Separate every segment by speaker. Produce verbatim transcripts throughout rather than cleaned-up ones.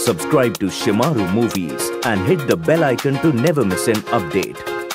Speaker 1: subscribe to Shimaru Movies and hit the bell icon to never miss an update.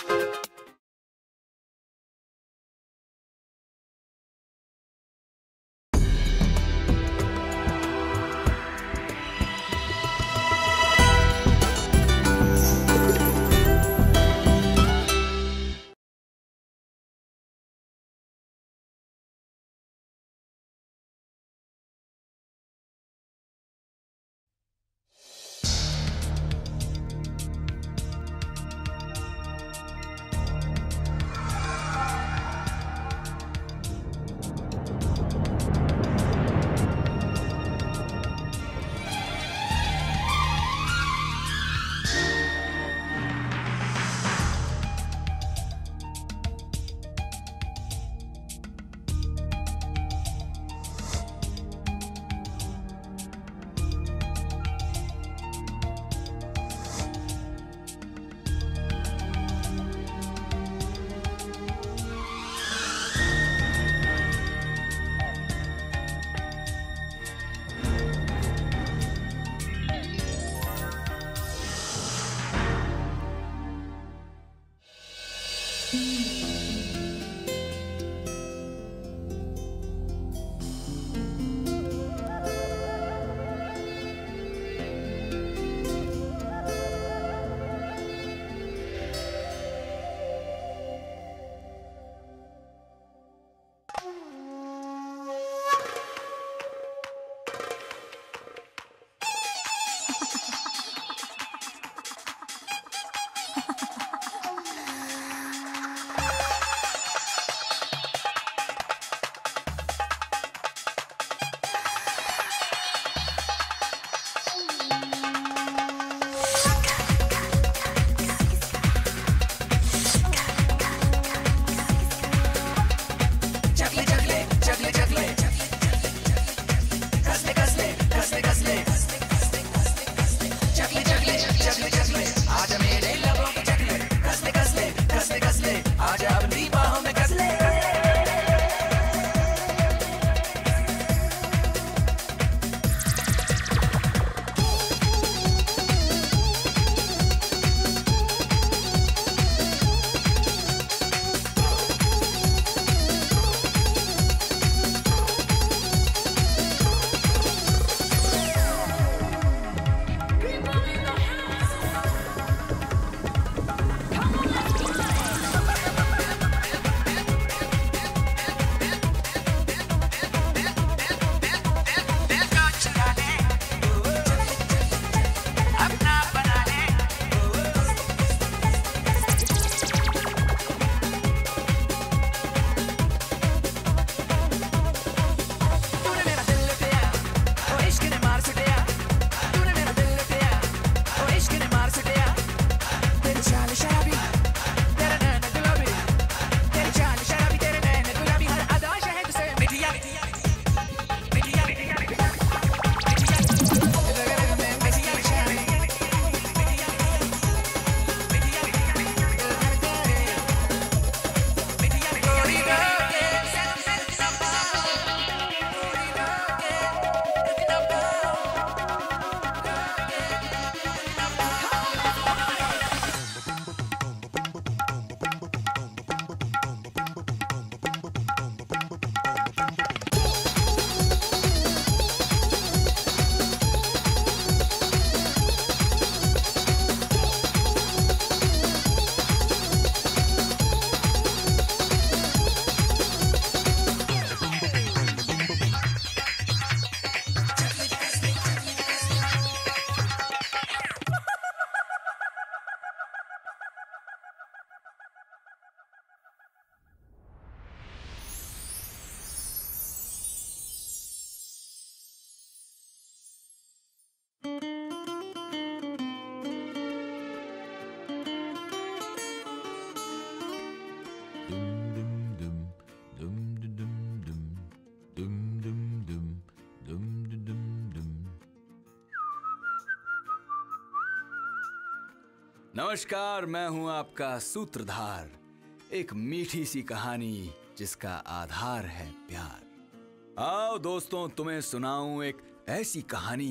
Speaker 2: नमस्कार, मैं हूं आपका सूत्रधार। एक मीठी सी कहानी जिसका आधार है प्यार। आओ दोस्तों, तुम्हें सुनाऊं एक ऐसी कहानी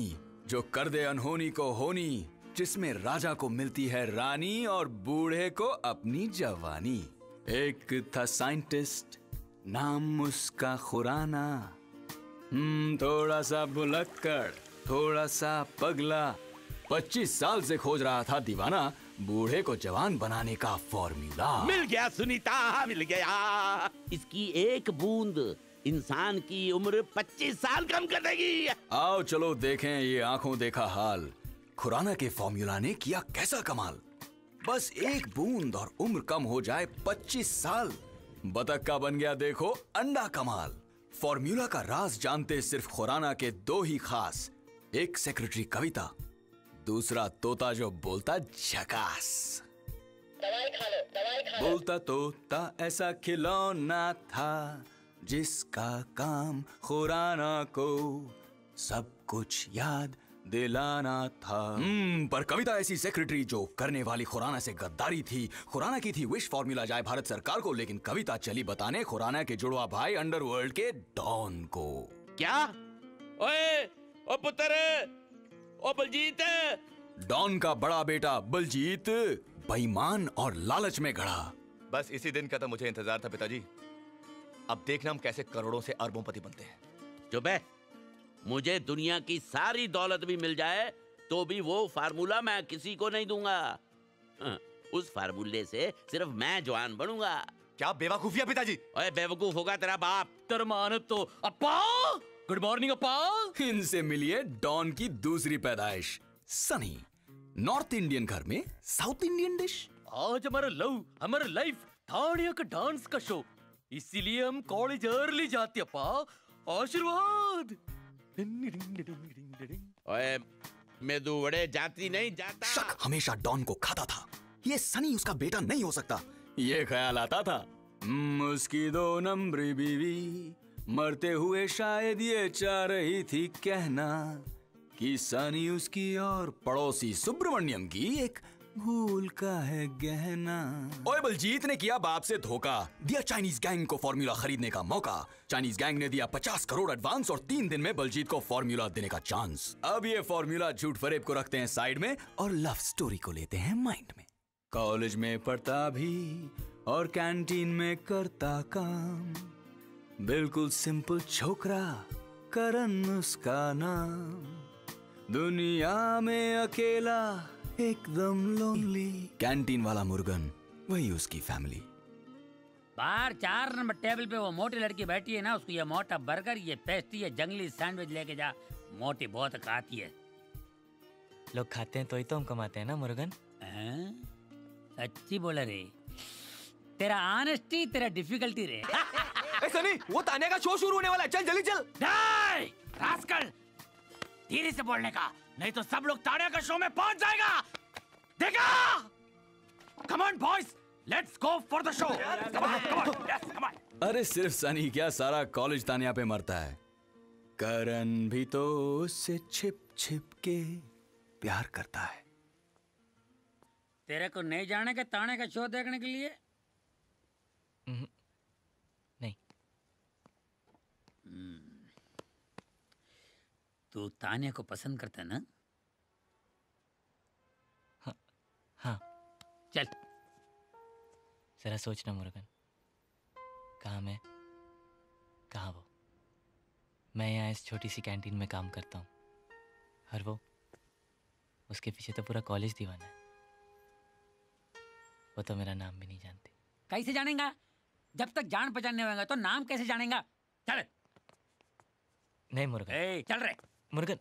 Speaker 2: जो कर दे अनहोनी को होनी, जिसमें राजा को मिलती है रानी और बूढ़े को अपनी जवानी। एक था साइंटिस्ट, नाम उसका खुराना, हम्म थोड़ा सा भुलक्कड़, थोड़ा सा पगला, पच्चीस साल से खोज रहा था दीवाना बूढ़े को जवान बनाने का फॉर्मूला।
Speaker 3: मिल गया सुनीता, मिल गया। इसकी एक बूंद इंसान की उम्र पच्चीस साल कम कर देगी।
Speaker 2: आओ चलो देखें ये आंखों देखा हाल, खुराना के फॉर्मूला ने किया कैसा कमाल। बस एक बूंद और उम्र कम हो जाए पच्चीस साल, बतख का बन गया देखो अंडा कमाल। फॉर्मूला का राज जानते सिर्फ खुराना के दो ही खास, एक सेक्रेटरी कविता, दूसरा तोता जो बोलता झकास।
Speaker 4: दवाई खा लो, दवाई खा लो।
Speaker 2: बोलता तोता ऐसा खिलौना था, जिसका काम खुराना को सब कुछ याद दिलाना था। hmm, पर कविता ऐसी सेक्रेटरी जो करने वाली खुराना से गद्दारी थी। खुराना की थी विश फॉर्मूला जाए भारत सरकार को, लेकिन कविता चली बताने खुराना के जुड़वा भाई अंडरवर्ल्ड के डॉन को।
Speaker 3: क्या? ओए, ओ पुत्र, ओ बलजीत।
Speaker 2: डॉन का बड़ा बेटा बलजीत बेईमान और लालच में गड़ा।
Speaker 5: बस इसी दिन का तो मुझे इंतजार था पिताजी। अब देखना हम कैसे करोड़ों से अरबोंपति बनते हैं।
Speaker 3: चुप है। मुझे दुनिया की सारी दौलत भी मिल जाए तो भी वो फार्मूला मैं किसी को नहीं दूंगा। उस फार्मूले से सिर्फ मैं जवान बनूंगा।
Speaker 5: क्या बेवकूफिया पिताजी।
Speaker 3: ओए बेवकूफ होगा तेरा बाप।
Speaker 6: तरमानत तो अप्पा। गुड मॉर्निंग अप्पा।
Speaker 2: इनसे मिलिए डॉन की दूसरी पैदाइश सनी। नॉर्थ इंडियन घर में साउथ इंडियन डिश।
Speaker 6: आज हमारा लव, हमारा लाइफ थाड़िया का डांस का शो, इसीलिए हम कॉलेज अर्ली जाते अप्पा। आशीर्वाद।
Speaker 3: ओए मेदू वड़े जाती नहीं जाता।
Speaker 2: शक हमेशा डॉन को खाता था, ये सनी उसका बेटा नहीं हो सकता, ये ख्याल आता था। उसकी दो नंबरी बीवी मरते हुए शायद ये चाह रही थी कहना कि सनी उसकी और पड़ोसी सुब्रमण्यम की एक भूल का है गहना। ओए बलजीत ने किया बाप से धोखा, दिया चाइनीज गैंग को फॉर्मूला खरीदने का मौका। चाइनीज गैंग ने दिया पचास करोड़ एडवांस और तीन दिन में बलजीत को फॉर्मूला देने का चांस। अब ये फॉर्मूला झूठ फरेब को रखते हैं साइड में और लव स्टोरी को लेते हैं माइंड में। कॉलेज में पढ़ता भी और कैंटीन में करता काम, बिल्कुल सिंपल छोकरा करन उसका नाम। दुनिया में अकेला एकदम लोनली, कैंटीन वाला मुर्गन वही उसकी फैमिली।
Speaker 7: बाहर चार नंबर टेबल पे वो मोटी लड़की बैठी है ना, उसको ये मोटा बर्गर, ये पेस्ट्री, ये जंगली सैंडविच लेके जा। मोटी बहुत खाती है।
Speaker 8: लोग खाते हैं तो ही तो हम कमाते हैं ना मुर्गन।
Speaker 7: सच्ची बोला रे, तेरा ऑनेस्टी तेरा डिफिकल्टी रे।
Speaker 5: ए सनी, वो तान्या का शो शुरू होने वाला है, चल जल्दी चल।
Speaker 7: नहीं, रास्कल, धीरे से बोलने का, नहीं तो सब लोग तान्या का शो में पहुंच जाएगा। देखा? Come on boys, let's go for the show. Come on, come on, yes, come on.
Speaker 2: अरे सिर्फ सनी क्या, सारा कॉलेज तान्या पे मरता है। करण भी तो उससे छिप छिप के प्यार करता है।
Speaker 7: तेरे को नहीं जाने के तान्या का शो देखने के लिए?
Speaker 8: नहीं।
Speaker 7: तू तान्या को पसंद करता है ना?
Speaker 8: हाँ, हाँ।
Speaker 7: चल
Speaker 8: जरा सोचना मुर्गन, कहाँ मैं, कहाँ वो। मैं यहाँ इस छोटी सी कैंटीन में काम करता हूँ और वो, उसके पीछे तो पूरा कॉलेज दीवाना है। वो तो मेरा नाम भी नहीं जानती।
Speaker 7: कैसे जानेगा? जब तक जान पहचान नहीं होगा तो नाम कैसे जानेगा? चल।
Speaker 8: नहीं मुर्गन।
Speaker 7: ए, चल रे
Speaker 8: मुर्गन।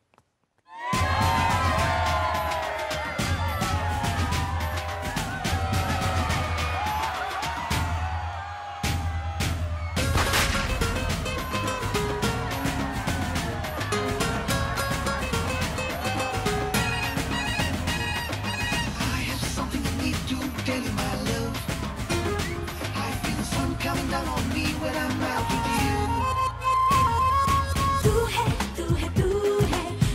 Speaker 9: तू है तू है तू है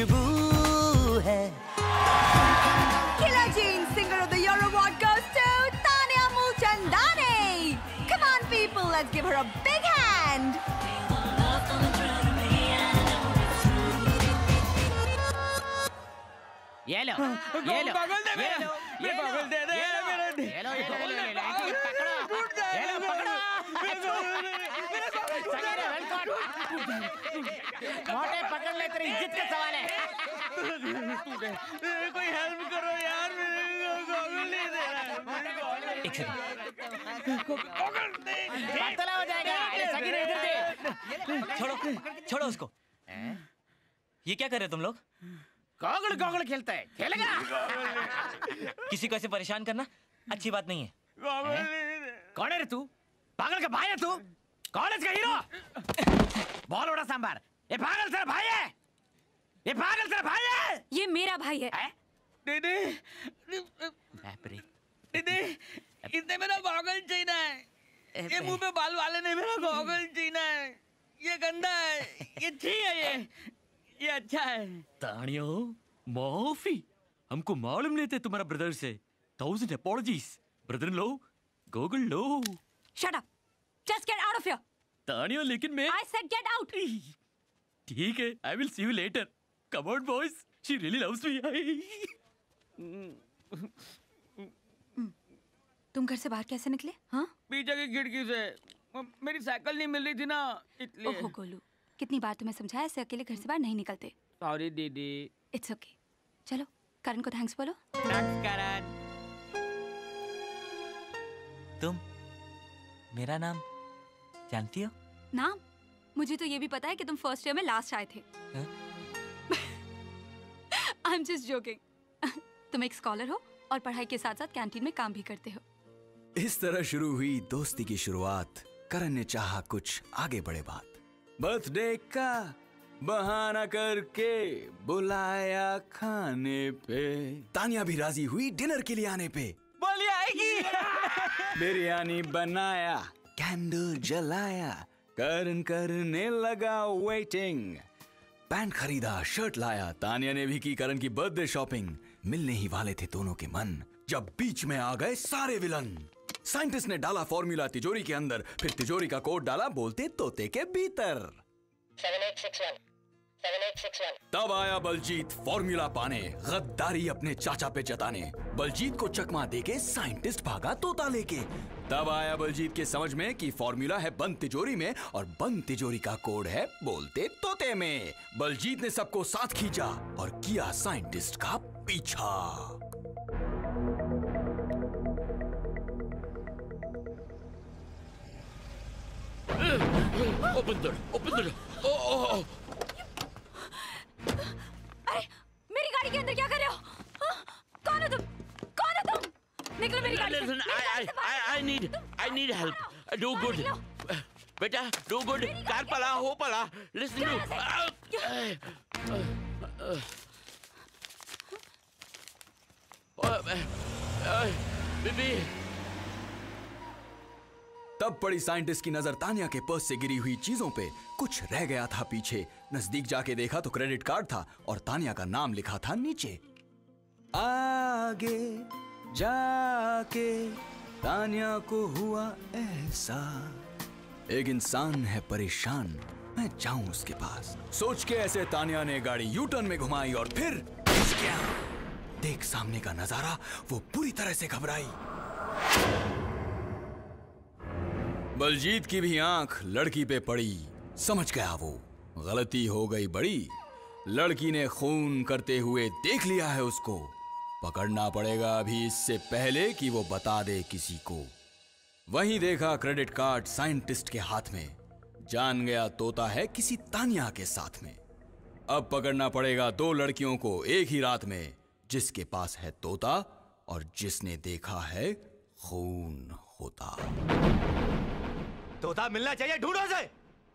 Speaker 9: खुशबू है।
Speaker 10: Killer Jeans Singer of the Year award goes to Tanya Mulchandani. Come on, people, let's give her a big hand.
Speaker 7: ये लो, ये लो,
Speaker 6: गॉगल दे मेरा,
Speaker 7: ये लो,
Speaker 6: गॉगल दे दे,
Speaker 7: ये लो,
Speaker 6: मेरा दे।
Speaker 7: ये लो, ये गॉगल ले ले, पकड़ो, ये लो, पकड़ो, मोटे पकड़ ले, तेरी इज्जत का सवाल है।
Speaker 6: कोई हेल्प करो यार, मेरे गॉगल नहीं दे रहा।
Speaker 8: एक सेकंड,
Speaker 7: पतला हो जाएगा, ये सगी इधर दे।
Speaker 8: छोड़ो छोड़ो उसको। ये क्या कर रहे हो तुम लोग?
Speaker 7: गॉगल गॉगल खेलता है, खेलेगा?
Speaker 8: किसी को ऐसे परेशान करना अच्छी बात नहीं है।
Speaker 7: कौन है रे तू? पागल का भाई है तू? कॉलेज का हीरो? बहुत बड़ा सांबार। ये पागल तेरा भाई है? ये पागल तेरा भाई है?
Speaker 10: ये मेरा भाई है।
Speaker 6: दीदी, दीदी, इसने मेरा गॉगल छीना है। ये मुंह पे बाल वाले ने मेरा गॉगल छीना है। ये गंदा है, ये ठीक है, ये ये अच्छा है। तानियो, माफी, हमको मालूम नहीं थे तुम्हारा ब्रदर से। Thousand apologies. ब्रदर लो, गॉगल लो।
Speaker 10: Shut up. Just get out of here.
Speaker 6: तानियो, लेकिन मैं
Speaker 10: I said get out.
Speaker 6: ठीक है, I will see you later. Come on boys, she really loves me.
Speaker 10: तुम घर से बाहर कैसे निकले? हाँ?
Speaker 6: पीछे की खिड़की से। मेरी साइकिल नहीं मिल रही थी ना, इसलिए।
Speaker 10: ओहो गोलू, कितनी बार तुम्हें समझाया ऐसे अकेले घर से बाहर नहीं निकलते।
Speaker 6: सॉरी दीदी।
Speaker 10: It's okay. चलो करण को थैंक्स बोलो।
Speaker 6: थैंक्स करण।
Speaker 8: तुम मेरा नाम जानती हो?
Speaker 10: नाम? मुझे तो ये भी पता है कि तुम फर्स्ट ईयर में लास्ट आए थे। I am just joking. तुम एक स्कॉलर हो और पढ़ाई के साथ साथ कैंटीन में काम भी करते हो।
Speaker 2: इस तरह शुरू हुई दोस्ती की शुरुआत। करण ने चाहा कुछ आगे बढ़े बात। बर्थडे का बहाना करके बुलाया खाने पे। तानिया भी राजी हुई डिनर के लिए आने पे।
Speaker 6: बोलिए आएगी।
Speaker 2: बिरयानी बनाया, कैंडल जलाया, करण करने लगा वेटिंग। पैंट खरीदा, शर्ट लाया। तानिया ने भी की करण की बर्थडे शॉपिंग। मिलने ही वाले थे दोनों के मन, जब बीच में आ गए सारे विलन। साइंटिस्ट ने डाला फॉर्मूला तिजोरी के अंदर, फिर तिजोरी का कोड डाला बोलते तोते के भीतर।
Speaker 4: seven eight six one, seven eight six one.
Speaker 2: तब आया बलजीत फॉर्मूला पाने, गद्दारी अपने चाचा पे जताने। बलजीत को चकमा देके साइंटिस्ट भागा तोता लेके। तब आया बलजीत के समझ में कि फॉर्मूला है बंद तिजोरी में और बंद तिजोरी का कोड है बोलते तोते में। बलजीत ने सबको साथ खींचा और किया साइंटिस्ट का पीछा।
Speaker 3: Open the door, open the door. Oh, oh, oh.
Speaker 10: अरे मेरी गाड़ी के अंदर क्या कर रहे हो? हाँ? कौन हो तुम? कौन हो तुम? निकलो मेरी गाड़ी से।
Speaker 3: Listen, I, I, I, I need, I need help. Do good. बेटा, do good. कार पला, हो पला. Listen to. बीबी।
Speaker 2: तब पड़ी साइंटिस्ट की नजर तानिया के पर्स से गिरी हुई चीजों पे। कुछ रह गया था पीछे। नजदीक जाके देखा तो क्रेडिट कार्ड था और तानिया का नाम लिखा था नीचे। आगे जाके तानिया को हुआ ऐसा, एक इंसान है परेशान, मैं जाऊं उसके पास। सोच के ऐसे तानिया ने गाड़ी यू टर्न में घुमाई और फिर गया। देख सामने का नजारा, वो पूरी तरह से घबराई। बलजीत की भी आंख लड़की पे पड़ी। समझ गया वो गलती हो गई बड़ी। लड़की ने खून करते हुए देख लिया है उसको। पकड़ना पड़ेगा अभी इससे पहले कि वो बता दे किसी को। वहीं देखा क्रेडिट कार्ड साइंटिस्ट के हाथ में। जान गया तोता है किसी तानिया के साथ में। अब पकड़ना पड़ेगा दो लड़कियों को एक ही रात में, जिसके पास है तोता और जिसने देखा है खून होता।
Speaker 5: तोता मिलना चाहिए, ढूंढो से।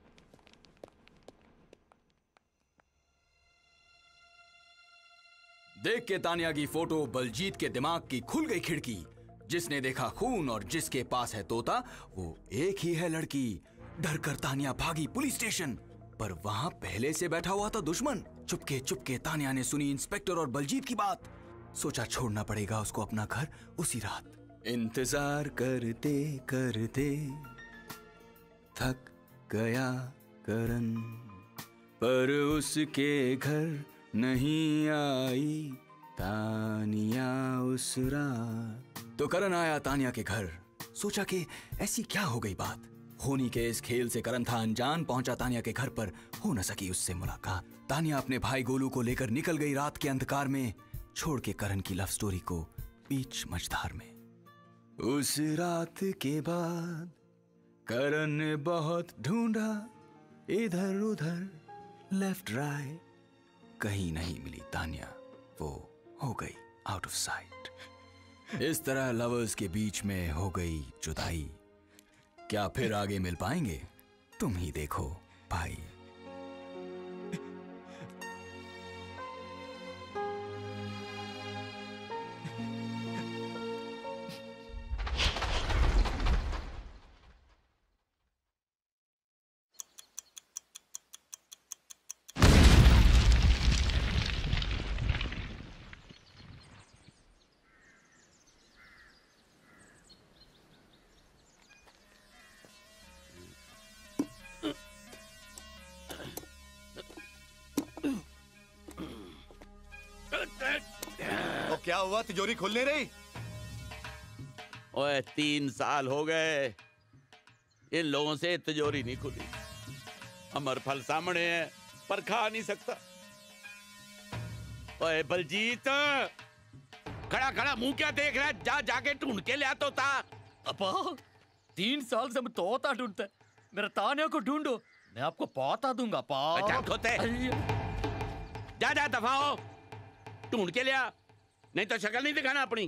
Speaker 2: देख के तानिया की फोटो बलजीत के दिमाग की खुल गई खिड़की। जिसने देखा खून और जिसके पास है तोता, वो एक ही है लड़की। डर कर तानिया भागी पुलिस स्टेशन, पर वहां पहले से बैठा हुआ था दुश्मन। चुपके चुपके तान्या ने सुनी इंस्पेक्टर और बलजीत की बात। सोचा छोड़ना पड़ेगा उसको अपना घर उसी रात। इंतजार करते करते थक गया करण, पर उसके घर नहीं आई तानिया उस रात। तो करण आया तानिया के घर। सोचा कि ऐसी क्या हो गई बात। होनी के इस खेल से करण था अनजान। पहुंचा तानिया के घर पर, हो न सकी उससे मुलाकात। तानिया अपने भाई गोलू को लेकर निकल गई रात के अंधकार में, छोड़ के करण की लव स्टोरी को बीच मझधार में। उस रात के बाद करण ने बहुत ढूंढा, इधर उधर लेफ्ट राइट, कहीं नहीं मिली तानिया, वो हो गई आउट ऑफ साइट। इस तरह लवर्स के बीच में हो गई जुदाई। क्या फिर आगे मिल पाएंगे? तुम ही देखो भाई।
Speaker 5: क्या हुआ, तिजोरी खुल नहीं रही?
Speaker 3: ओए तीन साल हो गए इन लोगों से तिजोरी नहीं खुली। अमर फल सामने है पर खा नहीं सकता। ओए बलजीत, खड़ा खड़ा मुंह क्या देख रहा है? जा जाके ढूंढ के ले तो था।
Speaker 7: अपा, तीन साल से मैं तोता ढूंढता है। मेरा तान्या को ढूंढो, मैं आपको पता दूंगा। पा
Speaker 3: जा जा दफा हो, ढूंढ के लिया, नहीं तो शक्ल नहीं दिखाना अपनी।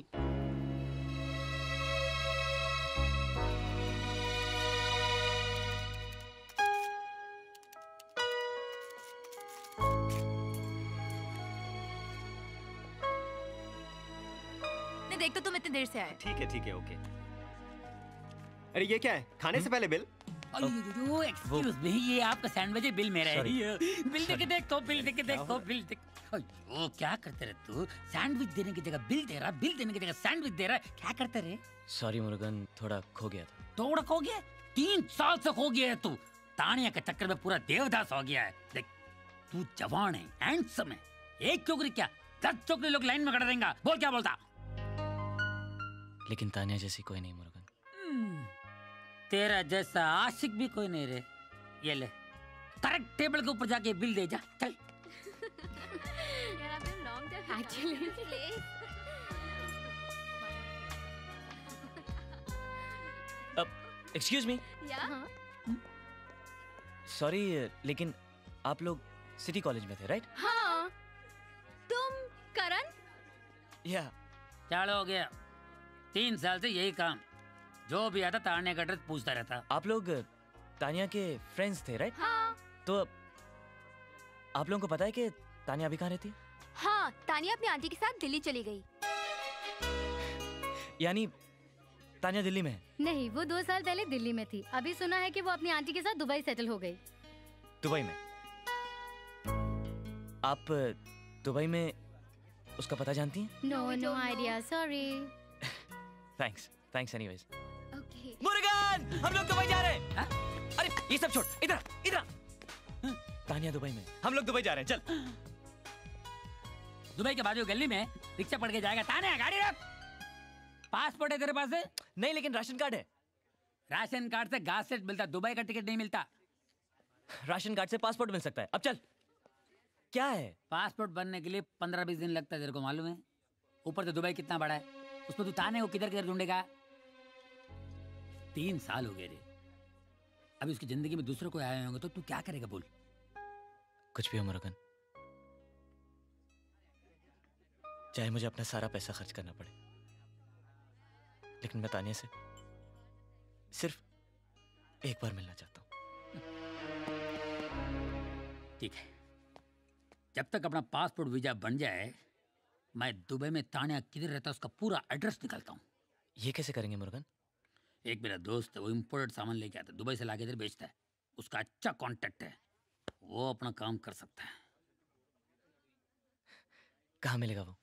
Speaker 10: नहीं देख तो तुम इतनी देर से आए।
Speaker 9: ठीक है ठीक है ओके। अरे ये क्या है, खाने से पहले बिल?
Speaker 6: एक्सक्यूज मी, ये आपका सैंडविच है, बिल मेरा है। बिल देके देख तो, बिल देके देख तो, बिल देख। अयो क्या करते रहे तू? सैंडविच देने की जगह बिल दे रहा, बिल देने की जगह सैंडविच दे रहा है, क्या करते रहे?
Speaker 8: सॉरी मुरुगन, थोड़ा खो गया था।
Speaker 6: थोड़ा खो गया? तीन साल से खो गया है तू। तानिया के चक्कर में पूरा देवदास हो गया है। देख तू जवान है, हैंडसम है, एक चोकरी क्या दस चोकरी लोग लाइन में खड़ा रहेंगे। बोल क्या बोलता?
Speaker 8: लेकिन तानिया जैसी कोई नहीं मुरुगन।
Speaker 6: तेरा जैसा आशिक भी कोई नहीं रे। ये ले करेक्ट टेबल के ऊपर जाके बिल दे जा, चल।
Speaker 8: एक्सक्यूज मी, सॉरी लेकिन आप लोग सिटी कॉलेज में थे राइट?
Speaker 10: हाँ, तुम करण?
Speaker 6: या चलो हो गया, तीन साल से यही काम। जो भी आता तानिया का एड्रेस पूछता रहता।
Speaker 8: आप लोग तानिया के फ्रेंड्स थे राइट?
Speaker 10: हाँ।
Speaker 8: तो आप लोगों को पता है कि तानिया अभी कहाँ रहती है?
Speaker 10: हाँ, तानिया अपनी आंटी के साथ दिल्ली चली गई।
Speaker 8: यानी तानिया दिल्ली में है?
Speaker 11: नहीं, वो दो साल पहले दिल्ली में थी। अभी सुना है कि वो अपनी आंटी के साथ दुबई सेटल हो गई।
Speaker 8: दुबई में? आप दुबई में उसका पता जानती हैं?
Speaker 11: No no idea, sorry.
Speaker 8: Thanks thanks anyways.
Speaker 11: Okay.
Speaker 8: Murugan, हम लोग दुबई जा रहे हैं। अरे ये सब छोड़, इधर इधर। तानिया दुबई में, हम लोग दुबई जा रहे हैं, चल।
Speaker 6: दुबई के बाजू गली में रिक्शा पड़ के जाएगा। तानिया गाड़ी रख। पासपोर्ट है तेरे पास? है
Speaker 8: नहीं, लेकिन राशन कार्ड है।
Speaker 6: राशन कार्ड से घास सेट मिलता, दुबई का टिकट नहीं मिलता।
Speaker 8: राशन कार्ड से पासपोर्ट मिल सकता है। अब चल। क्या है?
Speaker 6: पासपोर्ट बनने के लिए पंद्रह बीस दिन लगता है, तेरे को मालूम है? ऊपर से दुबई कितना बड़ा है, उसमें तू ताने को किधर किधर ढूंढेगा? तीन साल हो गए रे। अभी उसकी जिंदगी में दूसरे को आए होंगे तो तू क्या करेगा बोल?
Speaker 8: कुछ भी हो मुरुगन, चाहे मुझे अपना सारा पैसा खर्च करना पड़े, लेकिन मैं तानिया से सिर्फ एक बार मिलना चाहता हूँ।
Speaker 6: ठीक है, जब तक अपना पासपोर्ट वीजा बन जाए, मैं दुबई में तानिया किधर रहता है उसका पूरा एड्रेस निकालता हूँ।
Speaker 8: ये कैसे करेंगे मुरुगन?
Speaker 6: एक मेरा दोस्त है, वो इम्पोर्टेड सामान लेके आता है, दुबई से लाके इधर बेचता है। उसका अच्छा कांटेक्ट है, वो अपना काम कर सकता है।
Speaker 8: कहाँ मिलेगा वो?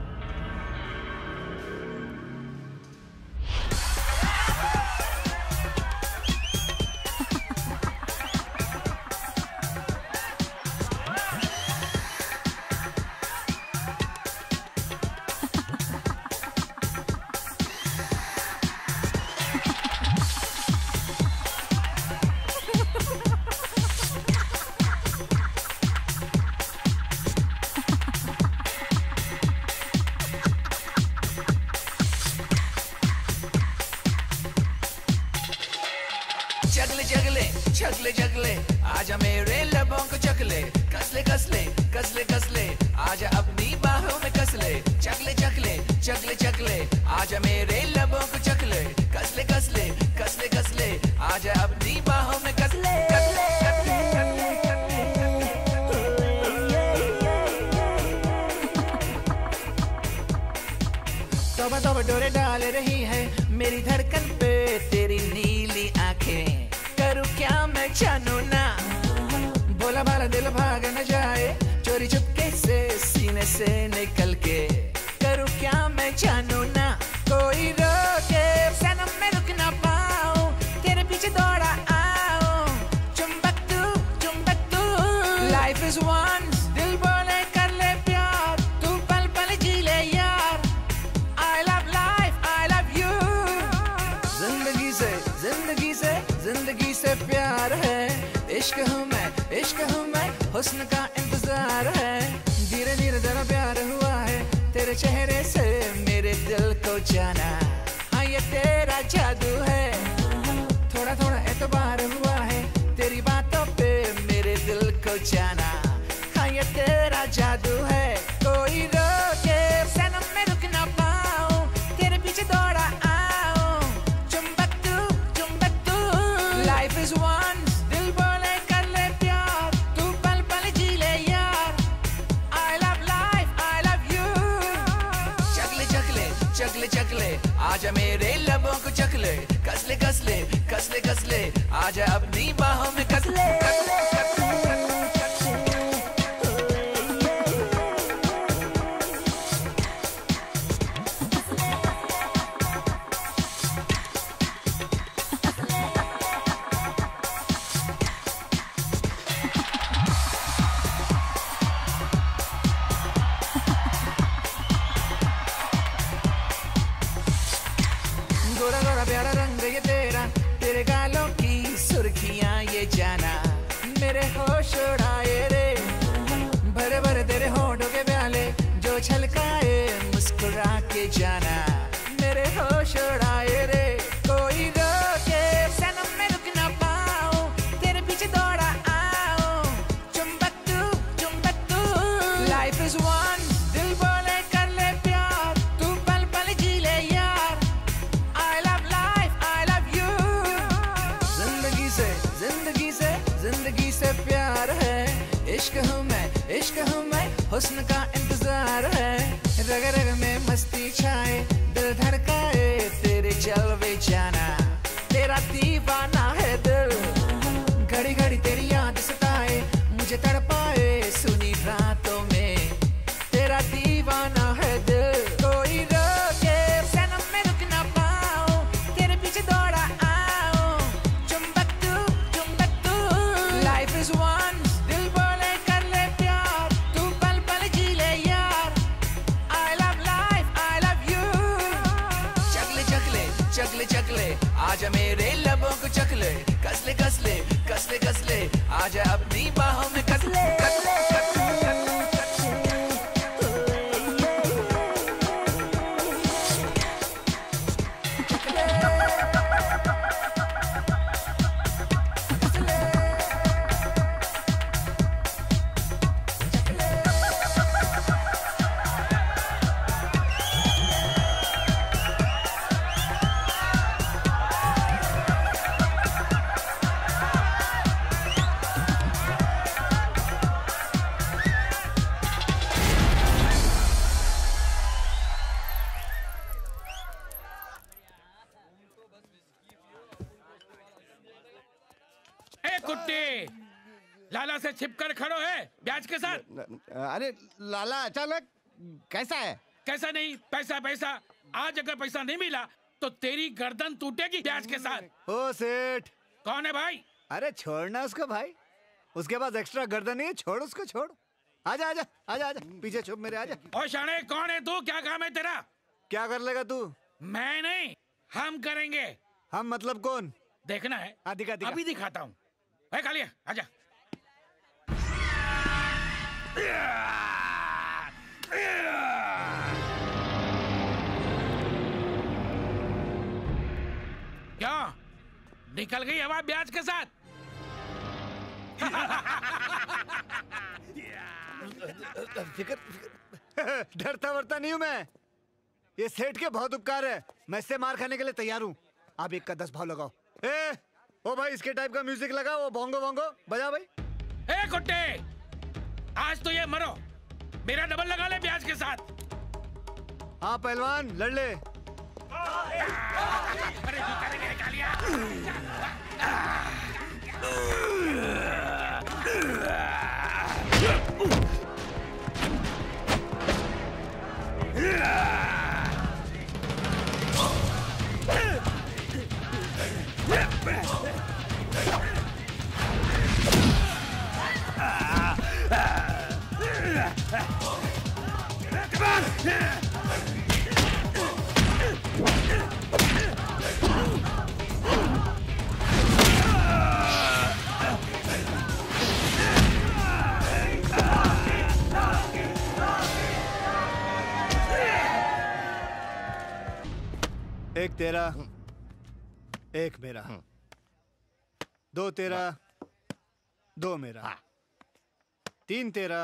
Speaker 12: जगले जगले जगले जगले आजा मेरे लबों को चकले कसले कसले कसले कसले आजा अपनी बाहों में कसले चकले चकले चकले चकले आजा मेरे लबों को चकले कसले कसले कसले कसले आजा अपनी बाहों में कसले कसले कसले तोबा तोबा डोरे डाल रही है मेरी धड़कन पे तेरी नीली आंखें करूँ क्या मैं जानू ना बोला भाला दिल भाग न जाए चोरी चुपके से सीने से निकल के करूँ क्या मैं जानू ना कोई रोके सनम मैं रुक ना पाऊँ तेरे पीछे दौड़ा आऊँ चुंबक तू चुंबक तू लाइफ इज वन दिल बोले कर ले प्यार तू पल पल जी ले यार I love life I love you जिंदगी से जिंदगी से जिंदगी से प्यार है इश्क हूँ मैं इश्क हूँ मैं हुस्न का इंतजार है धीरे धीरे जरा प्यार हुआ है तेरे चेहरे से मेरे दिल को जाना हाँ ये तेरा जादू है थोड़ा थोड़ा एतबार हुआ है तेरी बातों पे मेरे दिल को जाना हाँ ये तेरा जादू है कोई रोके सनम मैं रुक ना पाऊँ तेरे पीछे दौड़ा आऊँ चुंबक तू चुंबक तू लाइफ इज वन दिल बोले कर ले प्यार तू पल पल जी ले यार I love life I love you चकले चकले चकले चकले आजा मेरे लबों को चकले कसले कसले कसले कसले आजा अपनी बाहों में कसले कसले कसले गोरा गोरा प्यारा रंग ये तेरा तेरे गालों की सुर्खियां ये जाना मेरे होश उड़ाए रे भरे भरे तेरे होठों के प्याले जो छलकाए मुस्कुरा के जाना मेरे होश उड़ाए रे कोई रोके सनम मैं रुक ना पाऊँ तेरे पीछे दौड़ा आऊँ चुंबक तू चुंबक तू लाइफ इज वन दिल बोले कर ले प्यार तू पल पल जी ले यार I love life I love you जिंदगी से जिंदगी से जिंदगी से प्यार है इश्क हूँ मैं इश्क हूँ मैं हुस्न का इंतजार है रग रग में मस्ती छाए दिल धड़काए तेरे जलवे जाना तेरा दीवाना है दिल घड़ी घड़ी तेरी याद सताए मुझे तड़पाए सुनी रातों में तेरा दीवाना है दिल कोई रोके सनम मैं रुक ना पाऊँ तेरे पीछे दौड़ा आऊँ चुंबक तू चुंबक तू लाइफ इज वन दिल बोले कर ले प्यार तू पल पल जी ले यार I love life I love you चकले चकले चकले चकले आजा मेरे लबों को चकले कसले कसले कसले कसले आजा अपनी बाहों में कसले कसले कसले कसले
Speaker 7: लाला से छिपकर खड़ो है ब्याज के साथ।
Speaker 13: अरे लाला अचानक कैसा है?
Speaker 7: कैसा नहीं, पैसा पैसा। आज अगर पैसा नहीं मिला तो तेरी गर्दन टूटेगी ब्याज के साथ।
Speaker 14: ओ सेठ।
Speaker 7: कौन है भाई?
Speaker 14: अरे छोड़ना उसको भाई, उसके पास एक्स्ट्रा गर्दन नहीं है, छोड़ उसको, छोड़। आजा आजा आजा आजा, पीछे छुप मेरे, आजा।
Speaker 7: ओ शाने, कौन है तू? क्या काम है तेरा?
Speaker 14: क्या कर लेगा तू?
Speaker 7: मैं नहीं, हम करेंगे।
Speaker 14: हम मतलब कौन?
Speaker 7: देखना है?
Speaker 14: हाँ, दिखा दिखा।
Speaker 7: अभी दिखाता हूँ। ए कालिया, आजा। क्या निकल गई हवा ब्याज के साथ?
Speaker 14: फिकर, फिकर। डरता वरता नहीं हूँ मैं, ये सेठ के बहुत उपकार है, मैं इससे मार खाने के लिए तैयार हूँ। आप एक का दस भाव लगाओ। ए, ओ भाई इसके टाइप का म्यूजिक लगाओ, वो बोंगो बोंगो बजा भाई।
Speaker 7: ए कुत्ते, आज तो ये मरो, मेरा डबल लगा ले ब्याज के साथ।
Speaker 14: हाँ पहलवान, लड़ ले।
Speaker 7: अरे तू करेंगे कालिया।
Speaker 14: एक तेरा, एक मेरा, दो तेरा, दो मेरा, तीन तेरा,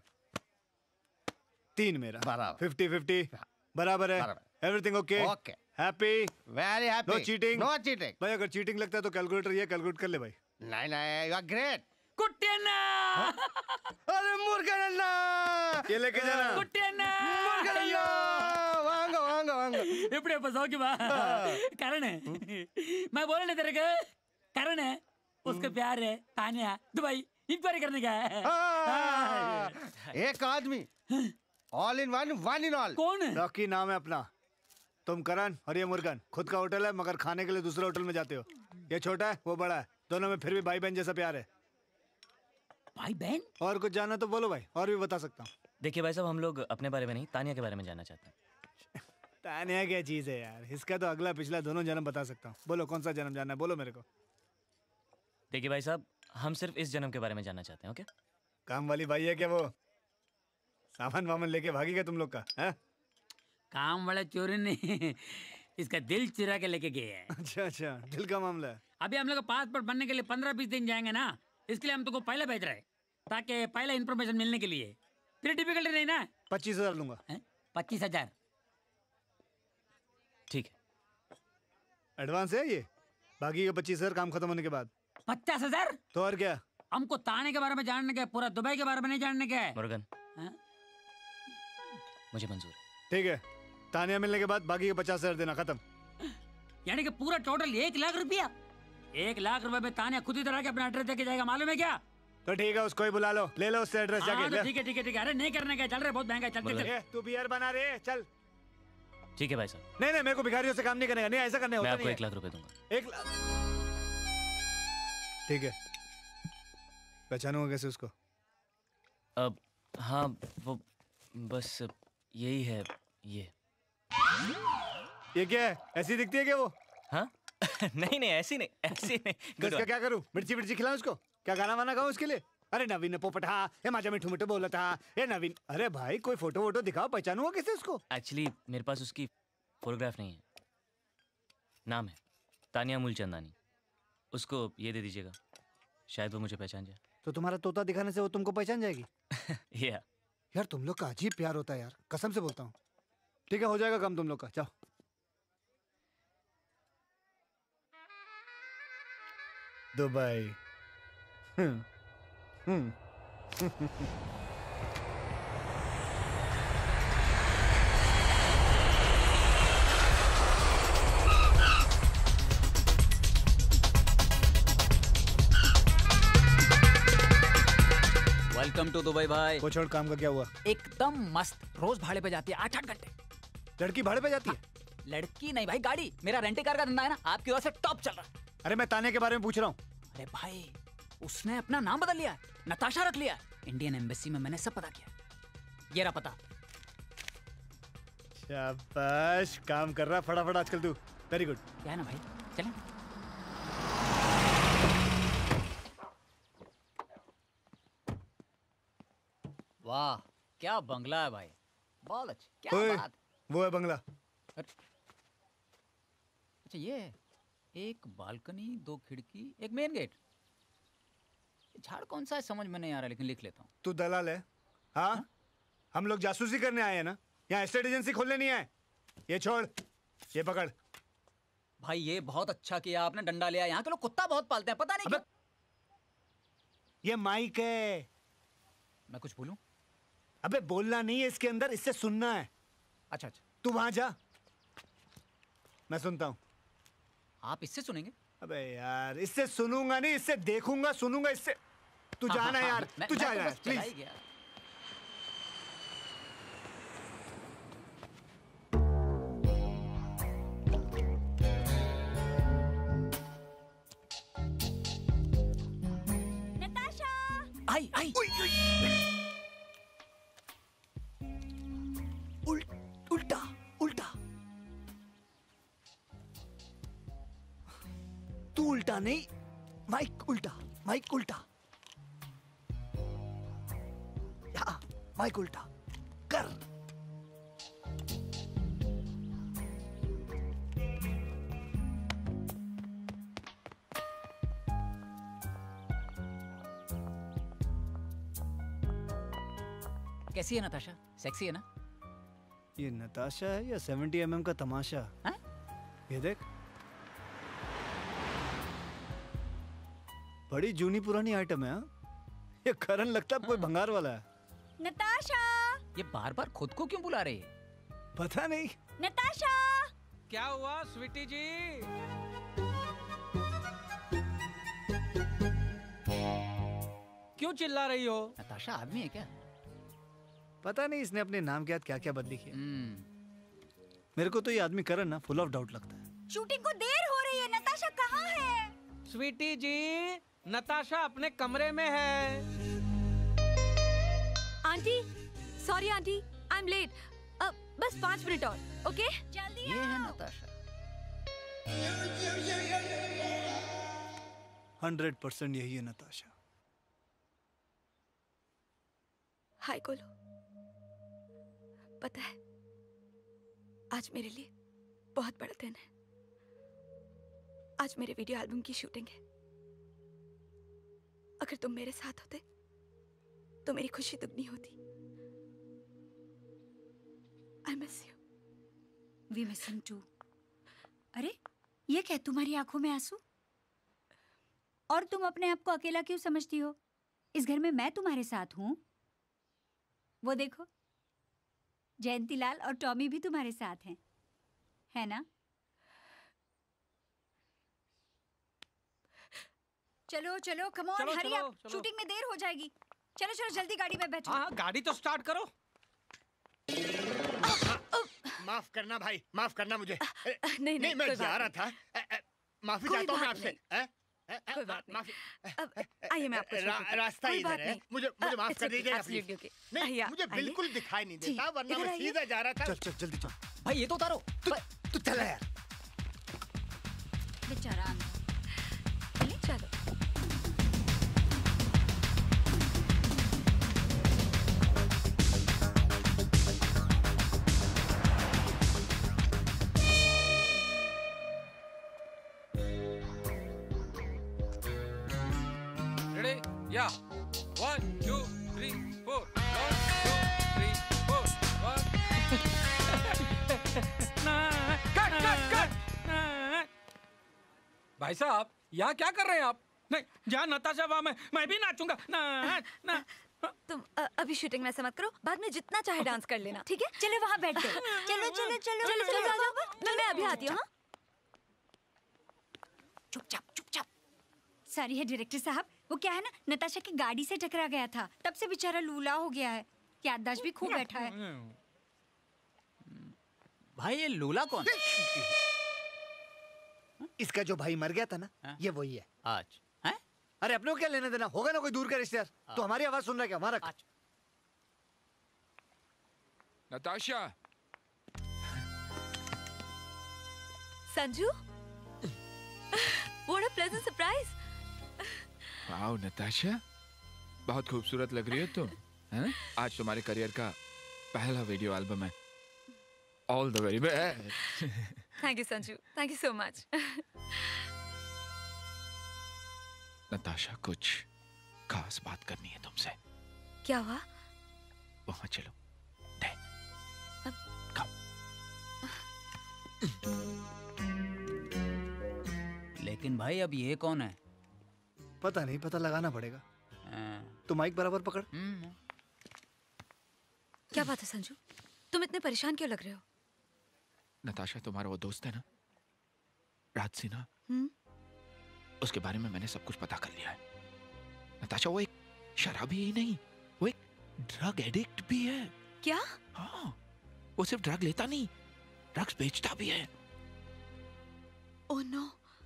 Speaker 14: तीन मेरा, फिफ्टी फिफ्टी बराबर है। Everything okay?
Speaker 13: Okay.
Speaker 14: Happy?
Speaker 13: Very happy.
Speaker 14: No cheating?
Speaker 13: No cheating.
Speaker 14: भाई अगर चीटिंग लगता है तो कैलकुलेटर ये कैलकुलेट कर ले भाई।
Speaker 13: नहीं नहीं, यू आर ग्रेट।
Speaker 7: कुट्टियन्ना!
Speaker 13: अरे मुर्गन अन्ना!
Speaker 14: ये लेके जाना।
Speaker 7: कुट्टियन्ना!
Speaker 13: मुर्गन अन्ना! वांगो वांगो वांगो।
Speaker 6: इपड़े पसाओ की बात कारण है। मैं बोल रहा तेरे को कारण है, उसका प्यार है तानिया दुबई इंक्वायरी करने का है।
Speaker 13: एक आदमी all in one, one in all.
Speaker 6: कौन है?
Speaker 14: रॉकी नाम है अपना। तुम करण और ये मुर्गन, खुद का होटल है मगर खाने के लिए दूसरे होटल में जाते हो। ये छोटा है, वो बड़ा है, दोनों में फिर भी भाई बहन जैसा प्यार है।
Speaker 6: भाई बहन?
Speaker 14: और कुछ जानना तो बोलो भाई, और भी बता सकता हूँ।
Speaker 8: देखिए भाई साहब, हम लोग अपने बारे में नहीं, तानिया के बारे में जानना चाहते हैं।
Speaker 14: तानिया क्या चीज है यार, इसका तो अगला पिछला दोनों जन्म बता सकता हूँ। बोलो कौन सा जन्म जानना है, बोलो मेरे को।
Speaker 8: देखिए भाई साहब, हम सिर्फ इस जन्म के बारे में जानना चाहते हैं। ओके?
Speaker 14: काम वाली भाई है क्या वो? सामान वामान लेके भागेगा तुम लोग का है?
Speaker 6: काम वाला चोरी नहीं, इसका दिल चुरा के लेके गए हैं।
Speaker 14: अच्छा अच्छा, दिल का मामला है।
Speaker 6: अभी हम लोग का पासपोर्ट बनने के लिए पंद्रह बीस दिन जाएंगे ना, इसके लिए हम तुमको पहले भेज रहे हैं ताकि पहले इन्फॉर्मेशन मिलने के लिए। फिर डिफिकल्टी नहीं ना।
Speaker 14: पच्चीस हजार लूंगा।
Speaker 6: पच्चीस हजार
Speaker 8: ठीक है।
Speaker 14: एडवांस है ये, बाकी का पच्चीस हजार काम खत्म होने के बाद।
Speaker 6: पचास हजार
Speaker 14: तो और क्या?
Speaker 6: हमको ताने के बारे में जानने का है, पूरा दुबई के बारे में नहीं जानने का है।
Speaker 8: मुर्गन, मुझे मंजूर है।
Speaker 14: ठीक है, तानिया मिलने के बाद बाकी के पचास हजार देना, खत्म।
Speaker 6: यानी कि पूरा टोटल एक लाख रुपया। एक लाख रुपए में तानिया खुद ही तरह के अपना एड्रेस देके जाएगा, मालूम है क्या?
Speaker 14: तो ठीक है, उसको ही बुला लो, ले लो उससे एड्रेस जाके।
Speaker 6: तो ठीक है ठीक है ठीक है। अरे नहीं करने का, चल रहे बहुत महंगा, चल चल चल।
Speaker 14: तू बियर बना रहे, चल।
Speaker 8: ठीक है भाई साहब।
Speaker 14: नहीं नहीं, मेरे को भिखारियों से काम नहीं करने का, नहीं ऐसा करने होता
Speaker 8: मैं आपको
Speaker 14: नहीं
Speaker 8: एक लाख रुपए दूंगा।
Speaker 14: एक लाख? ठीक है। पहचानूंगा कैसे उसको?
Speaker 8: अब हाँ, वो बस यही है। ये
Speaker 14: ये क्या है, ऐसी दिखती है क्या वो?
Speaker 8: हाँ? नहीं नहीं, ऐसी नहीं, ऐसी नहीं।
Speaker 14: तो इसका क्या करूं? मिर्ची मिर्ची खिलाऊं उसको? क्या गाना वाना गाऊं उसके लिए? अरे नवीन ने पोपटा, ये माजा मिठू मिठू बोला था, ये नवीन। अरे भाई कोई फोटो वोटो दिखाओ, पहचानूंगा कैसे उसको?
Speaker 8: एक्चुअली मेरे पास उसकी फोटोग्राफ नहीं है। नाम है तानिया मूलचंदानी। उसको ये दे दीजिएगा, शायद वो मुझे पहचान जाए।
Speaker 14: तो तुम्हारा तोता दिखाने से वो तुमको पहचान जाएगी?
Speaker 8: या
Speaker 14: यार तुम लोग का अजीब प्यार होता है यार, कसम से बोलता हूँ। ठीक है, हो जाएगा काम तुम लोग का, जाओ। Dubai. Hmm hmm
Speaker 15: welcome to Dubai भाई।
Speaker 14: वो छोड़, काम का क्या हुआ?
Speaker 15: एकदम मस्त, रोज भाड़े पे जाती है आठ आठ घंटे।
Speaker 14: लड़की भाड़े पे जाती है?
Speaker 15: हाँ, लड़की नहीं भाई, गाड़ी। मेरा रेंटे कार का धंधा है ना, आपकी वजह से टॉप चल रहा है।
Speaker 14: अरे मैं ताने के बारे में पूछ रहा हूँ।
Speaker 15: अरे भाई उसने अपना नाम बदल लिया है, नताशा रख लिया है। इंडियन एम्बेसी में मैंने सब पता किया, ये रहा पता।
Speaker 14: शाबाश, काम कर रहा फटाफट आजकल तू। Very good.
Speaker 15: क्या है ना भाई, चलें। वाह क्या बंगला है भाई, बहुत अच्छा। क्या
Speaker 14: ओए,
Speaker 15: बात।
Speaker 14: वो है बंगला।
Speaker 15: अच्छा ये है, एक बालकनी, दो खिड़की, एक मेन गेट। झाड़ कौन सा है समझ में नहीं आ रहा, लेकिन लिख लेता हूँ।
Speaker 14: तू दलाल है? हाँ हा? हम लोग जासूसी करने आए हैं ना, यहाँ एस्टेट एजेंसी खोलने नहीं आए। ये छोड़, ये पकड़।
Speaker 15: भाई ये बहुत अच्छा किया आपने, डंडा लिया। यहाँ के लोग कुत्ता बहुत पालते हैं, पता नहीं क्यों।
Speaker 14: ये माइक है।
Speaker 15: मैं कुछ बोलूं?
Speaker 14: अबे बोलना नहीं है इसके अंदर, इससे सुनना है।
Speaker 15: अच्छा अच्छा,
Speaker 14: तू वहां जा, मैं सुनता हूँ।
Speaker 15: आप इससे सुनेंगे?
Speaker 14: अबे यार, इससे सुनूंगा नहीं, इससे देखूंगा, सुनूंगा इससे। तू
Speaker 15: हाँ,
Speaker 14: जाना
Speaker 15: हाँ,
Speaker 14: यार,
Speaker 15: मैं,
Speaker 14: तू
Speaker 15: मैं
Speaker 14: जा
Speaker 15: तो
Speaker 14: यार,
Speaker 15: बस चला ही
Speaker 14: प्लीज।
Speaker 15: गया।
Speaker 10: नताशा!
Speaker 15: आई आई।
Speaker 14: उल, उल्टा उल्टा। तू उल्टा नहीं, माइक उल्टा, माइक उल्टा। यहाँ माइक उल्टा कर।
Speaker 15: कैसी है नताशा, सेक्सी है ना?
Speaker 14: ये नताशा है या सेवेंटी एम एम का तमाशा?
Speaker 15: हा?
Speaker 14: ये देख, बड़ी जूनी पुरानी आइटम है। हा? ये करन लगता है कोई भंगार वाला है।
Speaker 10: नताशा!
Speaker 15: ये बार बार खुद को क्यों बुला रही है?
Speaker 14: पता नहीं।
Speaker 10: नताशा!
Speaker 16: क्या हुआ स्वीटी जी? क्यों चिल्ला रही हो?
Speaker 15: नताशा आदमी है क्या?
Speaker 14: पता नहीं इसने अपने नाम के साथ क्या क्या बदली किया। मेरे को तो ये आदमी करन ना फुल ऑफ डाउट लगता है।
Speaker 10: शूटिंग को देर हो रही है, नताशा कहाँ है?
Speaker 16: स्वीटी जी, नताशा अपने कमरे में है।
Speaker 17: Aunty, sorry aunty, I am late. बस पाँच मिनट और, ओके?
Speaker 10: जल्दी
Speaker 15: ये है नताशा।
Speaker 14: हंड्रेड परसेंट यही है नताशा।
Speaker 17: हाय गोलू, पता है आज मेरे लिए बहुत बड़ा दिन है। आज मेरे वीडियो एल्बम की शूटिंग है। अगर तुम मेरे साथ होते तो मेरी खुशी दुगनी होती। I miss you.
Speaker 18: We miss him too. अरे ये क्या, तुम्हारी आंखों में आंसू? और तुम अपने आप को अकेला क्यों समझती हो? इस घर में मैं तुम्हारे साथ हूं। वो देखो, जयंतीलाल और टॉमी भी तुम्हारे साथ हैं, है ना? चलो चलो, कम ऑन,
Speaker 16: चलो,
Speaker 18: हरी
Speaker 16: चलो,
Speaker 18: अप,
Speaker 16: चलो।
Speaker 18: शूटिंग में देर हो जाएगी। चलो चलो जल्दी गाड़ी में बैठो।
Speaker 16: हाँ, गाड़ी तो स्टार्ट करो।
Speaker 13: माफ करना भाई, माफ करना मुझे।
Speaker 10: नहीं
Speaker 13: नहीं,
Speaker 10: नहीं,
Speaker 13: मैं
Speaker 10: कोई
Speaker 13: जा
Speaker 10: बात
Speaker 13: रहा था। अ, अ, माफी
Speaker 10: कोई
Speaker 13: चाहता हूँ मैं
Speaker 10: बात
Speaker 13: आपसे।
Speaker 10: नहीं।
Speaker 13: अ, अ, अ,
Speaker 10: कोई बात
Speaker 13: माफी।
Speaker 10: अब आइए मैं आपको
Speaker 13: रा,
Speaker 10: शूटिंग-
Speaker 13: रास्ता
Speaker 10: कोई
Speaker 13: इधर
Speaker 10: बात
Speaker 13: है,
Speaker 10: नहीं।
Speaker 13: मुझे मुझे माफ
Speaker 10: It's
Speaker 13: कर
Speaker 10: okay,
Speaker 13: दीजिएगा
Speaker 10: absolutely
Speaker 13: प्लीज।
Speaker 10: okay.
Speaker 13: नहीं,
Speaker 10: आइए,
Speaker 13: मुझे
Speaker 10: आइए।
Speaker 13: बिल्कुल दिखाई नहीं
Speaker 10: जी,
Speaker 13: देता, वरना
Speaker 10: इधर
Speaker 13: मैं
Speaker 10: आइए।
Speaker 13: सीधा जा रहा था।
Speaker 14: चल चल जल्दी चल।
Speaker 15: भाई ये तो उतारो।
Speaker 14: तू चला यार।
Speaker 18: बेचारा
Speaker 10: चलिए, चलो।
Speaker 16: रेडी? या one two three four, one two three four, one. Cut cut cut. भाई साहब, यहाँ क्या कर रहे हैं आप? नहीं, जहाँ नताशा वहाँ मैं मैं भी नाचूंगा ना ना।
Speaker 10: तुम अ, अभी शूटिंग में ऐसा मत करो, बाद में जितना चाहे डांस कर लेना, ठीक है?
Speaker 18: चलो वहाँ बैठ जाओ।
Speaker 10: चलो चलो चलो चलो चलो आ जाओ। मैं मैं अभी आती हूँ। हाँ?
Speaker 18: चुपचाप चुपचाप, सॉरी है डायरेक्टर साहब, वो क्या है ना, नताशा की गाड़ी से टकरा गया था, तब से बेचारा लूला हो गया है, याददाश्त भी खूब बैठा है।
Speaker 15: भाई ये लूला कौन?
Speaker 14: इसका जो भाई मर गया था ना, ये वही है।
Speaker 15: आज हैं?
Speaker 14: अरे अपने को क्या लेना देना, होगा ना कोई दूर का रिश्तेदार, तो हमारी आवाज सुन रहा है क्या? हमारा
Speaker 16: Natasha.
Speaker 17: Sanju, what a pleasant surprise.
Speaker 16: Wow Natasha, बहुत खूबसूरत लग रही हो तुम। हैं? आज तुम्हारे करियर का पहला वीडियो एल्बम है। All the very best.
Speaker 17: Thank you Sanju, thank you so much.
Speaker 16: Natasha, कुछ खास बात करनी है तुमसे।
Speaker 17: क्या हुआ?
Speaker 16: वहां चलो।
Speaker 15: लेकिन भाई अब ये कौन है?
Speaker 14: पता नहीं, पता लगाना पड़ेगा। तो माइक बराबर पकड़।
Speaker 17: क्या बात है संजू, तुम इतने परेशान क्यों लग रहे हो?
Speaker 16: नताशा, तुम्हारा वो दोस्त है ना, राज सिन्हा,
Speaker 17: हम्म?
Speaker 16: उसके बारे में मैंने सब कुछ पता कर लिया है। नताशा, वो एक शराबी ही नहीं, वो एक ड्रग एडिक्ट भी है।
Speaker 17: क्या?
Speaker 16: हाँ, वो सिर्फ ड्रग लेता नहीं, ड्रग्स बेचता भी है।
Speaker 17: Oh no.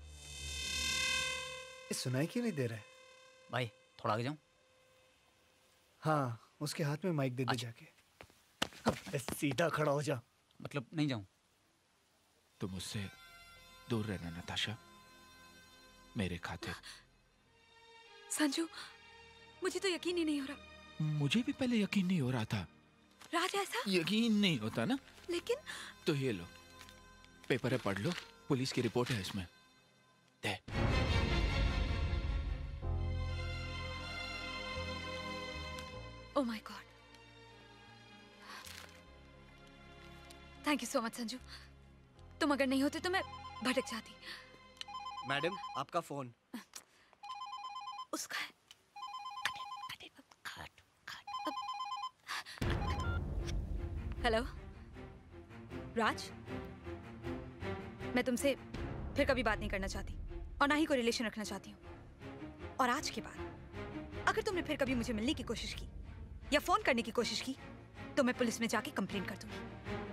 Speaker 14: ये सुनाई क्यों नहीं दे रहा है?
Speaker 15: भाई थोड़ा आगे जाऊं?
Speaker 14: हाँ, उसके हाथ में माइक दे दे जाके। अब सीधा खड़ा हो जा।
Speaker 15: मतलब नहीं जाऊं?
Speaker 16: तुम मुझसे दूर रहना नताशा, मेरे खातिर।
Speaker 17: संजू, मुझे तो यकीन ही नहीं हो रहा।
Speaker 16: मुझे भी पहले यकीन नहीं हो रहा था।
Speaker 17: राज ऐसा?
Speaker 16: यकीन नहीं होता ना।
Speaker 17: लेकिन
Speaker 16: तो ये लो, पेपर है, पढ़ लो, पुलिस की रिपोर्ट है इसमें। दे।
Speaker 17: Oh my god, thank you so much Sanju. तुम अगर नहीं होते तो मैं भटक जाती।
Speaker 9: मैडम, आपका फोन।
Speaker 17: उसका है। हेलो राज, मैं तुमसे फिर कभी बात नहीं करना चाहती और ना ही कोई रिलेशन रखना चाहती हूँ। और आज के बाद अगर तुमने फिर कभी मुझे मिलने की कोशिश की या फोन करने की कोशिश की तो मैं पुलिस में जाके कंप्लेंट कर दूंगी।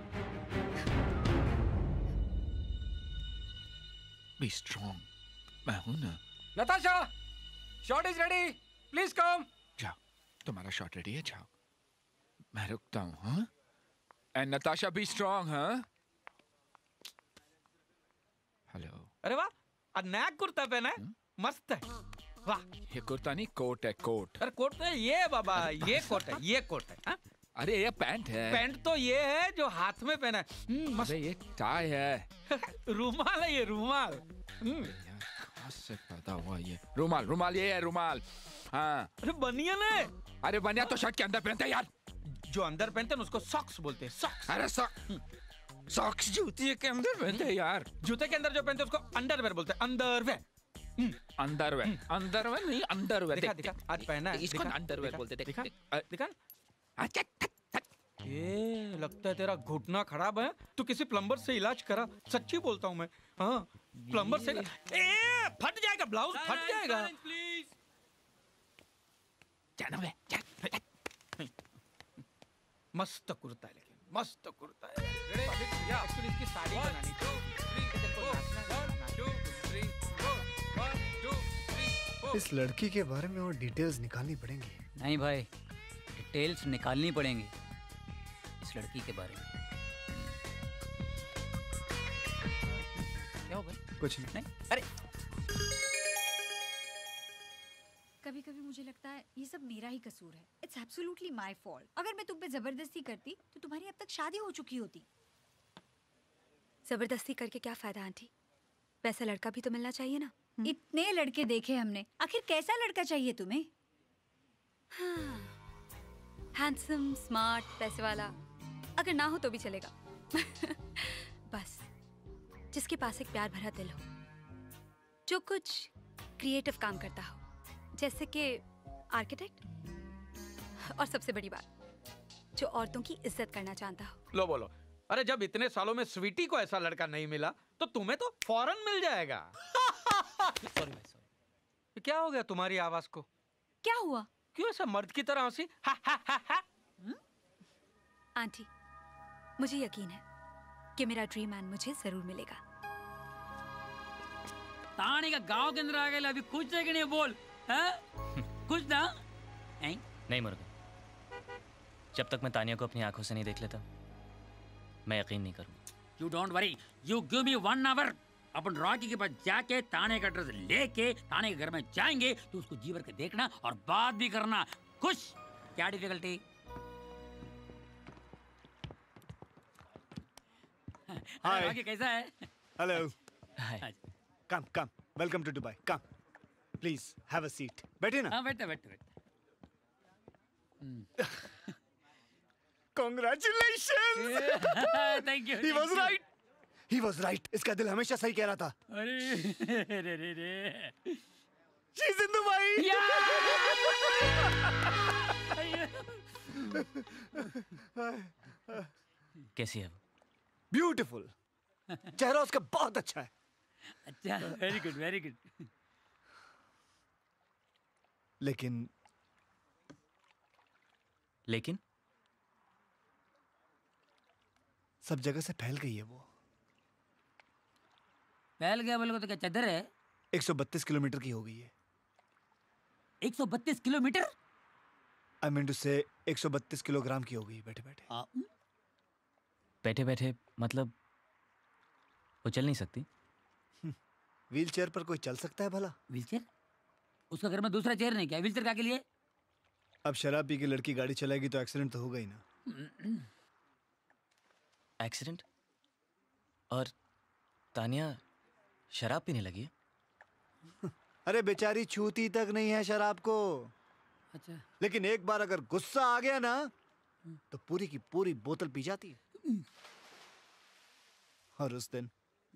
Speaker 16: बी स्ट्रॉन्ग, मैं हूं ना। Natasha, shot is ready, please come. जाओ, तुम्हारा शॉट रेडी है, जाओ, मैं रुकता हूँ। हाँ, एंड नताशा बी स्ट्रॉन्ग। हाँ, हेलो।
Speaker 19: अरे वाह, आज नया कुर्ता पहना है, मस्त है। वाह,
Speaker 16: ये कुर्ता नहीं, कोट है, कोट।
Speaker 19: अरे कोट तो ये है बाबा, ये कोट है, ये कोट है। हा?
Speaker 16: अरे ये पैंट है।
Speaker 19: पैंट तो ये है जो हाथ में पहना है।
Speaker 16: अरे ये टाई है।
Speaker 19: रुमाल है ये, रुमाल।
Speaker 16: कहाँ से पैदा हुआ ये रुमाल? रुमाल ये है, रुमाल। हाँ।
Speaker 19: अरे बनियान है।
Speaker 16: अरे बनियान तो शर्ट के अंदर पहनते हैं यार।
Speaker 19: जो अंदर पहनते हैं उसको सॉक्स बोलते हैं, सॉक्स।
Speaker 16: अरे सॉक्स, सॉक्स जूते के अंदर पहनते हैं यार।
Speaker 19: जूते के अंदर जो पहनते हैं उसको अंडरवेयर बोलते हैं, अंडरवेयर।
Speaker 16: अंडरवेयर, अंडरवेयर नहीं, अंडरवेयर।
Speaker 19: दिखा दिखा, आज पहना है।
Speaker 16: इसको अंडरवेयर बोलते हैं।
Speaker 19: दिखा दिखा। ये लगता है तेरा घुटना खराब है, तू किसी प्लम्बर से इलाज करा। सच्ची बोलता हूँ मैं। हाँ, प्लम्बर से। ए, फट जाएगा ब्लाउज, फट जाएगा। मस्त कुर्ता है, लेकिन मस्त कुर्ता है। एक्चुअली इसकी साड़ी बनानी थी।
Speaker 14: इस लड़की के बारे में और डिटेल्स निकालनी पड़ेंगी।
Speaker 15: नहीं भाई, डिटेल्स निकालनी पड़ेंगी इस लड़की के बारे में। क्या हो गया?
Speaker 14: कुछ नहीं।
Speaker 15: नहीं? अरे
Speaker 18: कभी कभी मुझे लगता है ये सब मेरा ही कसूर है। It's absolutely my fault. अगर मैं तुम पे जबरदस्ती करती तो तुम्हारी अब तक शादी हो चुकी होती।
Speaker 17: जबरदस्ती करके क्या फायदा आंटी? वैसा लड़का भी तो मिलना चाहिए ना।
Speaker 18: इतने लड़के देखे हमने, आखिर कैसा लड़का चाहिए तुम्हें?
Speaker 17: हाँ, हैंडसम, स्मार्ट, पैसे वाला, अगर ना हो तो भी चलेगा। बस जिसके पास एक प्यार भरा दिल हो, जो कुछ क्रिएटिव काम करता हो, जैसे कि आर्किटेक्ट, और सबसे बड़ी बात, जो औरतों की इज्जत करना जानता हो।
Speaker 19: लो बोलो, अरे जब इतने सालों में स्वीटी को ऐसा लड़का नहीं मिला तो तुम्हें तो फौरन मिल जाएगा।
Speaker 15: सॉरी भाई, सॉरी।
Speaker 19: क्या हो गया तुम्हारी आवाज को?
Speaker 17: क्या हुआ?
Speaker 19: क्यों ऐसा मर्द की तरह हंसी? हा हा हा हा।
Speaker 17: आंटी, मुझे यकीन है कि मेरा ड्रीम मैन मुझे जरूर मिलेगा।
Speaker 6: ताने का गांव के अंदर आ गए, अभी कुछ है कि नहीं बोल? हैं? कुछ ना?
Speaker 8: नहीं नहीं मुर्गन, जब तक मैं तानिया को अपनी आंखों से नहीं देख लेता मैं यकीन नहीं करूंगा।
Speaker 6: You don't worry, you give me one hour. अपन रॉकी के पास जाके ताने का एड्रेस लेके ताने के घर में जाएंगे, तो उसको जी भर के देखना और बात भी करना। खुश? क्या डिफिकल्टी?
Speaker 14: हाय
Speaker 6: रॉकी कैसा है?
Speaker 14: Hello hi come come welcome to Dubai come please have a seat बैठे ना।
Speaker 6: हाँ बैठे बैठे बैठे।
Speaker 14: Congratulations!
Speaker 6: Thank you.
Speaker 14: He was right. He was right. इसका दिल हमेशा सही कह रहा था।
Speaker 6: अरे रे रे रे।
Speaker 14: She's in Dubai.
Speaker 8: कैसी है वो?
Speaker 14: Beautiful. चेहरा उसका बहुत अच्छा है।
Speaker 6: अच्छा, very good, very good.
Speaker 14: लेकिन
Speaker 8: लेकिन
Speaker 14: सब जगह से फैल गई है वो।
Speaker 6: फैल गया बोले तो क्या चदर है?
Speaker 14: एक सौ बत्तीस किलोमीटर की हो गई है।
Speaker 6: एक सौ बत्तीस किलोमीटर?
Speaker 14: आई मीन टू से एक सौ बत्तीस किलोग्राम की हो गई बैठे बैठे।
Speaker 8: बैठे बैठे मतलब वो चल नहीं सकती?
Speaker 14: व्हील चेयर पर कोई चल सकता है भला?
Speaker 6: Wheelchair? उसका घर में दूसरा चेयर नहीं क्या? व्हील चेयर क्या के लिए?
Speaker 14: अब शराब पी के लड़की गाड़ी चलाएगी तो एक्सीडेंट तो होगा ही ना।
Speaker 8: एक्सीडेंट? और तानिया शराब पीने लगी है?
Speaker 14: अरे बेचारी छूती तक नहीं है शराब को।
Speaker 6: अच्छा।
Speaker 14: लेकिन एक बार अगर गुस्सा आ गया ना तो पूरी की पूरी बोतल पी जाती है। और उस दिन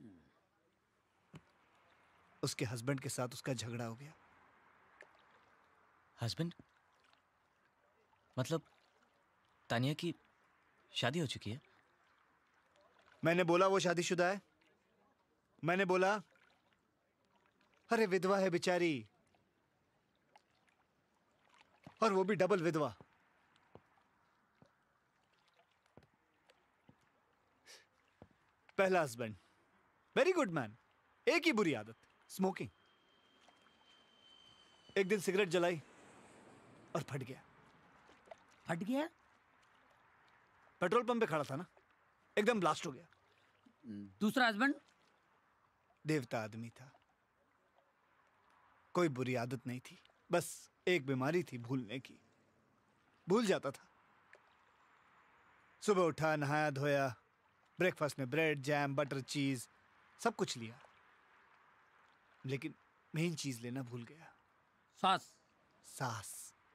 Speaker 14: उसके हस्बैंड के साथ उसका झगड़ा हो गया।
Speaker 8: हस्बैंड? मतलब तानिया की शादी हो चुकी है?
Speaker 14: मैंने बोला वो शादीशुदा है? मैंने बोला? अरे विधवा है बेचारी, और वो भी डबल विधवा। पहला हस्बैंड वेरी गुड मैन, एक ही बुरी आदत स्मोकिंग। एक दिन सिगरेट जलाई और फट गया।
Speaker 6: फट गया?
Speaker 14: पेट्रोल पंप पे खड़ा था ना, एकदम ब्लास्ट हो गया।
Speaker 6: दूसरा हस्बैंड?
Speaker 14: देवता आदमी था, कोई बुरी आदत नहीं थी, बस एक बीमारी थी भूलने की। भूल जाता था। सुबह उठा, नहाया धोया, ब्रेकफास्ट में ब्रेड जैम बटर चीज सब कुछ लिया, लेकिन मेन चीज लेना भूल गया।
Speaker 6: सांस?
Speaker 14: सांस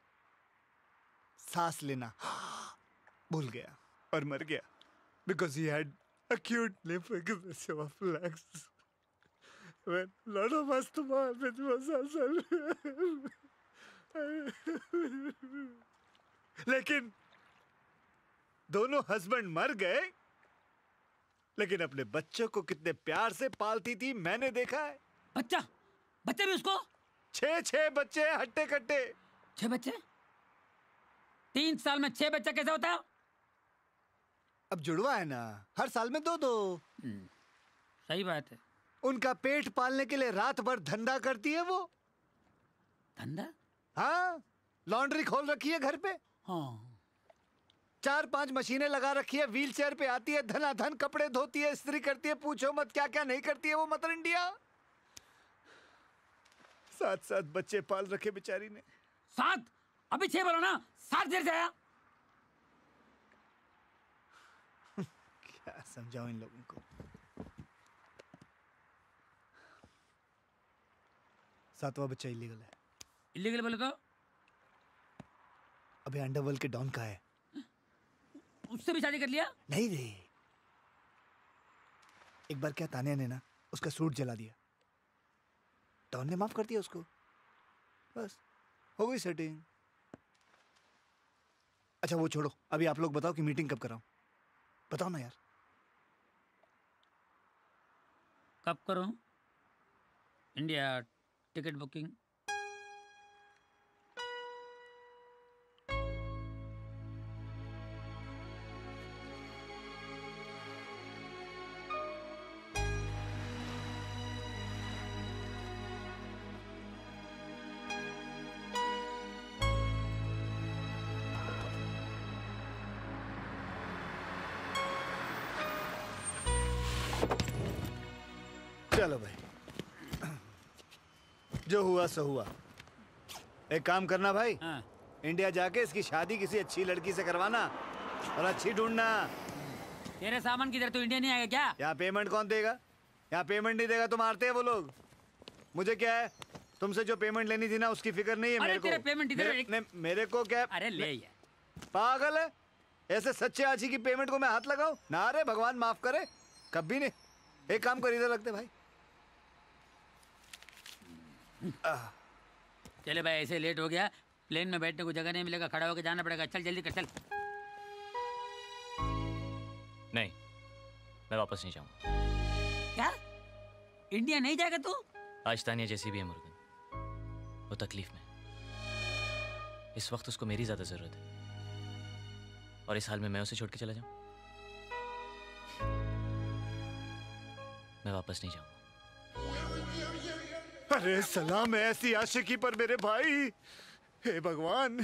Speaker 14: सांस लेना भूल गया और मर गया। Because he had acute lymphoblastic when lot of asthma with muscle. लेकिन दोनों हस्बैंड मर गए, लेकिन अपने बच्चों को कितने प्यार से पालती थी मैंने देखा है।
Speaker 6: बच्चा? बच्चे भी उसको?
Speaker 14: छह छह बच्चे हट्टे कट्टे।
Speaker 6: छह बच्चे? तीन साल में छह बच्चा कैसे होता?
Speaker 14: अब जुड़वा है ना, हर साल में दो दो।
Speaker 6: सही बात है।
Speaker 14: उनका पेट पालने के लिए रात भर धंधा करती है वो।
Speaker 6: धंधा?
Speaker 14: हाँ, लॉन्ड्री खोल रखी है घर पे।
Speaker 6: हाँ।
Speaker 14: चार पांच मशीनें लगा रखी है, व्हील चेयर पे आती है, धनाधन कपड़े धोती है, इस्त्री करती है, पूछो मत क्या क्या नहीं करती है वो मदर इंडिया। सात सात बच्चे पाल रखे बेचारी ने।
Speaker 6: सात? अभी छह बोलो ना, सात देर से आया।
Speaker 14: क्या समझाओ इन लोगों को। सातवां बच्चा इलीगल है।
Speaker 6: इलीगल बोले तो?
Speaker 14: अबे अंडरवर्ल्ड के डॉन का है।
Speaker 6: उससे भी शादी कर लिया?
Speaker 14: नहीं रे, एक बार क्या तानिया ने ना उसका सूट जला दिया, डॉन ने माफ कर दिया उसको, बस हो गई सेटिंग। अच्छा वो छोड़ो, अभी आप लोग बताओ कि मीटिंग कब कराऊं, बताओ ना यार।
Speaker 6: कब करूं? India ticket booking?
Speaker 14: चलो भाई, जो हुआ सो हुआ। एक काम करना भाई, हाँ। इंडिया जाके इसकी शादी किसी अच्छी लड़की से करवाना और अच्छी ढूंढना।
Speaker 15: तेरे सामान किधर, तू इंडिया नहीं आएगा क्या?
Speaker 14: यहाँ पेमेंट कौन देगा? यहाँ पेमेंट नहीं देगा तो मारते हैं वो लोग। मुझे क्या है, तुमसे जो पेमेंट लेनी थी ना उसकी फिक्र नहीं है मेरे को।
Speaker 15: तेरे पेमेंट इधर
Speaker 14: मेरे, ने, मेरे को क्या?
Speaker 15: अरे ले यार,
Speaker 14: पागल है? ऐसे सच्चे आजी की पेमेंट को मैं हाथ लगाऊं? ना रे, भगवान माफ करे, कभी नहीं। एक काम कर, इधर लगते भाई।
Speaker 15: चले भाई, ऐसे लेट हो गया, प्लेन में बैठने को जगह नहीं मिलेगा, खड़ा होकर जाना पड़ेगा। चल जल्दी कर, चल।
Speaker 8: नहीं, मैं वापस नहीं जाऊंगा।
Speaker 15: क्या? इंडिया नहीं जाएगा तू?
Speaker 8: आज तानिया जैसी भी है मुर्गन, वो तकलीफ में। इस वक्त उसको मेरी ज्यादा जरूरत है, और इस हाल में मैं उसे छोड़ के चला जाऊं? मैं वापस नहीं जाऊंगा।
Speaker 14: अरे सलाम है ऐसी आशिकी पर मेरे भाई। हे भगवान,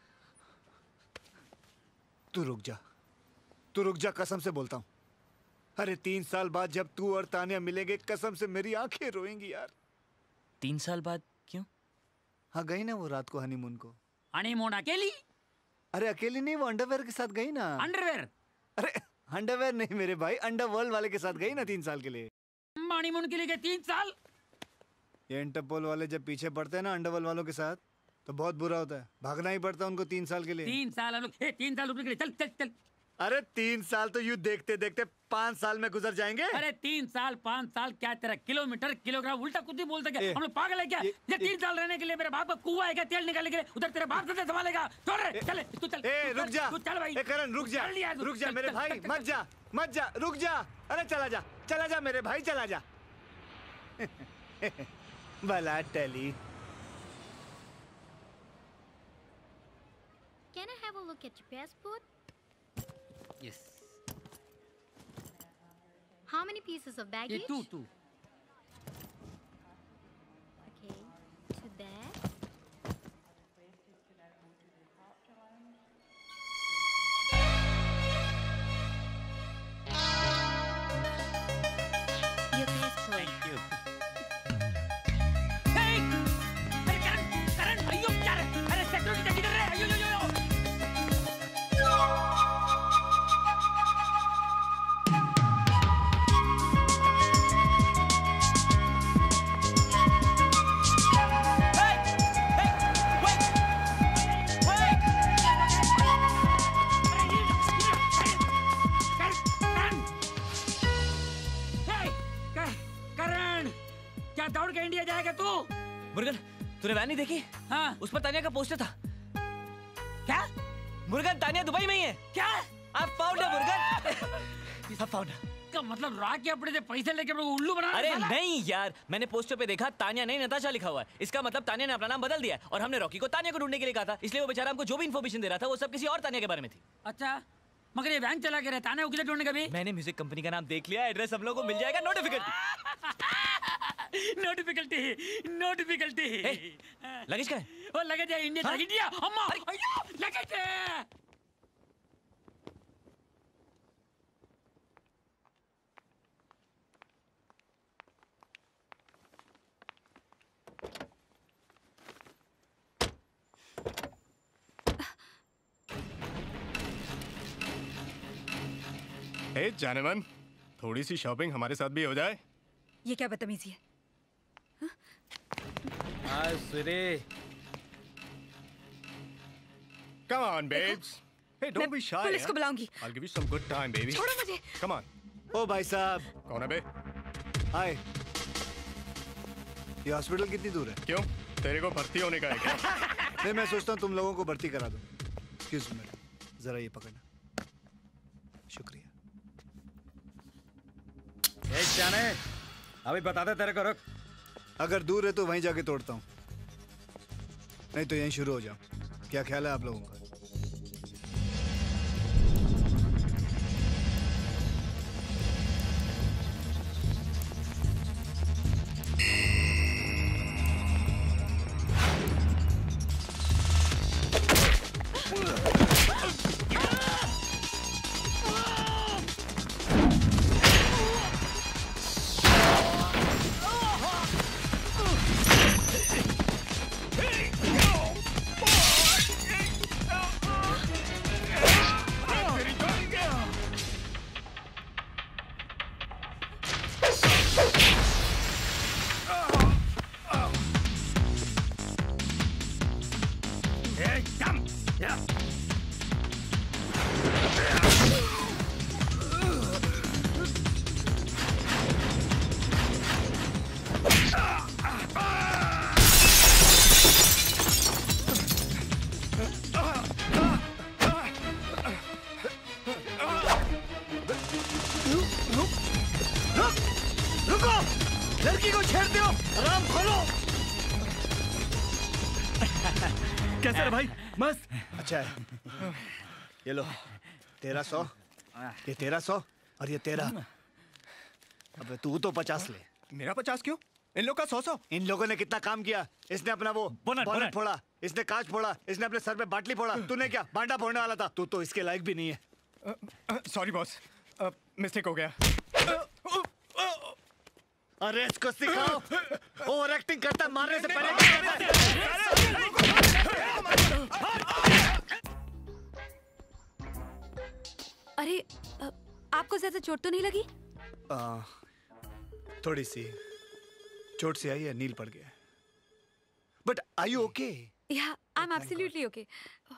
Speaker 14: तू रुक जा, तू रुक जा, कसम से बोलता हूं। अरे तीन साल बाद जब तू और तानिया मिलेंगे, कसम से मेरी आंखें रोएंगी यार।
Speaker 8: तीन साल बाद? क्यों?
Speaker 14: हाँ, गई ना वो रात को हनीमून को।
Speaker 15: हनीमून अकेली?
Speaker 14: अरे अकेली नहीं, वो अंडरवेयर के साथ गई ना।
Speaker 15: अंडरवेयर?
Speaker 14: अरे अंडरवेयर नहीं मेरे भाई, अंडरवर्ल्ड वाले के साथ गई ना तीन साल के लिए।
Speaker 15: हनीमून के लिए गए तीन साल?
Speaker 14: ये इंटरपोल वाले जब पीछे पड़ते हैं ना अंडरवर्ल्ड वालों के साथ, तो बहुत बुरा होता है, भागना ही पड़ता है उनको तीन साल के लिए।
Speaker 15: तीन साल हम लोग, तीन साल रुकने के लिए, चल चल चल।
Speaker 14: अरे तीन साल तो यूं देखते देखते पाँच साल में गुजर जाएंगे।
Speaker 15: अरे तीन साल पाँच साल क्या तेरा किलोमीटर किलोग्राम उल्टा कुछ नहीं बोलते क्या? हम लोग पागल है क्या? ये, ये तीन साल रहने के लिए मेरे बाप का कुआं है क्या तेल निकालने के लिए? उधर तेरे बाप से संभालेगा। छोड़ रे, चल तू चल।
Speaker 14: ए रुक जा,
Speaker 15: तू चल भाई।
Speaker 14: ए करण रुक जा, रुक जा मेरे भाई, मत जा मत जा, रुक जा। अरे चला जा, चला जा मेरे भाई, चला जा। भला टेली।
Speaker 11: Can I have a look at your passport?
Speaker 15: Yes.
Speaker 11: How many pieces of baggage?
Speaker 15: Yeah, two, two.
Speaker 11: Okay, to that. Your passport.
Speaker 15: Thank you. Hey! अरे करण, करण, अयो यार, अरे सिक्योरिटी किधर है? अयो यो यो यो। दौड़ के इंडिया जाएगा तू?
Speaker 8: मुर्गन, तूने वैन नहीं देखी?
Speaker 15: हाँ।
Speaker 8: उस पर तानिया का पोस्टर था।
Speaker 15: क्या?
Speaker 8: मुर्गन, तानिया दुबई में ही है।
Speaker 15: क्या?
Speaker 8: I found her, Murugan. I found her।
Speaker 15: का मतलब रात के अपने से पैसे लेके उल्लू बना?
Speaker 8: अरे नहीं यार, मैंने पोस्टर पे देखा तानिया नहीं नताशा लिखा हुआ है। इसका मतलब तानिया ने अपना नाम बदल दिया है, और हमने रॉकी को तानिया को ढूंढने के लिए कहा था, इसलिए वो बेचारा हमको जो भी इन्फॉर्मेशन दे रहा था वो सब किसी और तानिया के बारे में थी।
Speaker 15: अच्छा, मगर ये वैन चला के रहता है ना, वो किधर ढूंढने का भी?
Speaker 8: मैंने म्यूजिक कंपनी का नाम देख लिया, एड्रेस हम लोगों को मिल जाएगा। No difficulty.
Speaker 15: No difficulty, no difficulty.
Speaker 8: Luggage का है?
Speaker 15: वो लगेज है इंडिया, इंडिया। अम्मा, लगेज है।
Speaker 13: ए जानमन, थोड़ी सी शॉपिंग हमारे साथ भी हो जाए।
Speaker 17: ये क्या बदतमीजी है?
Speaker 9: हाय सुरे।
Speaker 13: Come on, babes. Hey, don't be shy.
Speaker 17: Police को बुलाऊंगी।
Speaker 13: I'll give you some good time, baby.
Speaker 17: छोड़ो मुझे।
Speaker 13: Come on.
Speaker 14: ओ भाई साहब।
Speaker 13: कौन है बे?
Speaker 14: हाय। ये हॉस्पिटल कितनी दूर है?
Speaker 13: क्यों? तेरे को भर्ती होने का है क्या?
Speaker 14: नहीं, मैं सोचता हूँ तुम लोगों को भर्ती करा दो। Excuse me, जरा ये पकड़ना। शुक्रिया।
Speaker 9: ए जाने, अभी बता दे तेरे को, रुक।
Speaker 14: अगर दूर है तो वहीं जाके तोड़ता हूँ, नहीं तो यहीं शुरू हो जाओ। क्या ख्याल है आप लोगों का?
Speaker 15: come. Yeah.
Speaker 14: रुको, लड़की को छेड़ दो, आराम खोलो।
Speaker 9: कैसा है भाई? मस्त।
Speaker 14: अच्छा है। ये लो, तेरह सौ, ये तेरह सौ और ये तेरह। अबे तू तो पचास ले।
Speaker 13: मेरा पचास क्यों? इन लोग का सौ सौ।
Speaker 14: इन लोगों ने कितना काम किया। इसने अपना वो बोनट फोड़ा, इसने कांच फोड़ा, इसने अपने सर पे बाटली फोड़ा। तूने क्या बांटा फोड़ने वाला था? तू तो इसके लायक भी नहीं है।
Speaker 13: सॉरी बॉस, मिस्टेक हो गया।
Speaker 14: अरे इसको सिखाओ, ओवर एक्टिंग करता मारने से पहले।
Speaker 17: अरे अ, आपको ज्यादा चोट तो नहीं लगी?
Speaker 14: आ, थोड़ी सी चोट सी आई है, नील पड़ गया। But are you okay?
Speaker 17: Yeah I am absolutely okay.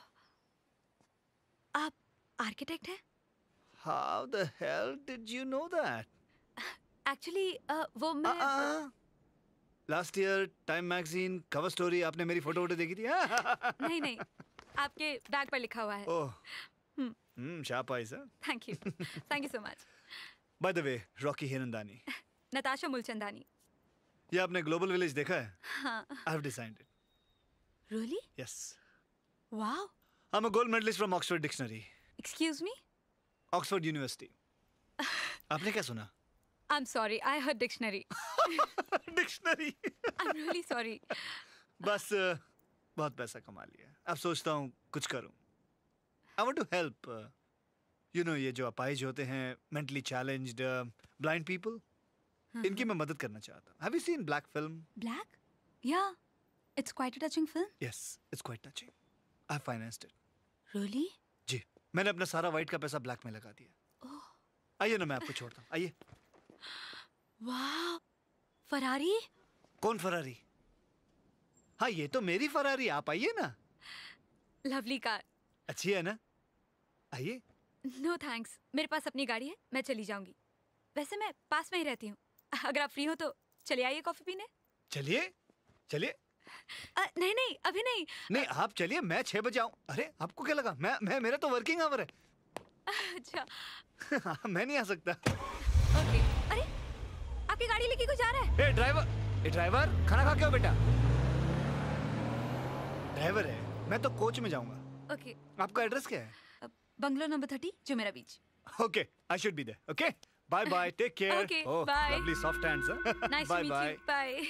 Speaker 17: आप आर्किटेक्ट हैं?
Speaker 14: How the hell did you know that?
Speaker 17: Actually वो मैं
Speaker 14: last year time magazine cover story आपने मेरी फोटो वोटो देखी थी?
Speaker 17: नहीं नहीं, आपके बैग पर लिखा हुआ है।
Speaker 14: Oh, hmm, sharp eyes.
Speaker 17: Thank you, thank you so much.
Speaker 14: By the way, Rocky Hirandani.
Speaker 17: Natasha Moolchandani.
Speaker 14: ये आपने ग्लोबल विलेज देखा है?
Speaker 17: हाँ।
Speaker 14: I have designed it.
Speaker 17: Really?
Speaker 14: Yes.
Speaker 17: Wow.
Speaker 14: I'm a gold medalist from Oxford Dictionary.
Speaker 17: Excuse me?
Speaker 14: Oxford University. आपने क्या सुना?
Speaker 17: I'm sorry, I heard dictionary.
Speaker 14: Dictionary.
Speaker 17: I'm really sorry.
Speaker 14: बस बहुत पैसा कमा लिया। अब सोचता हूँ कुछ करूँ। I want to help. Uh, you know ये जो अपाहिज होते हैं, mentally challenged, uh, blind people, इनकी मैं मदद करना चाहता हूँ। Have you seen Black film?
Speaker 17: Black? Yeah, it's quite a touching film.
Speaker 14: Yes, it's quite touching. I financed it.
Speaker 17: Really?
Speaker 14: जी, मैंने अपना सारा वाइट का पैसा ब्लैक में लगा दिया।
Speaker 17: Oh.
Speaker 14: आइए ना, मैं आपको छोड़ता हूँ। आइए।
Speaker 17: वाह, फरारी?
Speaker 14: कौन फरारी? हाँ, ये तो मेरी फरारी। आप आइए ना।
Speaker 17: Lovely car.
Speaker 14: अच्छी है ना? आइए।
Speaker 17: नो थैंक्स, मेरे पास अपनी गाड़ी है, मैं चली जाऊंगी। वैसे मैं पास में ही रहती हूँ, अगर आप फ्री हो तो चले आइए कॉफी पीने।
Speaker 14: चलिए, चलिए।
Speaker 17: नहीं नहीं, अभी नहीं।
Speaker 14: नहीं, आप चलिए, मैं छह बजे आऊँ। अरे आपको क्या लगा? मैं मैं मेरा तो वर्किंग आवर है।
Speaker 17: अच्छा।
Speaker 14: मैं नहीं आ सकता।
Speaker 17: ओके। अरे आपकी गाड़ी लेके कोई जा रहा है?
Speaker 14: ए ड्राइवर, ए ड्राइवर, खाना खा के आओ बेटा। ड्राइवर है, मैं तो कोच में जाऊंगा।
Speaker 17: ओके।
Speaker 14: आपका एड्रेस क्या है?
Speaker 17: Bungalow number thirty, Jumeirah beach.
Speaker 14: Okay, I should be there. Okay, bye bye, take care.
Speaker 17: Okay, bye.
Speaker 14: Lovely soft hands.
Speaker 17: Nice to meet you, bye.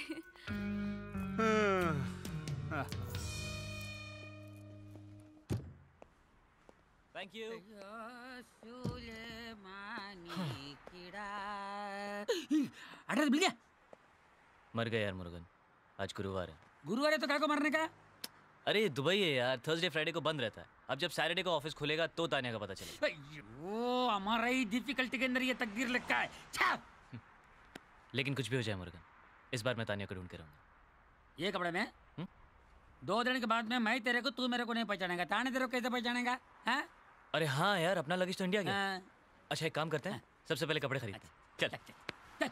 Speaker 8: Thank you.
Speaker 15: Address मिल गया?
Speaker 8: मर गए यार मुरुगन, आज गुरुवार है।
Speaker 15: गुरुवार है तो क्या को मरने का?
Speaker 8: अरे दुबई है यार, थर्सडे फ्राइडे को बंद रहता है। अब जब सैटरडे को ऑफिस खुलेगा तो तानिया का पता चलेगा।
Speaker 15: वो हमारा ही डिफिकल्टी के अंदर ये तकदीर लिखा है। छाप।
Speaker 8: लेकिन कुछ भी हो जाए मुरुगन, इस बार मैं तानिया को ढूंढ के रहूंगा।
Speaker 15: ये कपड़े में हुँ? दो दिन के बाद में मैं तेरे को, तू मेरे को नहीं पहचानेगा। ताने तेरे को कैसे पहचानेगा? हाँ?
Speaker 8: अरे हाँ यार, अपना लगेज तो इंडिया गया। अच्छा एक काम करते हैं, सबसे पहले कपड़े खरीदते हैं। चल, चल, चल।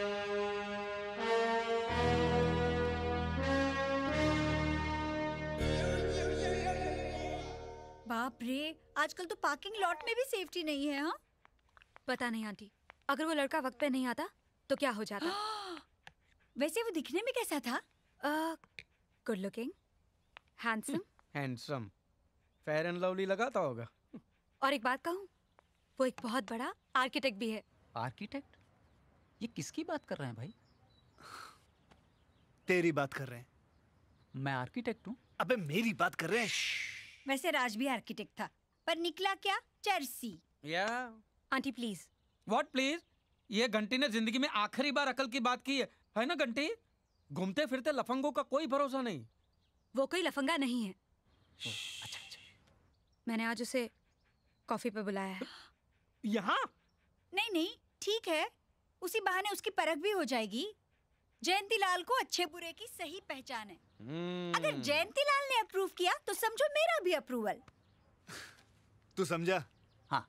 Speaker 18: बाप रे, आजकल तो पार्किंग लॉट में भी सेफ्टी नहीं है। हाँ,
Speaker 17: पता नहीं आंटी, अगर वो लड़का वक्त पे नहीं आता तो क्या हो जाता?
Speaker 18: वैसे वो दिखने में कैसा था?
Speaker 17: Good looking, handsome.
Speaker 19: Handsome, fair and lovely लगाता होगा।
Speaker 17: और एक बात कहूँ, वो एक बहुत बड़ा आर्किटेक्ट भी है।
Speaker 15: आर्किटेक्ट? ये किसकी बात कर रहे हैं भाई?
Speaker 14: तेरी बात कर रहे हैं।
Speaker 15: मैं आर्किटेक्ट हूँ?
Speaker 14: अबे मेरी बात कर रहे हैं।
Speaker 18: वैसे राज भी आर्किटेक्ट था, पर निकला क्या? चर्सी।
Speaker 19: या
Speaker 17: आंटी प्लीज।
Speaker 19: What please? ये घंटी ने जिंदगी में आखिरी बार अकल की बात की है, है ना घंटी? घूमते फिरते लफंगों का कोई भरोसा नहीं।
Speaker 17: वो कोई लफंगा नहीं है। अच्छा अच्छा। मैंने आज उसे कॉफी पे बुलाया है।
Speaker 19: यहाँ?
Speaker 18: नहीं नहीं, ठीक है, उसी बहाने उसकी परख भी हो जाएगी। जयंती लाल को अच्छे बुरे की सही पहचान है। अगर जयंतीलाल ने अप्रूव किया तो समझो मेरा भी अप्रूवल।
Speaker 14: तू समझा?
Speaker 6: हाँ।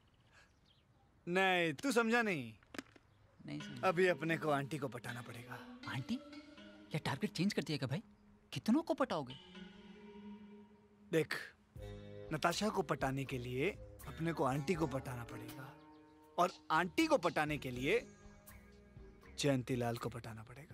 Speaker 14: नहीं, तू समझा नहीं।
Speaker 6: नहीं समझा।
Speaker 14: अभी अपने को आंटी को पटाना पड़ेगा।
Speaker 6: आंटी? ये टारगेट चेंज कर दिया क्या भाई? कितनों को पटाओगे?
Speaker 14: देख, नताशा को पटाने के लिए अपने को आंटी को पटाना पड़ेगा, और आंटी को पटाने के लिए जयंतीलाल को पटाना पड़ेगा।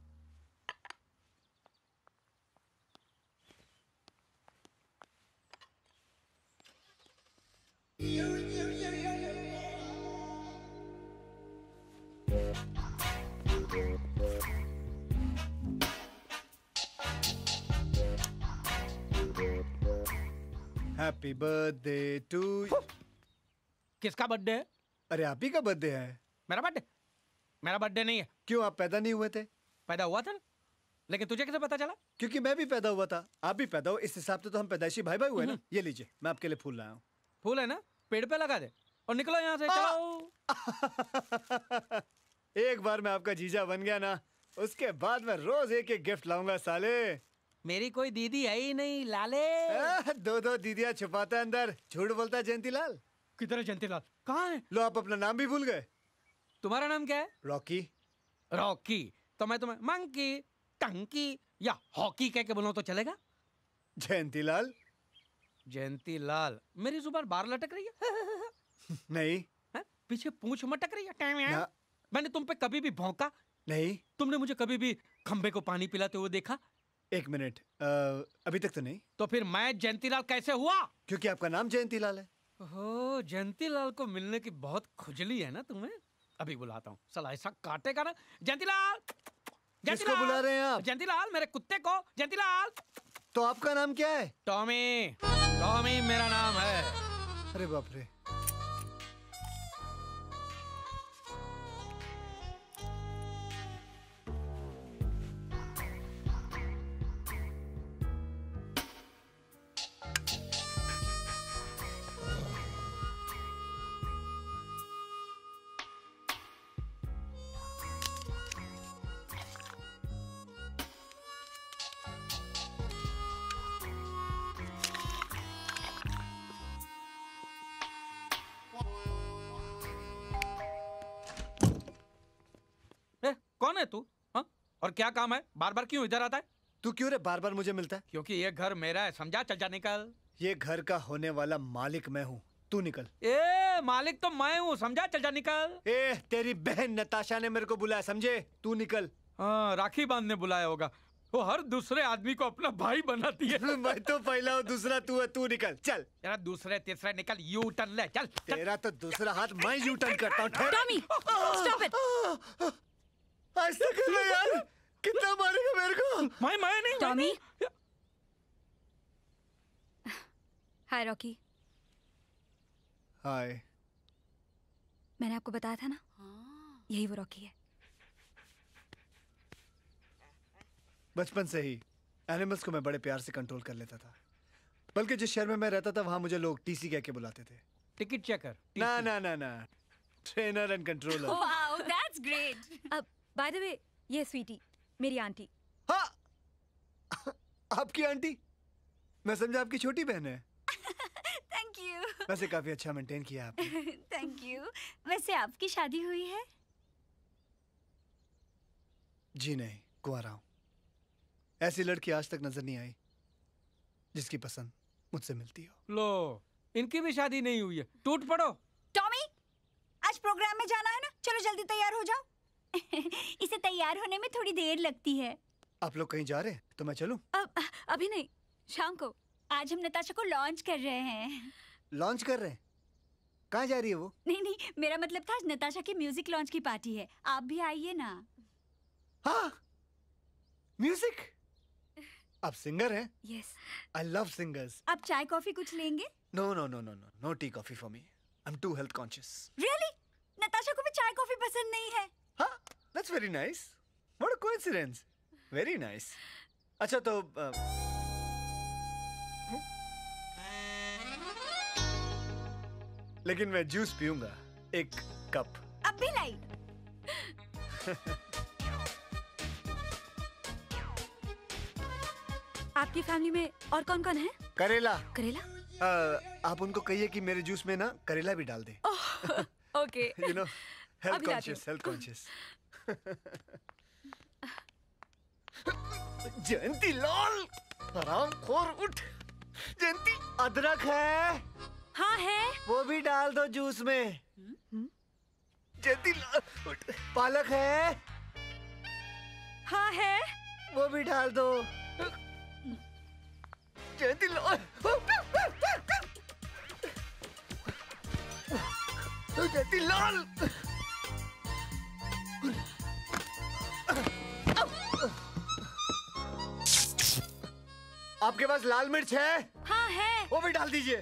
Speaker 14: Happy birthday to.
Speaker 19: किसका बर्थडे है?
Speaker 14: अरे आप ही का बर्थडे है।
Speaker 19: मेरा बर्थडे? मेरा बर्थडे नहीं है।
Speaker 14: क्यों, आप पैदा नहीं हुए थे?
Speaker 19: पैदा हुआ था ना, लेकिन तुझे कैसे पता चला?
Speaker 14: क्योंकि मैं भी पैदा हुआ था, आप भी पैदा हो, इस हिसाब से तो हम पैदाइशी भाई भाई हुए ना। ये लीजिए, मैं आपके लिए फूल लाया हूँ।
Speaker 19: फूल है ना, पेड़ पे लगा दे और निकलो यहाँ से, चलो।
Speaker 14: एक बार मैं आपका जीजा बन गया ना, उसके बाद मैं रोज एक एक गिफ्ट लाऊंगा साले।
Speaker 19: मेरी कोई दीदी है ही नहीं लाले।
Speaker 14: आ, दो दो दीदियां छुपाता है अंदर, झूठ बोलता है जयंतीलाल।
Speaker 19: किधर है जयंतीलाल? कहाँ है?
Speaker 14: लो, आप अपना नाम भी भूल गए।
Speaker 19: तुम्हारा नाम क्या है?
Speaker 14: रॉकी।
Speaker 19: रॉकी? तो मैं तुम्हें मंकी, टंकी या हॉकी कह के बोलूं तो चलेगा?
Speaker 14: जयंतीलाल।
Speaker 19: जयंतीलाल? मेरी जुबान बाहर लटक रही है?
Speaker 14: नहीं।
Speaker 19: है? पीछे पूंछ मटक रही है? मैंने तुम पे कभी भी भौंका?
Speaker 14: नहीं।
Speaker 19: तुमने मुझे कभी भी खंबे को पानी पिलाते हुए देखा?
Speaker 14: एक मिनट, अभी तक तो नहीं।
Speaker 19: तो फिर मैं जयंतीलाल कैसे हुआ?
Speaker 14: क्योंकि आपका नाम जयंतीलाल है।
Speaker 19: ओह, जयंतीलाल को मिलने की बहुत खुजली है ना तुम्हें? अभी बुलाता हूँ, साला ऐसा काटेगा ना। जयंतीलाल!
Speaker 14: किसको बुला रहे हैं आप?
Speaker 19: जयंतीलाल, मेरे कुत्ते को। जयंतीलाल!
Speaker 14: तो आपका नाम क्या है?
Speaker 19: टॉमी। टॉमी मेरा नाम है।
Speaker 14: अरे बाप रे।
Speaker 19: कौन है तू? हाँ? और क्या काम है? बार बार क्यों इधर आता है?
Speaker 14: तू क्यों रे बार बार मुझे मिलता है?
Speaker 19: क्योंकि ये घर मेरा है, समझा? चल जा, निकल।
Speaker 14: ये घर का होने वाला मालिक मैं हूँ, तू निकल।
Speaker 19: ए, मालिक तो मैं हूँ, समझा? चल जा, निकल।
Speaker 14: ए, तेरी बहन नताशा ने मेरे को बुलाया, समझे? तू निकल।
Speaker 19: हाँ, राखी बांधने बुलाया होगा। वो हर दूसरे आदमी को अपना भाई बनाती है।
Speaker 14: मैं तो पहला हूँ, दूसरा तू है, तू निकल। चल।
Speaker 19: तेरा दूसरे तीसरे निकल, यू टर्न ले, चल।
Speaker 14: तेरा तो दूसरा हाथ मैं यू टर्न करता हूँ।
Speaker 17: Tommy, stop it.
Speaker 14: ऐसा कर रहे यार, कितना मारेगा मेरे को?
Speaker 19: मैं मैं नहीं।
Speaker 17: टॉमी। Hi Rocky.
Speaker 14: हाय।
Speaker 17: मैंने आपको बताया था ना, यही वो रॉकी है।
Speaker 14: बचपन से ही एनिमल्स को मैं बड़े प्यार से कंट्रोल कर लेता था, बल्कि जिस शहर में मैं रहता था वहां मुझे लोग टीसी कह के बुलाते थे।
Speaker 19: Ticket checker?
Speaker 14: ना ना ना ना, trainer and controller.
Speaker 17: Wow, that's great. अब बाय द वे, ये स्वीटी मेरी आंटी।
Speaker 14: हाँ, आपकी आंटी? मैं समझा आपकी छोटी बहन है।
Speaker 18: Thank you.
Speaker 14: वैसे काफी अच्छा मेंटेन किया आपने।
Speaker 18: Thank you. वैसे आपकी शादी हुई है?
Speaker 14: जी नहीं, कुंवारा हूं। ऐसी लड़की आज तक नजर नहीं आई जिसकी पसंद मुझसे मिलती हो।
Speaker 19: लो, इनकी भी शादी नहीं हुई है, टूट पड़ो।
Speaker 18: टॉमी, आज प्रोग्राम में जाना है ना, चलो जल्दी तैयार हो जाओ। इसे तैयार होने में थोड़ी देर लगती है।
Speaker 14: आप लोग कहीं जा रहे हैं तो मैं चलूं?
Speaker 17: अब अभी नहीं, शाम को।
Speaker 18: आज हम नताशा को लॉन्च कर रहे हैं।
Speaker 14: लॉन्च कर रहे हैं? कहाँ जा रही है वो?
Speaker 18: नहीं नहीं, मेरा मतलब था आज नताशा की म्यूजिक लॉन्च की पार्टी है, आप भी आइए ना।
Speaker 14: हाँ, म्यूजिक? आप सिंगर हैं?
Speaker 18: यस।
Speaker 14: I love singers.
Speaker 18: आप चाय कॉफी कुछ लेंगे?
Speaker 14: No no no no no no tea coffee for me. I am too health conscious.
Speaker 18: Really? Natasha को भी चाय कॉफी पसंद नहीं है?
Speaker 14: हाँ, that's very nice. What a coincidence. Very nice. अच्छा तो uh, लेकिन मैं जूस पीऊंगा, एक कप।
Speaker 18: अब भी लाई।
Speaker 17: आपकी फैमिली में और कौन कौन है?
Speaker 14: करेला।
Speaker 17: करेला?
Speaker 14: आ, आप उनको कहिए कि मेरे जूस में ना करेला भी डाल दे।
Speaker 17: ओके।
Speaker 14: यू नो हेल्थ
Speaker 17: अभी लाती
Speaker 14: conscious, health conscious. Jayanti Lal, हरामखोर उठ। जयंती अदरक है?
Speaker 17: हाँ है।
Speaker 14: वो भी डाल दो जूस में। जयंती लाल उठ। पालक है?
Speaker 17: हाँ है।
Speaker 14: वो भी डाल दो। जयंती लाल। जयंती लाल। आपके पास लाल मिर्च है?
Speaker 17: हाँ है।
Speaker 14: वो भी डाल दीजिए।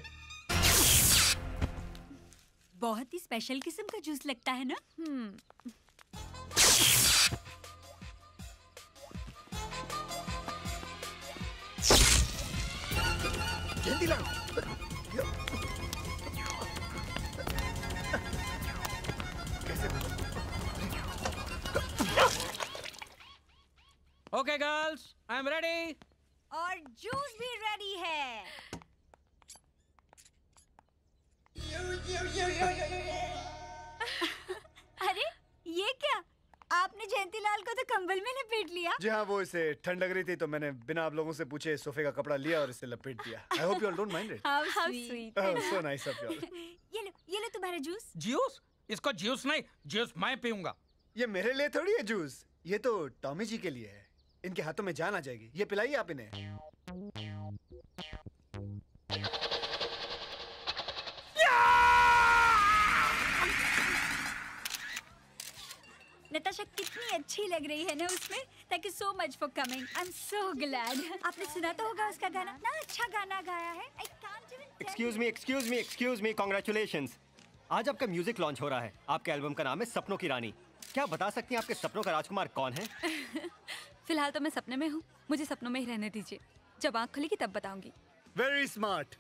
Speaker 18: बहुत ही स्पेशल किस्म का जूस लगता है ना?
Speaker 17: हम्म।
Speaker 14: जल्दी लाओ।
Speaker 19: Okay girls, I am ready.
Speaker 18: और जूस भी रेडी है। अरे ये क्या? आपने जयंतीलाल को तो कंबल में लपेट लिया।
Speaker 14: जी हाँ, वो इसे ठंड लग रही थी तो मैंने बिना आप लोगों से पूछे सोफे का कपड़ा लिया और इसे लपेट दिया। I hope you all don't mind it.
Speaker 18: How sweet.
Speaker 14: Oh, so nice of you all.
Speaker 18: ये लो, ये लो तुम्हारा जूस।
Speaker 19: जूस? इसको जूस नहीं, जूस मैं पीऊंगा।
Speaker 14: ये मेरे लिए थोड़ी है जूस, ये तो टॉमी जी के लिए है। इनके हाथों में जान आ जाएगी। ये पिलाइए आप इन्हें।
Speaker 18: नताशा कितनी अच्छी लग रही है ना उसमें। Thank you so much for coming. I am so glad. आपने सुना तो होगा उसका गाना, ना अच्छा गाना गाया है। I can't even
Speaker 9: excuse me excuse me excuse me congratulations. आज आपका म्यूजिक लॉन्च हो रहा है। आपके एल्बम का नाम है सपनों की रानी। क्या बता सकती हैं आपके सपनों का राजकुमार कौन है?
Speaker 17: फिलहाल तो मैं सपने में हूँ, मुझे सपनों में ही रहने दीजिए। जब आँख खुलेगी तब बताऊंगी।
Speaker 14: Very smart.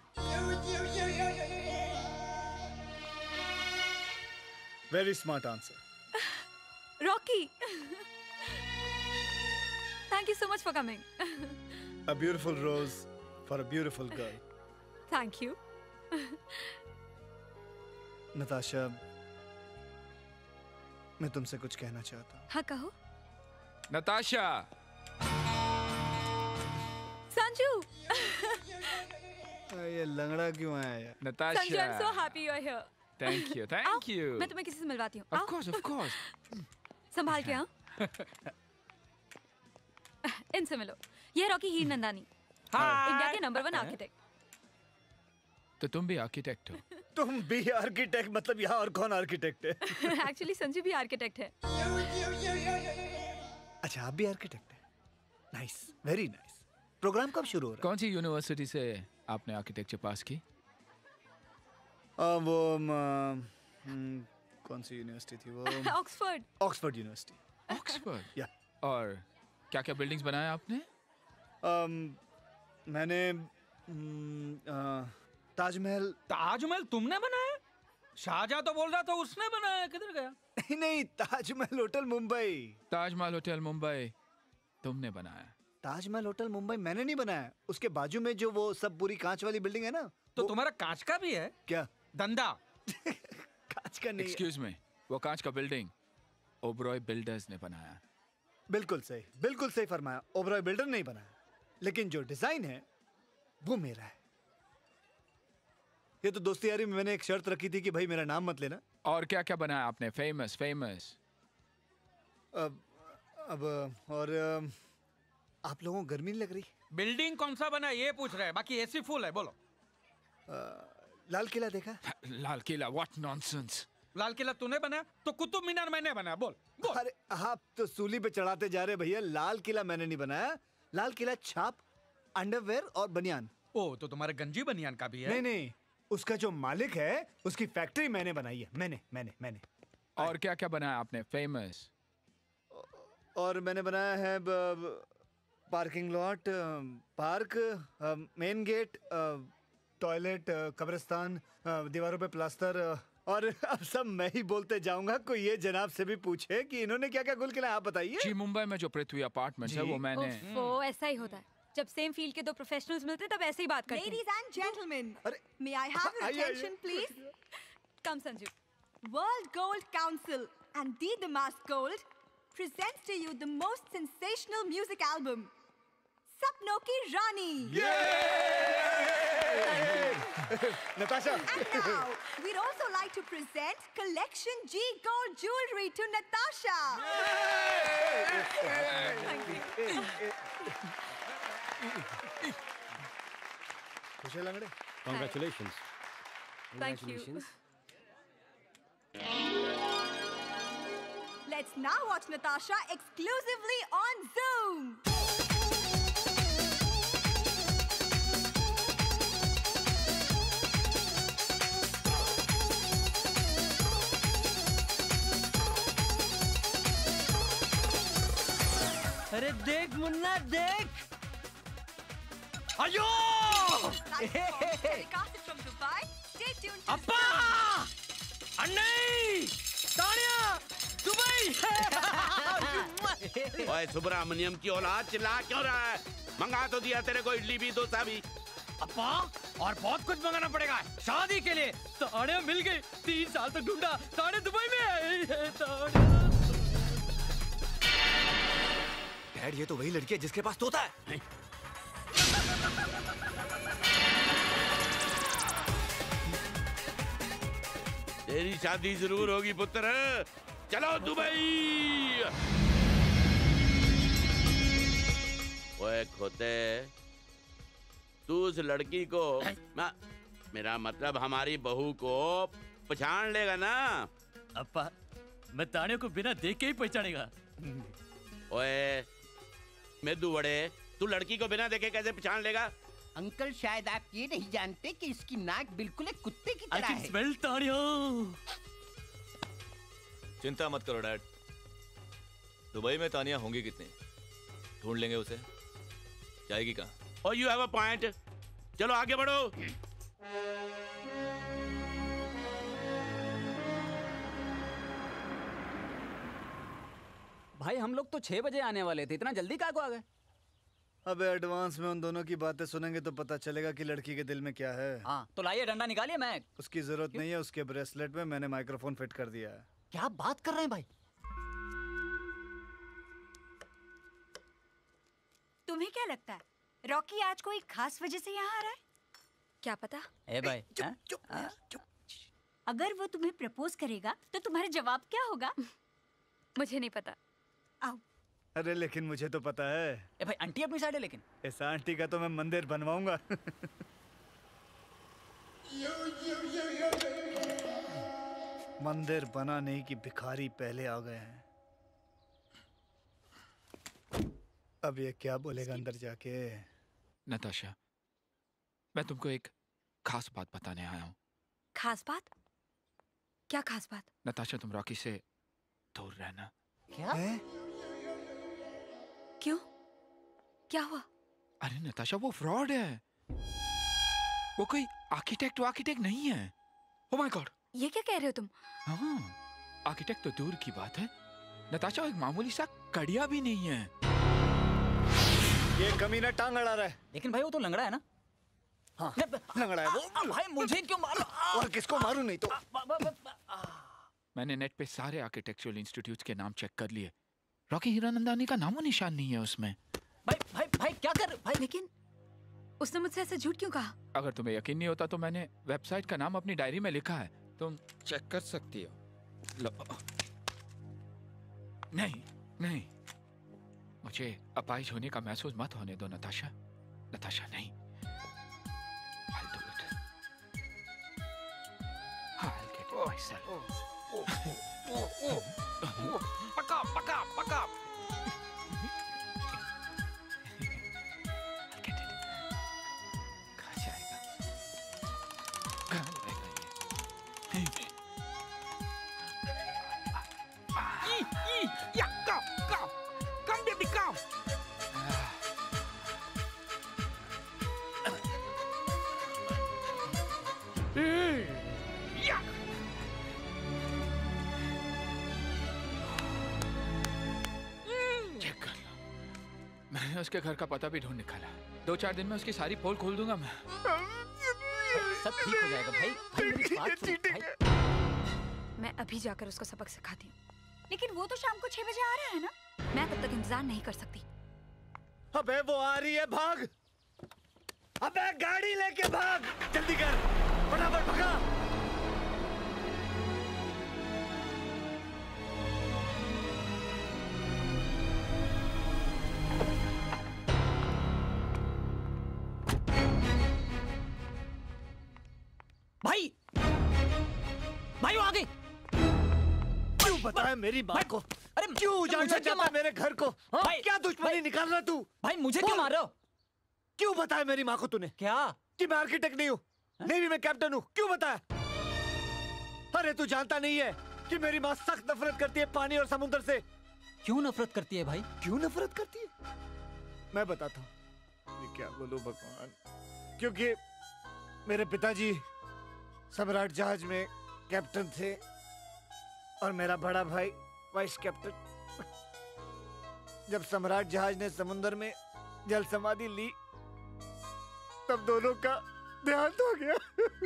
Speaker 14: Very smart answer.
Speaker 17: Rocky, thank you so much for coming.
Speaker 14: A beautiful rose for a beautiful girl.
Speaker 17: Thank you.
Speaker 14: Natasha, मैं तुमसे कुछ कहना चाहता हूँ।
Speaker 17: हाँ कहो।
Speaker 16: नताशा।
Speaker 17: संजू।
Speaker 14: ये लंगड़ा क्यों आया यार?
Speaker 16: Natasha.
Speaker 17: Sanju, I am so happy you are here.
Speaker 16: Thank you, thank you.
Speaker 17: मैं तुम्हें किसी से मिलवाती हूँ।
Speaker 16: Of course, of course.
Speaker 17: संभाल के। हाँ। इनसे मिलो। ये रॉकी हीर नंदानी, इंडिया के नंबर वन आर्किटेक्ट।
Speaker 16: तो तुम भी आर्किटेक्ट हो?
Speaker 14: तुम भी आर्किटेक्ट? मतलब यहाँ और कौन आर्किटेक्ट है?
Speaker 17: एक्चुअली संजू भी आर्किटेक्ट है।
Speaker 14: अच्छा, आप भी आर्किटेक्ट है? Nice, very nice. प्रोग्राम कब शुरू हो रहा है?
Speaker 16: कौन सी यूनिवर्सिटी से आपने आर्किटेक्चर पास की?
Speaker 14: आ, वो म, म, कौन सी यूनिवर्सिटी थी वो?
Speaker 17: Oxford.
Speaker 14: Oxford university.
Speaker 16: Oxford?
Speaker 14: Yeah.
Speaker 16: और क्या क्या बिल्डिंग्स बनाया आपने?
Speaker 14: um, मैंने um, uh, ताजमहल।
Speaker 19: ताजमहल तुमने बनाया? शाहजहां तो बोल रहा था उसने बनाया, किधर गया?
Speaker 14: नहीं नहीं, ताजमहल होटल मुंबई।
Speaker 16: ताजमहल होटल मुंबई तुमने बनाया?
Speaker 14: ताजमहल होटल मुंबई मैंने नहीं बनाया। उसके बाजू में जो वो सब पूरी कांच वाली बिल्डिंग है ना,
Speaker 19: तो तुम्हारा कांच का भी है
Speaker 14: क्या?
Speaker 19: धंधा।
Speaker 14: कांच का नहीं।
Speaker 16: एक्सक्यूज मी, वो कांच का बिल्डिंग ओबरॉय बिल्डर्स ने बनाया।
Speaker 14: बिल्कुल सही, बिल्कुल सही फरमाया। ओबरॉय बिल्डर नहीं बनाया, लेकिन जो डिजाइन है वो मेरा है। ये तो दोस्ती यारी में मैंने एक शर्त रखी थी कि भाई मेरा नाम मत लेना।
Speaker 16: और क्या क्या बनाया आपने? Famous famous.
Speaker 14: अब अब और आप लोगों को गर्मी नहीं लग रही?
Speaker 19: बिल्डिंग कौन सा बना ये पूछ रहे हैं, बाकी एसी फुल है। बोलो।
Speaker 14: आ, लाल किला देखा?
Speaker 16: लाल किला? What nonsense.
Speaker 19: लाल किला तूने बनाया तो कुतुब मीनार मैंने बनाया। बोल, बोल।
Speaker 14: अरे आप तो सूली पे चढ़ाते जा रहे भैया। लाल किला मैंने नहीं बनाया। लाल किला छाप, अंडरवेयर और बनियान।
Speaker 19: ओ, तो तुम्हारे गंजी बनियान का भी है?
Speaker 14: नहीं नहीं, उसका जो मालिक है उसकी फैक्ट्री मैंने बनाई है। मैंने मैंने मैंने
Speaker 16: और क्या क्या बनाया आपने फेमस?
Speaker 14: और मैंने बनाया है parking lot, park, main gate, toilet, कब्रिस्तान, दीवारों पे प्लास्टर। और अब सब मैं ही बोलते जाऊंगा। कोई ये जनाब से भी पूछे कि इन्होंने क्या क्या गुल खिलाया, आप बताइए।
Speaker 16: जी, मुंबई में जो पृथ्वी अपार्टमेंट है वो मैंने।
Speaker 17: वो ऐसा ही होता है। जब सेम फील्ड के दो प्रोफेशनल्स मिलते हैं तब ऐसे ही बात करते हैं।
Speaker 10: Ladies and gentlemen, may I have your attention, please?
Speaker 17: Come, Sanju.
Speaker 10: World Gold Council and D The Mask Gold presents to you the most sensational music album, Sapno Ki Rani.
Speaker 14: Natasha.
Speaker 10: And now, we'd also like to present Collection G Gold Jewelry to Natasha. Thank you.
Speaker 14: खुशी लंगड़े।
Speaker 9: Congratulations.
Speaker 17: Thank you.
Speaker 10: Let's now watch Natasha exclusively on Zoom.
Speaker 6: अरे देख मुन्ना देख अयो
Speaker 10: Telecasted from Dubai. Stay tuned to
Speaker 6: अप्पा अन्नी Tania Dubai
Speaker 3: ओए सुब्रमण्यम की औलाद चिल्ला क्यों रहा है? मंगा तो दिया तेरे को इडली भी डोसा भी।
Speaker 6: अप्पा और बहुत कुछ मंगाना पड़ेगा शादी के लिए। तानिया मिल गई, तीन साल तक ढूंढा, तानिया दुबई में है। तानिया
Speaker 5: डैड, ये तो वही लड़की है जिसके पास तोता है।
Speaker 3: तेरी शादी जरूर होगी पुत्र, चलो दुबई। ओए खोते, तू उस लड़की को मा, मेरा मतलब हमारी बहू को पहचान लेगा ना?
Speaker 6: अप्पा मैं तानिया को बिना देख के ही पहचानेगा।
Speaker 3: ओए मेदू बड़े, तू लड़की को बिना देखे कैसे पहचान लेगा?
Speaker 20: अंकल शायद आप ये नहीं जानते कि इसकी नाक बिल्कुल एक कुत्ते की तरह है।
Speaker 6: Smell Tania.
Speaker 5: चिंता मत करो डैड, दुबई में तानिया होंगी कितनी, ढूंढ लेंगे उसे। जाएगी कहाँ?
Speaker 3: Oh, you have a point. चलो आगे बढ़ो।
Speaker 2: भाई हम लोग तो छह बजे आने वाले थे, इतना जल्दी क्या को आ गए?
Speaker 14: अबे एडवांस में उन दोनों की बातें सुनेंगे तो पता चलेगा कि लड़की के दिल में क्या है।
Speaker 2: हाँ तो लाइए डंडा निकालिए। मैं
Speaker 14: उसकी जरूरत नहीं है, उसके ब्रेसलेट में मैंने माइक्रोफोन फिट कर दिया है।
Speaker 2: क्या बात कर रहे हैं भाई?
Speaker 18: तुम्हें क्या लगता है रॉकी आज कोई खास वजह से यहाँ आ रहा है?
Speaker 17: क्या पता?
Speaker 2: ए भाई
Speaker 18: चुप, चुप, चुप। अगर वो तुम्हें प्रपोज करेगा तो तुम्हारा जवाब क्या होगा?
Speaker 17: मुझे नहीं पता।
Speaker 18: आओ।
Speaker 14: अरे लेकिन मुझे तो पता है।
Speaker 2: ए भाई आंटी अपनी साइड है, लेकिन
Speaker 14: इस आंटी का तो मैं मंदिर बनवाऊंगा। मंदिर बनाने की भिखारी पहले आ गए हैं। अब ये क्या बोलेगा अंदर जाके?
Speaker 16: नताशा, मैं तुमको एक खास बात बताने आया हूँ।
Speaker 17: खास बात? क्या खास बात?
Speaker 16: नताशा, तुम रॉकी से दूर रहना।
Speaker 2: क्या?
Speaker 17: क्यों? क्या हुआ?
Speaker 16: अरे नताशा, वो फ्रॉड है। वो कोई आर्किटेक्ट आर्किटेक्ट नहीं है। Oh my God.
Speaker 17: ये क्या कह रहे हो तुम?
Speaker 16: हाँ, आर्किटेक्ट तो दूर की बात है नताशा, एक मामूली सा कड़िया भी नहीं है।
Speaker 14: ये कमीना टांग अड़ा रहा है।
Speaker 2: लेकिन भाई वो तो लंगड़ा है ना?
Speaker 14: हाँ, लंगड़ा है वो।
Speaker 2: भाई मुझे क्यों मारो?
Speaker 14: और किसको मारूं नहीं तो?
Speaker 16: मैंने नेट पे सारे आर्किटेक्चरल इंस्टीट्यूट्स के नाम चेक कर लिए, रॉकी हीरानंदानी का नामो निशान नहीं है उसमें।
Speaker 2: भाई भाई भाई क्या कर भाई?
Speaker 17: लेकिन उसने मुझसे ऐसे झूठ क्यों कहा?
Speaker 16: अगर तुम्हें यकीन नहीं होता तो मैंने वेबसाइट का नाम अपनी डायरी में लिखा है, तुम चेक कर सकती हो। लो। नहीं नहीं, मुझे अपाहिज होने का महसूस मत होने दो नताशा। नताशा नहीं, I'll do it. I'll get it myself. पका पका पका। I'll get it. कहाँ जाएगा? कहाँ जाएगा ये?
Speaker 6: ई, ई, या, go, go. Come baby, come. या।
Speaker 16: चेक कर लो, मैंने उसके घर का पता भी ढूंढ निकाला। दो चार दिन में उसकी सारी पोल खोल दूंगा मैं।
Speaker 8: सब ठीक हो जाएगा भाई। भाई मेरी बात सुन भाई।
Speaker 17: मैं अभी जाकर उसको सबक सिखाती हूँ। लेकिन वो तो शाम को छह बजे आ रहा है ना, मैं तब तक इंतजार नहीं कर सकती।
Speaker 14: अबे वो आ रही है, भाग। अबे गाड़ी लेके भाग, जल्दी कर, फटाफट भगा।
Speaker 8: भाई भाई वो आ गई।
Speaker 14: क्यों बताया मेरी बात को? अरे क्यों उजाड़ना चाहता है मेरे घर को? हाँ? क्या दुश्मनी निकाल रहा तू?
Speaker 8: भाई मुझे क्यों मार रहे हो?
Speaker 14: क्यों बताया मेरी माँ को तूने?
Speaker 8: क्या?
Speaker 14: कि मैं आर्किटेक्ट नहीं हूँ, नेवी में कैप्टन हूँ। क्यों बताया? अरे तू जानता नहीं है कि मेरी माँ सख्त नफरत करती है पानी और समुद्र से।
Speaker 8: क्यों नफरत करती है भाई?
Speaker 14: क्यों नफरत करती है? मैं बताता हूँ। क्या बोलूं भगवान, क्योंकि मेरे पिताजी सम्राट जहाज में कैप्टन थे और मेरा बड़ा भाई वाइस कैप्टन। जब सम्राट जहाज ने समुद्र में जल समाधि ली तब दोनों का देहांत हो गया।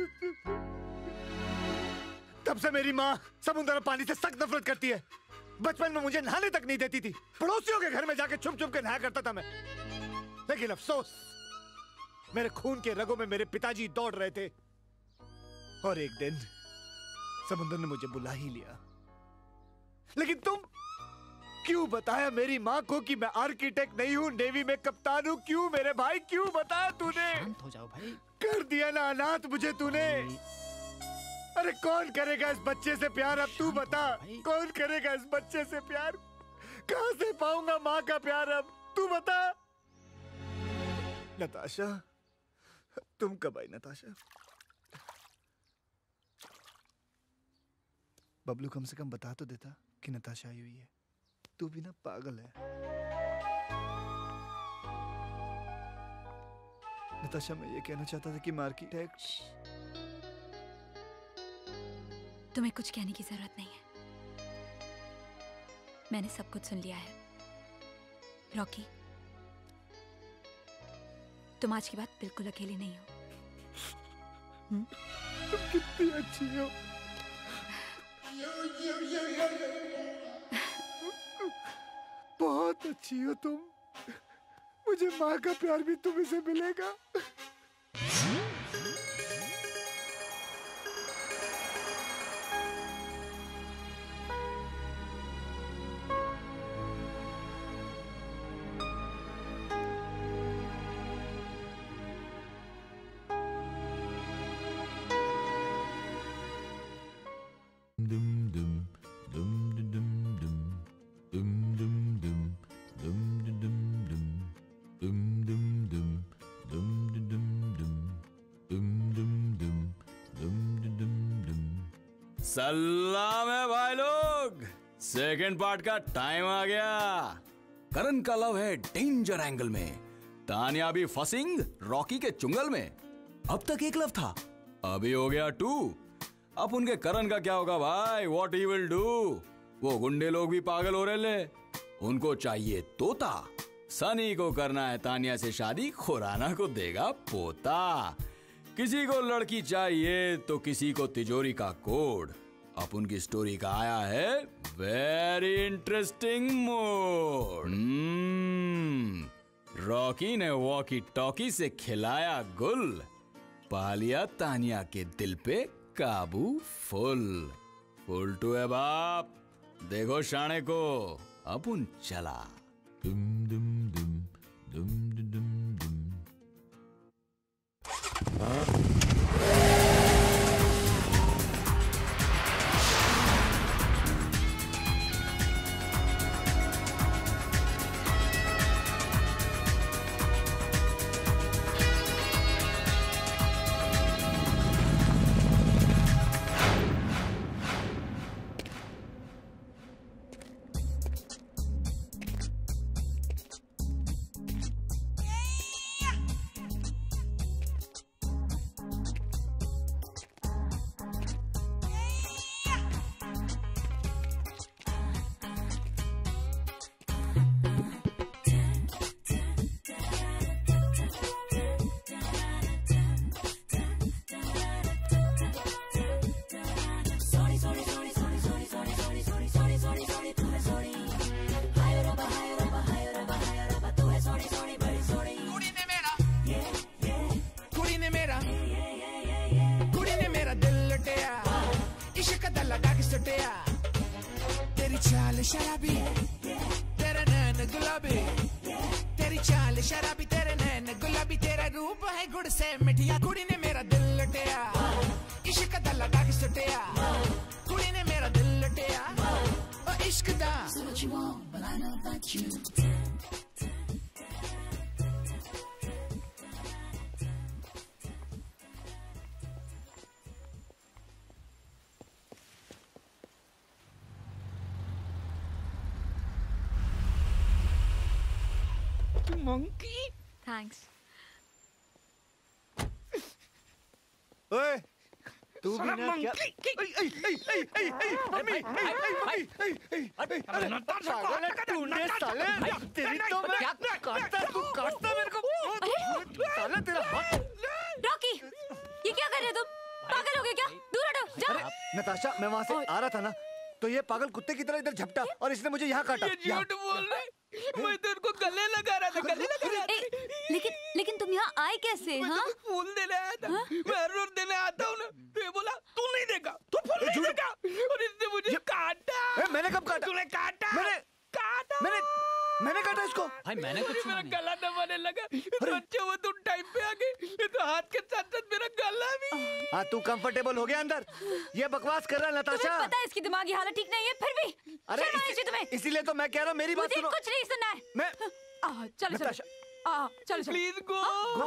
Speaker 14: तब से मेरी माँ समुद्र और पानी से सख्त नफरत करती है। बचपन में मुझे नहाने तक नहीं देती थी, पड़ोसियों के घर में जाके छुप छुप के नहाया करता था मैं। लेकिन अफसोस, मेरे खून के रगों में मेरे पिताजी दौड़ रहे थे और एक दिन समुद्र ने मुझे बुला ही लिया। लेकिन तुम क्यों बताया मेरी माँ को कि मैं आर्किटेक्ट नहीं हूँ, नेवी में कप्तान हूँ? क्यों मेरे भाई, क्यों बताया तूने?
Speaker 8: शांत हो जाओ भाई।
Speaker 14: कर दिया ना अनाथ मुझे तूने। अरे कौन करेगा इस बच्चे से प्यार? अब तू बता, कौन करेगा इस बच्चे से प्यार? कहाँ से पाऊंगा माँ का प्यार अब? तू बता। नताशा, तुम कब आई नताशा? बबलू कम से कम बता तो देता कि नताशा आई हुई है। तू भी ना पागल है। नताशा, मैं ये कहना चाहता था कि मैं आर्किटेक्ट।
Speaker 17: तुम्हें कुछ कहने की जरूरत नहीं है, मैंने सब कुछ सुन लिया है। रॉकी, तुम आज की बात बिल्कुल अकेले नहीं हो। हुँ?
Speaker 14: तुम कितनी अच्छी हो। बहुत अच्छी हो तुम। मुझे माँ का प्यार भी तुम्हें से मिलेगा।
Speaker 2: सलाम है भाई लोग, सेकंड पार्ट का टाइम आ गया। करण का लव है डेंजर एंगल में, तानिया भी फसिंग रॉकी के चुंगल में। अब तक एक लव था, अभी हो गया टू। अब उनके करण का क्या होगा भाई? What he will do? वो गुंडे लोग भी पागल हो रहे ले, उनको चाहिए तोता। सनी को करना है तानिया से शादी, खुराना को देगा पोता। किसी को लड़की चाहिए तो किसी को तिजोरी का कोड। अब उनकी स्टोरी का आया है वेरी इंटरेस्टिंग मोड। रॉकी ने वॉकी टॉकी से खिलाया गुल, पा लिया तानिया के दिल पे काबू फुल। फुल टू है बाप, देखो शाणे को। अपुन चला। दुम दुम दुम दुम दुम दुम दुम।
Speaker 12: सुटिया तेरी चाल शराबी तेरा नैन गुलाबी तेरी चाल शराबी तेरे नैन गुलाबी तेरा रूप है गुड़ से मिठिया कुड़ी ने मेरा दिल लुटिया इश्क दा लगा के सुटिया कुड़ी ने मेरा दिल लुटिया ओ इश्क दा
Speaker 18: monkey thanks
Speaker 14: ओए तू भी ना क्या ए ए ए ए ए मम्मी ए ए मम्मी अरे नताशा साले तूने साले तेरी तो मैं काटता तू काटता मेरे को साले तेरा हाथ
Speaker 17: रॉकी ये क्या कर रहे हो तुम पागल हो गए क्या दूर हटो जाओ
Speaker 14: नताशा मैं वहां से आ रहा था ना तो ये पागल कुत्ते की तरह इधर झपटा और इसने मुझे यहाँ काटा
Speaker 19: ये झूठ बोल रहे मैं तो उनको गले लगा रहा था गले लगा रहा था
Speaker 17: लेकिन लेकिन तुम यहाँ आए कैसे हाँ
Speaker 19: फूल देने आया था मैं हर रोज देने आता हूँ ना तो ये बोला तू नहीं देगा तू फूल नहीं देगा और इसने मुझे काटा
Speaker 14: मैंने कब काटा
Speaker 19: तूने काटा
Speaker 14: मैंने
Speaker 19: काटा
Speaker 14: मैंने मैंने काटा इसको
Speaker 19: भाई मैंने कुछ मेरा गला दबाने लगा तो अच्छा हुआ तुम टाइम पे आ गए ये तो हाथ के साथ साथ मेरा गला भी
Speaker 14: हाँ तू कंफर्टेबल हो गया अंदर ये बकवास कर रहा है नताशा
Speaker 17: तुम्हें पता है इसकी दिमागी हालत ठीक नहीं है फिर भी
Speaker 14: अरे इसी, इसीलिए तो मैं कह रहा हूँ मेरी बात सुनो
Speaker 17: कुछ नहीं सुनना है
Speaker 14: मैं
Speaker 17: चलो चलो चलो
Speaker 19: प्लीज गो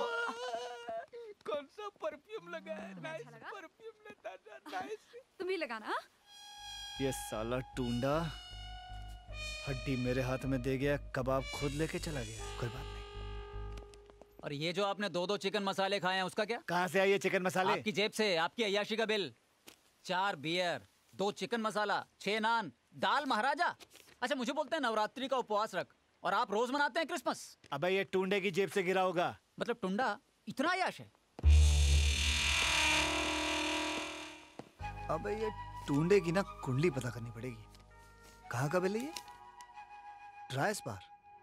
Speaker 19: कौन सा परफ्यूम लगा है नाइस परफ्यूम नताशा नाइस
Speaker 17: तुम ही लगाना
Speaker 14: ये साला टूंडा हड्डी मेरे हाथ में दे गया कबाब खुद लेके चला गया कोई बात नहीं
Speaker 21: और ये जो आपने दो दो चिकन मसाले खाए हैं उसका क्या
Speaker 14: कहाँ से आई ये चिकन मसाले
Speaker 21: आपकी जेब से आपकी अय्याशी का बिल चार बियर दो चिकन मसाला छह नान दाल महाराजा अच्छा मुझे बोलते हैं नवरात्रि का उपवास रख और आप रोज मनाते हैं क्रिसमस
Speaker 14: अबे ये टूंडे की जेब से गिरा होगा
Speaker 21: मतलब टुंडा इतना अय्याश है
Speaker 14: अबे ये टूंडे की ना कुंडली पता करनी पड़ेगी कहाँ का बिल है ये ड्राई स्पार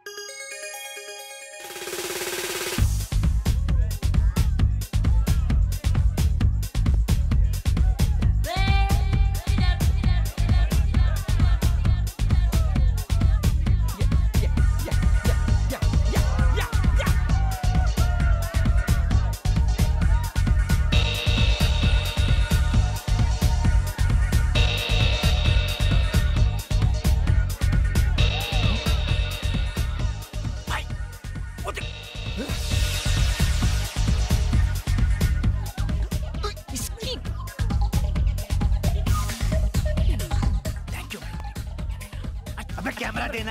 Speaker 14: कैमरा देना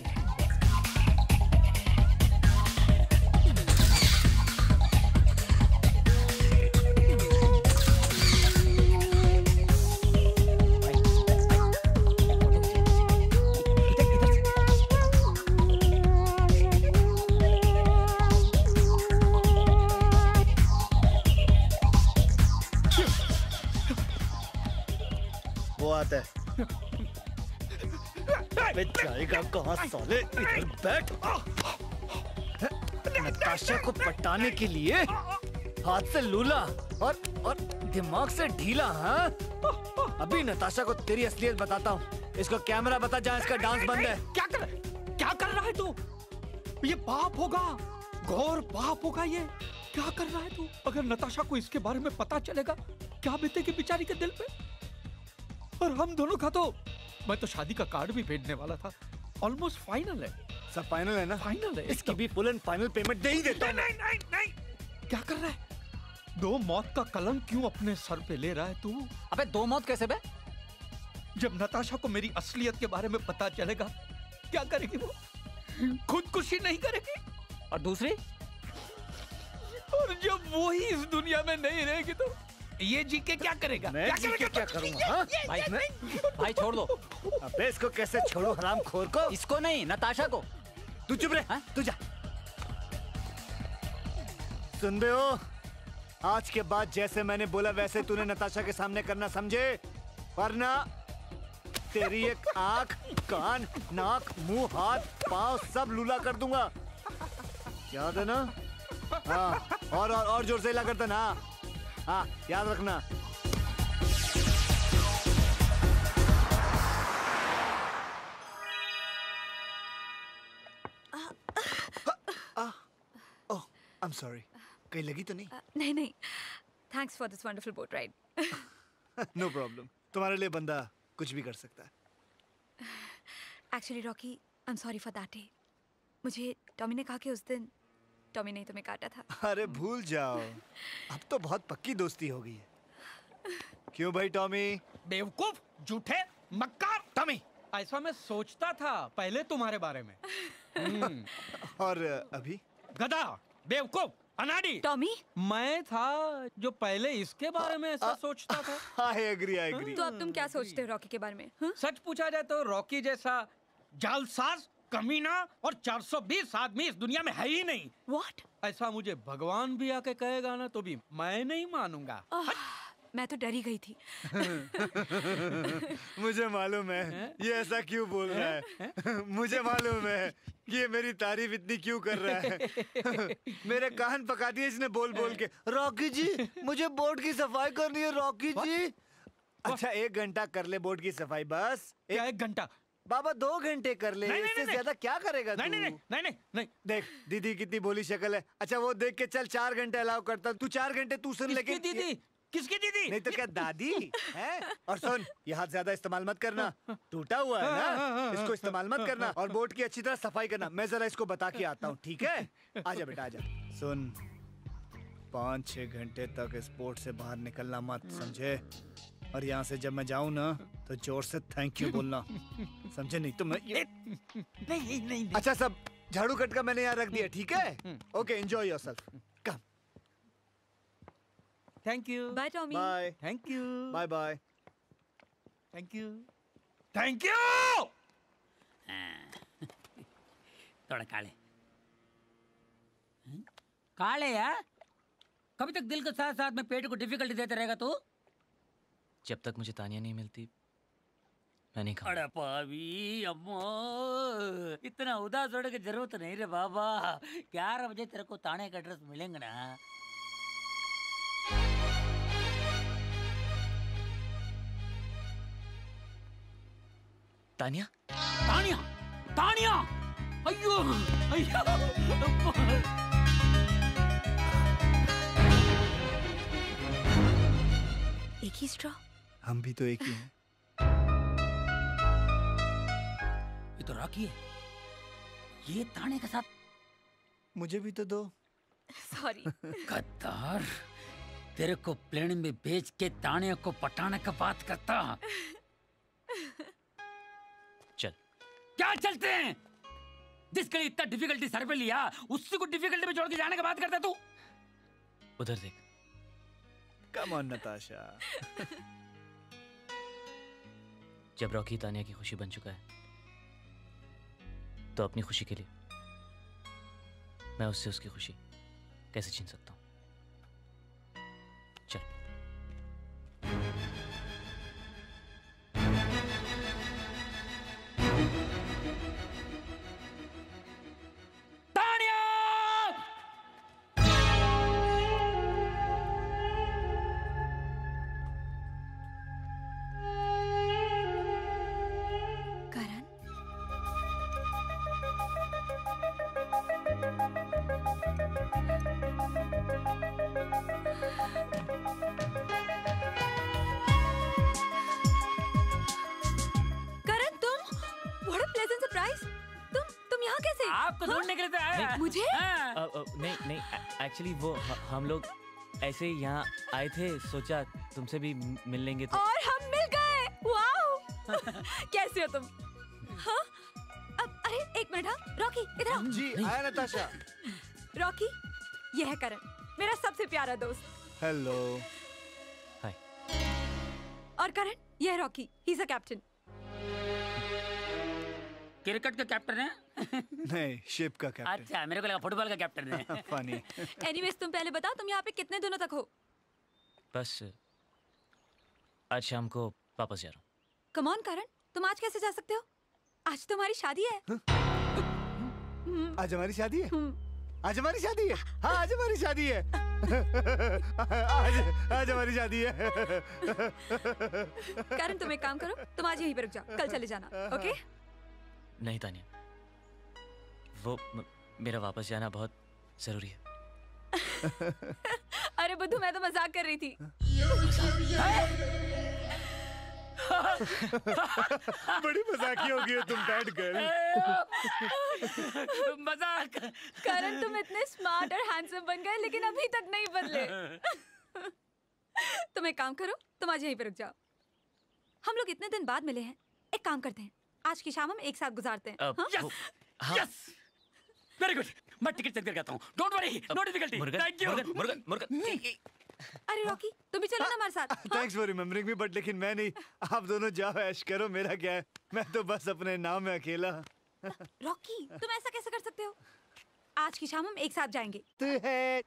Speaker 14: वो आता है जाएगा कहाँ साले इधर बैठ नताशा को पटाने के लिए हाथ से लूला और और दिमाग से ढीला हाँ अभी नताशा को तेरी असलियत बताता हूँ इसको कैमरा बता जहाँ इसका डांस बंद है
Speaker 19: क्या कर क्या कर रहा है तू ये पाप होगा घोर पाप होगा ये क्या कर रहा है तू अगर नताशा को इसके बारे में पता चलेगा क्या बीतेगी बेचारी के दिल पे और हम दोनों का तो मैं तो शादी का कार्ड भी भेजने वाला था ऑलमोस्ट फाइनल है
Speaker 14: सब फाइनल है ना
Speaker 19: फाइनल है
Speaker 14: इसकी भी फुल एंड फाइनल पेमेंट दे ही देता
Speaker 19: नहीं, नहीं नहीं नहीं क्या कर रहा है दो मौत का कलंक क्यों अपने सर पे ले रहा है तू
Speaker 21: अबे दो मौत कैसे बे
Speaker 19: जब नताशा को मेरी असलियत के बारे में पता चलेगा क्या करेगी वो खुदकुशी नहीं करेगी
Speaker 21: और दूसरी
Speaker 19: और जब वो ही इस दुनिया में नहीं रहेगी तो ये जी के क्या करेगा
Speaker 14: मैं
Speaker 19: क्या
Speaker 14: जी के क्या करूंगा हाँ?
Speaker 21: भाई भाई छोड़ दो
Speaker 14: अबे इसको कैसे छोड़ू हराम खोर को
Speaker 21: इसको नहीं नताशा को
Speaker 14: तू चुप रहे तू जा सुन बे हो आज के बाद जैसे मैंने बोला वैसे तूने नताशा के सामने करना समझे वरना तेरी एक आंख कान नाक मुंह हाथ पांव सब लूला कर दूंगा याद है ना हाँ और और, और जोर से हिला करता ना हाँ याद रखना I'm sorry. कहीं लगी तो नहीं?
Speaker 17: Uh, नहीं नहीं. Thanks for this wonderful boat ride.
Speaker 14: No problem. तुम्हारे लिए बंदा कुछ भी कर सकता है.
Speaker 17: Actually, Rocky, I'm sorry for that day. मुझे टॉमी ने कहा कि उस दिन टॉमी ने तुम्हें काटा था.
Speaker 14: अरे भूल जाओ. अब तो बहुत पक्की दोस्ती हो गई है. क्यों भाई टॉमी?
Speaker 19: बेवकूफ, झूठे, मक्कार. टॉमी, ऐसा मैं सोचता था पहले तुम्हारे बारे में.
Speaker 14: और अभी?
Speaker 19: गधा, बेवकूफ, अनाड़ी.
Speaker 17: टॉमी?
Speaker 19: मैं था जो पहले इसके बारे में ऐसा सोचता था.
Speaker 14: I agree, I agree.
Speaker 17: तो अब तुम क्या सोचते हो रॉकी के बारे में? हा?
Speaker 19: सच पूछा जाए तो रॉकी जैसा जालसाज, कमीना और चार सौ बीस आदमी इस दुनिया में है ही नहीं.
Speaker 17: What?
Speaker 19: ऐसा मुझे भगवान भी आके कहेगा ना तो भी मैं नहीं मानूंगा.
Speaker 17: मैं तो डरी गई थी.
Speaker 14: मुझे मालूम है ये ऐसा क्यों बोल रहा है. मुझे मालूम है कि ये मेरी तारीफ इतनी क्यों कर रहा है. मेरे कान पका दिए इसने बोल बोल के. रॉकी जी मुझे बोर्ड की सफाई करनी है. रॉकी जी. अच्छा एक घंटा कर ले बोर्ड की सफाई बस.
Speaker 19: क्या एक घंटा?
Speaker 14: बाबा दो घंटे कर ले. इससे ज्यादा क्या करेगा तू?
Speaker 19: नहीं नहीं नहीं नहीं नहीं.
Speaker 14: देख दीदी कितनी भोली शक्ल है. अच्छा वो देख के चल चार घंटे अलाउ करता. तू चार घंटे तू सुन. लेकिन
Speaker 19: दीदी किसकी दीदी?
Speaker 14: नहीं तो क्या दादी है. और सुन ये हाथ ज्यादा इस्तेमाल मत करना. टूटा हुआ है ना. इसको इस्तेमाल मत करना. और बोर्ड की अच्छी तरह सफाई करना. मैं जरा इसको बता के आता हूँ. ठीक है आजा बेटा आजा. सुन पाँच छह घंटे तक इस बोर्ड से बाहर निकलना मत समझे. और यहाँ से जब मैं जाऊँ ना तो जोर से थैंक यू बोलना. समझे. नहीं तो मैं ये...
Speaker 19: नहीं नहीं.
Speaker 14: अच्छा सब झाड़ू कट का मैंने यहाँ रख दिया. ठीक है okay enjoy yourself. Come.
Speaker 19: Thank you.
Speaker 17: Bye Tommy.
Speaker 14: Bye.
Speaker 19: Thank you.
Speaker 14: Bye bye.
Speaker 19: Thank you. Thank you.
Speaker 15: थोड़ा काले काले यार. कभी तक दिल के साथ साथ में पेट को डिफिकल्टी देते रहेगा तू.
Speaker 8: जब तक मुझे तानिया नहीं मिलती मैं नहीं खाऊंगा.
Speaker 15: अरे पावी अम्मो इतना उदास होने की जरूरत नहीं रे बाबा. ग्यारह बजे तेरे को ताने का एड्रेस मिलेंगे ना.
Speaker 8: तानिया
Speaker 15: तानिया तानिया अयो अयो.
Speaker 17: एक ही स्ट्रॉ.
Speaker 14: हम भी तो एक ही हैं.
Speaker 15: ये तो रॉकी है. ये ताने के साथ.
Speaker 14: मुझे भी तो दो.
Speaker 17: सॉरी.
Speaker 15: गद्दार. तेरे को प्लेन में बेच के ताने को पटाने का बात करता.
Speaker 8: चल.
Speaker 15: क्या चलते हैं? जिसके लिए इतना डिफिकल्टी सर पे लिया उससे को डिफिकल्टी में जोड़ के जाने का बात करता तू.
Speaker 8: उधर देख.
Speaker 14: Come on Natasha.
Speaker 8: जब रॉकी तानिया की खुशी बन चुका है तो अपनी खुशी के लिए मैं उससे उसकी खुशी कैसे छीन सकता हूं. चल.
Speaker 15: आपको ढूंढने के लिए तो आया.
Speaker 17: मुझे?
Speaker 8: अ, अ, नहीं नहीं एक्चुअली वो ह- हम लोग ऐसे ही यहाँ आए थे. सोचा तुमसे भी म- मिल लेंगे तो.
Speaker 17: और हम मिल गए. वाओ. कैसे हो तुम? हाँ? अब अरे एक मिनट. हाँ रॉकी इधर आओ.
Speaker 14: जी आया नताशा.
Speaker 17: रॉकी ये है करण मेरा सबसे प्यारा दोस्त.
Speaker 14: हेलो.
Speaker 8: हाय.
Speaker 17: और करण ये है Rocky. He is a captain.
Speaker 15: Cricket का कैप्टन है.
Speaker 14: नहीं शिप का कैप्टन.
Speaker 15: अच्छा मेरे को लगा फुटबॉल का कैप्टन है.
Speaker 14: फनी.
Speaker 17: एनीवेज तुम पहले बताओ तुम यहाँ पे कितने दिनों तक हो?
Speaker 8: बस आज शाम को वापस जा रहा हूँ.
Speaker 17: कम ऑन करण तुम आज कैसे जा सकते हो? आज तुम्हारी शादी है.
Speaker 14: आज हमारी शादी है. आज हमारी शादी है. हाँ आज हमारी शादी है. आज आज हमारी शादी है.
Speaker 17: करण तुम एक काम करो तुम आज यहीं पर रुक जाओ. कल चले जाना. ओके?
Speaker 8: नहीं तानिया वो म, मेरा वापस जाना बहुत जरूरी है.
Speaker 17: अरे बुद्धू, मैं तो मजाक कर रही थी।
Speaker 14: बड़ी मजाकी हो गई हो तुम बैड गर्ल।
Speaker 15: मजाक।
Speaker 17: करण, तुम इतने स्मार्ट और हैंडसम बन गए लेकिन अभी तक नहीं बदले। तुम एक काम करो, तुम आज यहीं पे रुक जाओ। हम लोग इतने दिन बाद मिले हैं, एक काम करते हैं, आज की शाम हम एक साथ गुजारते हैं।
Speaker 15: Yes, yes, very good. मैं टिकट चेक करके आता हूँ। Don't worry, no difficulty. Thank you.
Speaker 5: Murugan, Murugan, Murugan.
Speaker 17: अरे रॉकी, तुम भी चलो ना हमारे साथ।
Speaker 14: Thanks for remembering me, but लेकिन मैं नहीं। आप दोनों जाओ, ऐश करो, मेरा क्या है, मैं तो बस अपने नाम में अकेला।
Speaker 17: रॉकी, तुम ऐसा कैसे कर सकते हो? आज की शाम हम एक साथ जाएंगे।
Speaker 14: तू है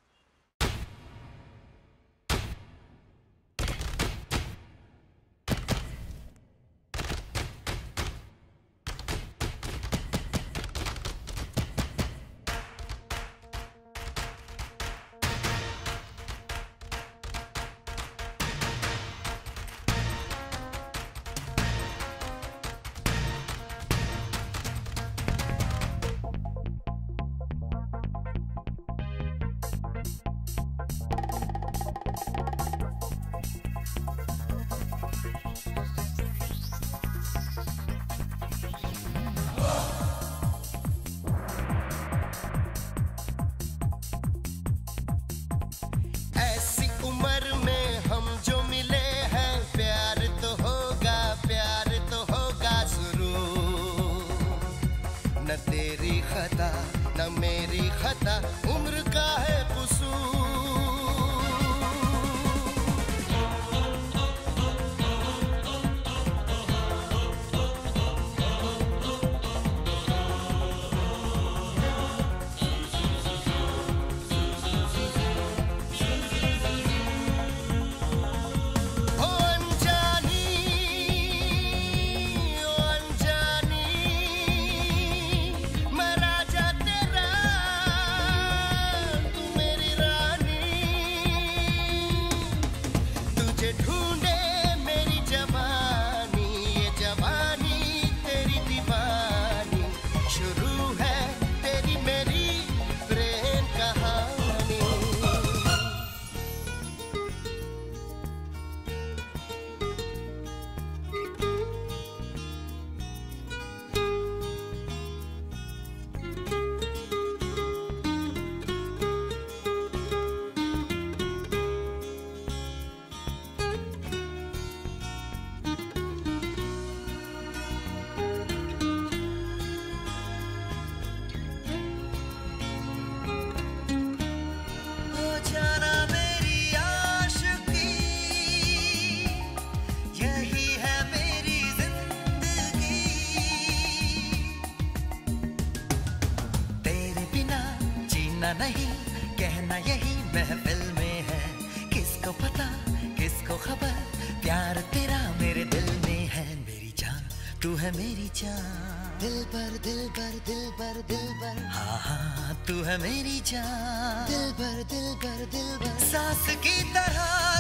Speaker 12: नहीं कहना यही महफिल में है, किसको पता किसको खबर, प्यार तेरा मेरे दिल में है। मेरी जान तू है मेरी जान, दिल पर दिल पर दिल पर दिल पर, हाँ हाँ तू है मेरी जान, दिल पर दिल पर दिल पर। सांस की तरह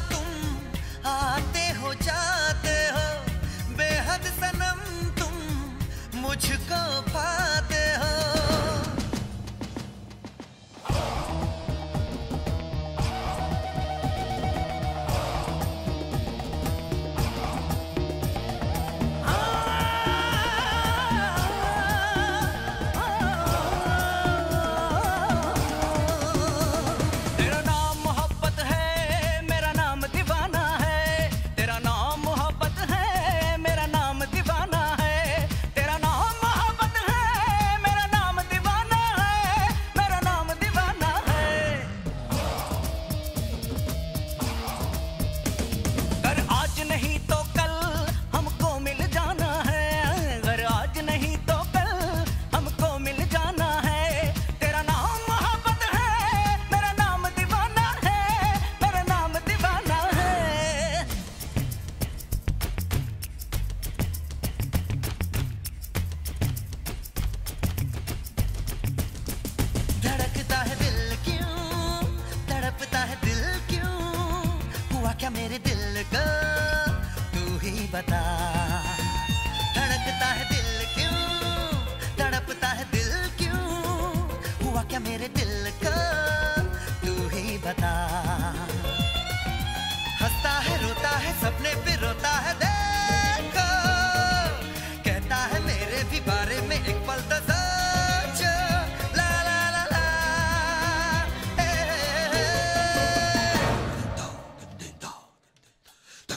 Speaker 12: तुम आते हो जाते हो, बेहद सनम तुम मुझको पाते हो।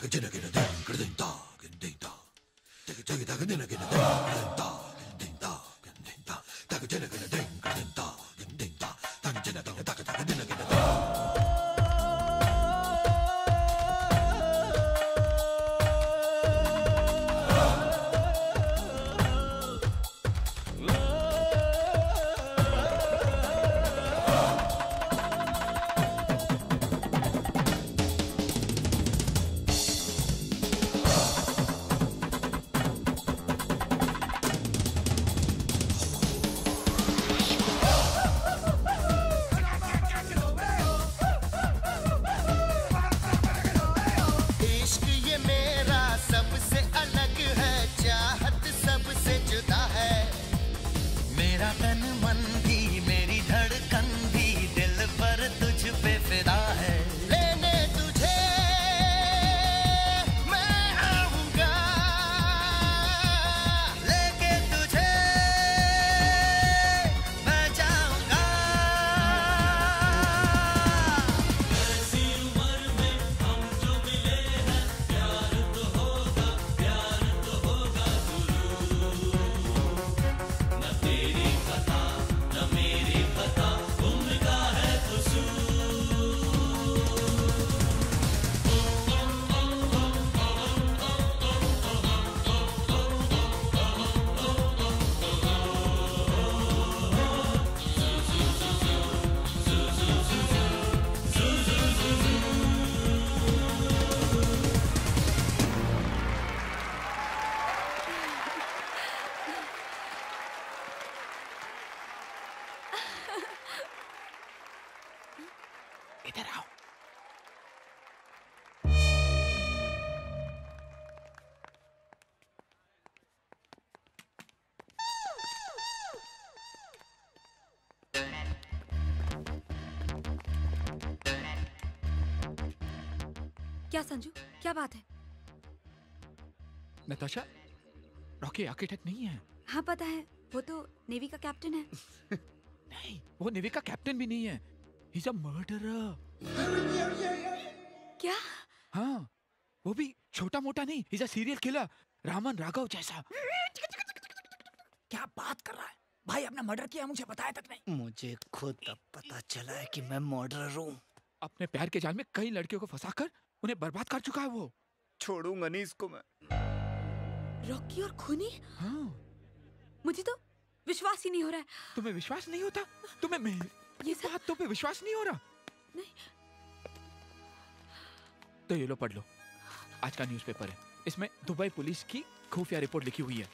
Speaker 16: इधर आओ।
Speaker 17: क्या संजू, क्या बात है?
Speaker 16: नताशा, रॉकी आर्किटेक्ट नहीं है।
Speaker 17: हाँ पता है, वो तो नेवी का कैप्टन है।
Speaker 16: नहीं, वो नेवी का कैप्टन भी नहीं है। He's a murderer।
Speaker 17: क्या?
Speaker 16: हाँ, वो भी छोटा मोटा नहीं। He's a serial killer, Raman Raghav जैसा।
Speaker 19: क्या बात कर रहा है? भाई अपना मर्डर किया मुझे बताया तक नहीं।
Speaker 9: मुझे खुद अब पता चला है कि मैं मर्डरर हूँ।
Speaker 16: अपने प्यार के जाल में कई लड़कियों को फंसाकर उन्हें बर्बाद कर चुका है वो।
Speaker 14: छोड़ूंगा नहीं इसको मैं।
Speaker 17: रॉकी और खूनी?
Speaker 16: हाँ।
Speaker 17: मुझे तो विश्वास ही नहीं हो रहा है।
Speaker 16: तुम्हें विश्वास नहीं होता? तुम्हें मैं ये बात तो पे विश्वास नहीं हो रहा?
Speaker 17: नहीं।
Speaker 16: तो ये लो पढ़ लो, आज का न्यूज़पेपर है। इसमें दुबई पुलिस की खुफिया रिपोर्ट लिखी हुई है।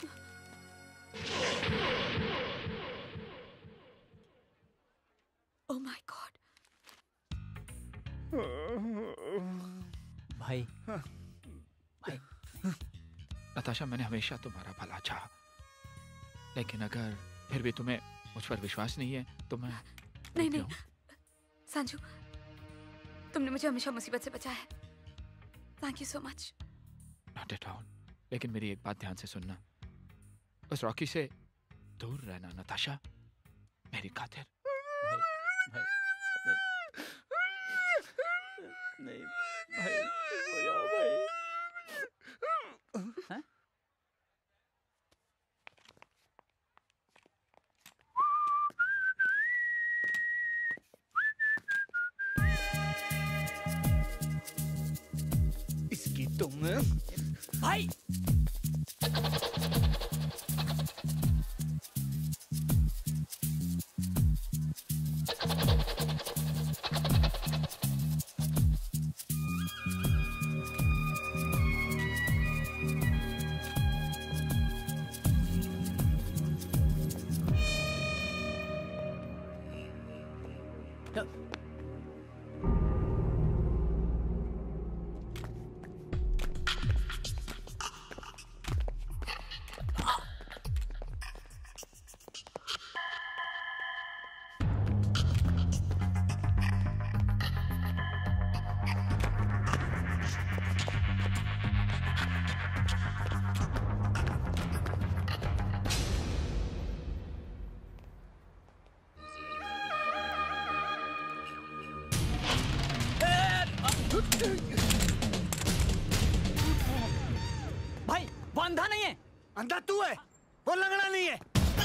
Speaker 17: Oh my God.
Speaker 21: भाई,
Speaker 16: भाई। नताशा, मैंने हमेशा तुम्हारा भला चाहा, लेकिन अगर फिर भी तुम्हें मुझ पर विश्वास नहीं है तो मैं
Speaker 17: नहीं नहीं संजू, तुमने मुझे हमेशा मुसीबत से बचाया है। Thank you so much.
Speaker 16: Not at all. लेकिन मेरी एक बात ध्यान से सुनना, उस रॉकी से दूर रहना नताशा, मेरी खातिर।
Speaker 6: भाई, नहीं, नहीं भाई, हो जाओ भाई। हाँ?
Speaker 14: इसकी तुम
Speaker 19: भाई
Speaker 21: अंधा नहीं है।
Speaker 14: अंधा तू है, वो लंगड़ा नहीं है।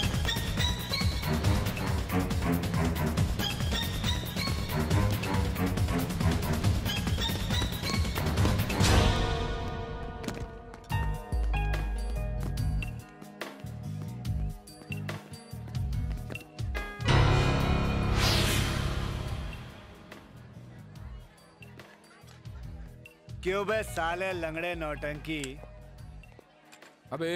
Speaker 14: क्यों बे साले लंगड़े नौटंकी?
Speaker 16: अबे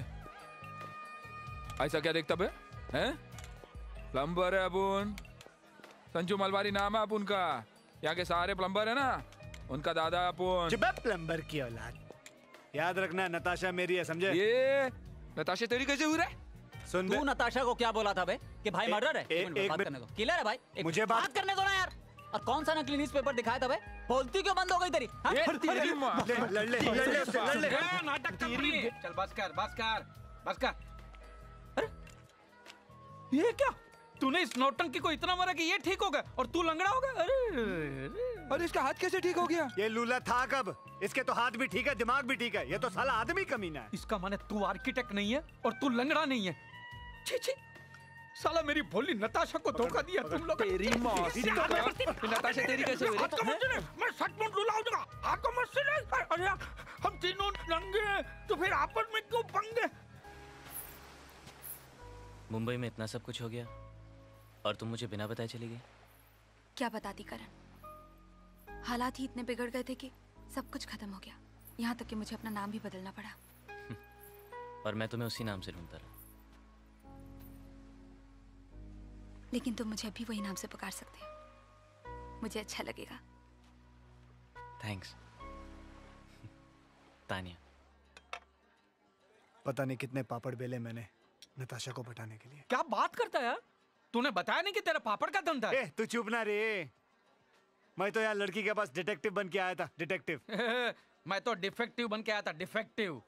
Speaker 16: ऐसा क्या देखता बे? हैं? प्लम्बर है अपुन, संजू मलवारी नाम है अपुन का। यहाँ के सारे प्लम्बर है ना, उनका दादा है अपुन।
Speaker 14: चुप प्लम्बर की औलाद। याद रखना नताशा मेरी है, समझे?
Speaker 16: ये नताशा तेरी कैसे हुई रे?
Speaker 14: सुन
Speaker 21: तू नताशा को क्या बोला था बे कि भाई मर्डर है? एक मिनट बात करने दो। किलर है भाई, एक
Speaker 14: मुझे
Speaker 21: बात
Speaker 14: बात
Speaker 21: करने दो ना यार। और कौन सा नकली न्यूज़पेपर दिखाया था बे? बोलती क्यों बंद हो गई तेरी? हाँ?
Speaker 14: तेरी माँ। लड़ ले, लड़ ले, उससे लड़ ले।
Speaker 19: नाटक कंपनी। चल बस कर, बस कर, बस कर। अरे ये क्या? तूने इस नौटंकी को इतना मारा कि ये ठीक हो गया और तू लंगड़ा हो गया? अरे
Speaker 16: अरे इसका हाथ कैसे ठीक हो गया?
Speaker 14: ये लूला था कब? इसके तो हाथ भी ठीक है, दिमाग भी ठीक है। ये तो साला आदमी कमीना है।
Speaker 19: इसका माने तू आर्किटेक्ट नहीं है और तू लंगड़ा नहीं है। छी छी, साला मेरी भोली नताशा को धोखा दिया तुम लोग।
Speaker 16: तेरी माँ। नताशा तेरी कैसे हुई?
Speaker 19: मैं सचमुच लूला हो जाऊंगा। आपको मत सुने। अरे हम तीनों नंगे हैं, तो फिर आपस में क्यों पंगे?
Speaker 8: मुंबई में इतना सब कुछ हो गया और तुम मुझे बिना बताए चली गई।
Speaker 17: क्या बताती करण, हालात ही इतने बिगड़ गए थे कि सब कुछ खत्म हो गया। यहाँ तक कि मुझे अपना नाम भी बदलना पड़ा।
Speaker 8: और मैं तुम्हें उसी नाम से ढूंढता रहा।
Speaker 17: लेकिन तुम मुझे अभी वही नाम से पुकार सकते हो, मुझे अच्छा लगेगा।
Speaker 8: Thanks Tania.
Speaker 14: पता नहीं कितने पापड़ बेले मैंने नताशा को पटाने के लिए।
Speaker 19: क्या बात करता है यार? तूने बताया नहीं कि तेरा पापड़ का धंधा है?
Speaker 14: ए, तू चुप ना रे। मैं तो यार लड़की के पास डिटेक्टिव बन के आया था। डिटेक्टिव।
Speaker 19: मैं तो डिफेक्टिव बन के आया था। डिफेक्टिव।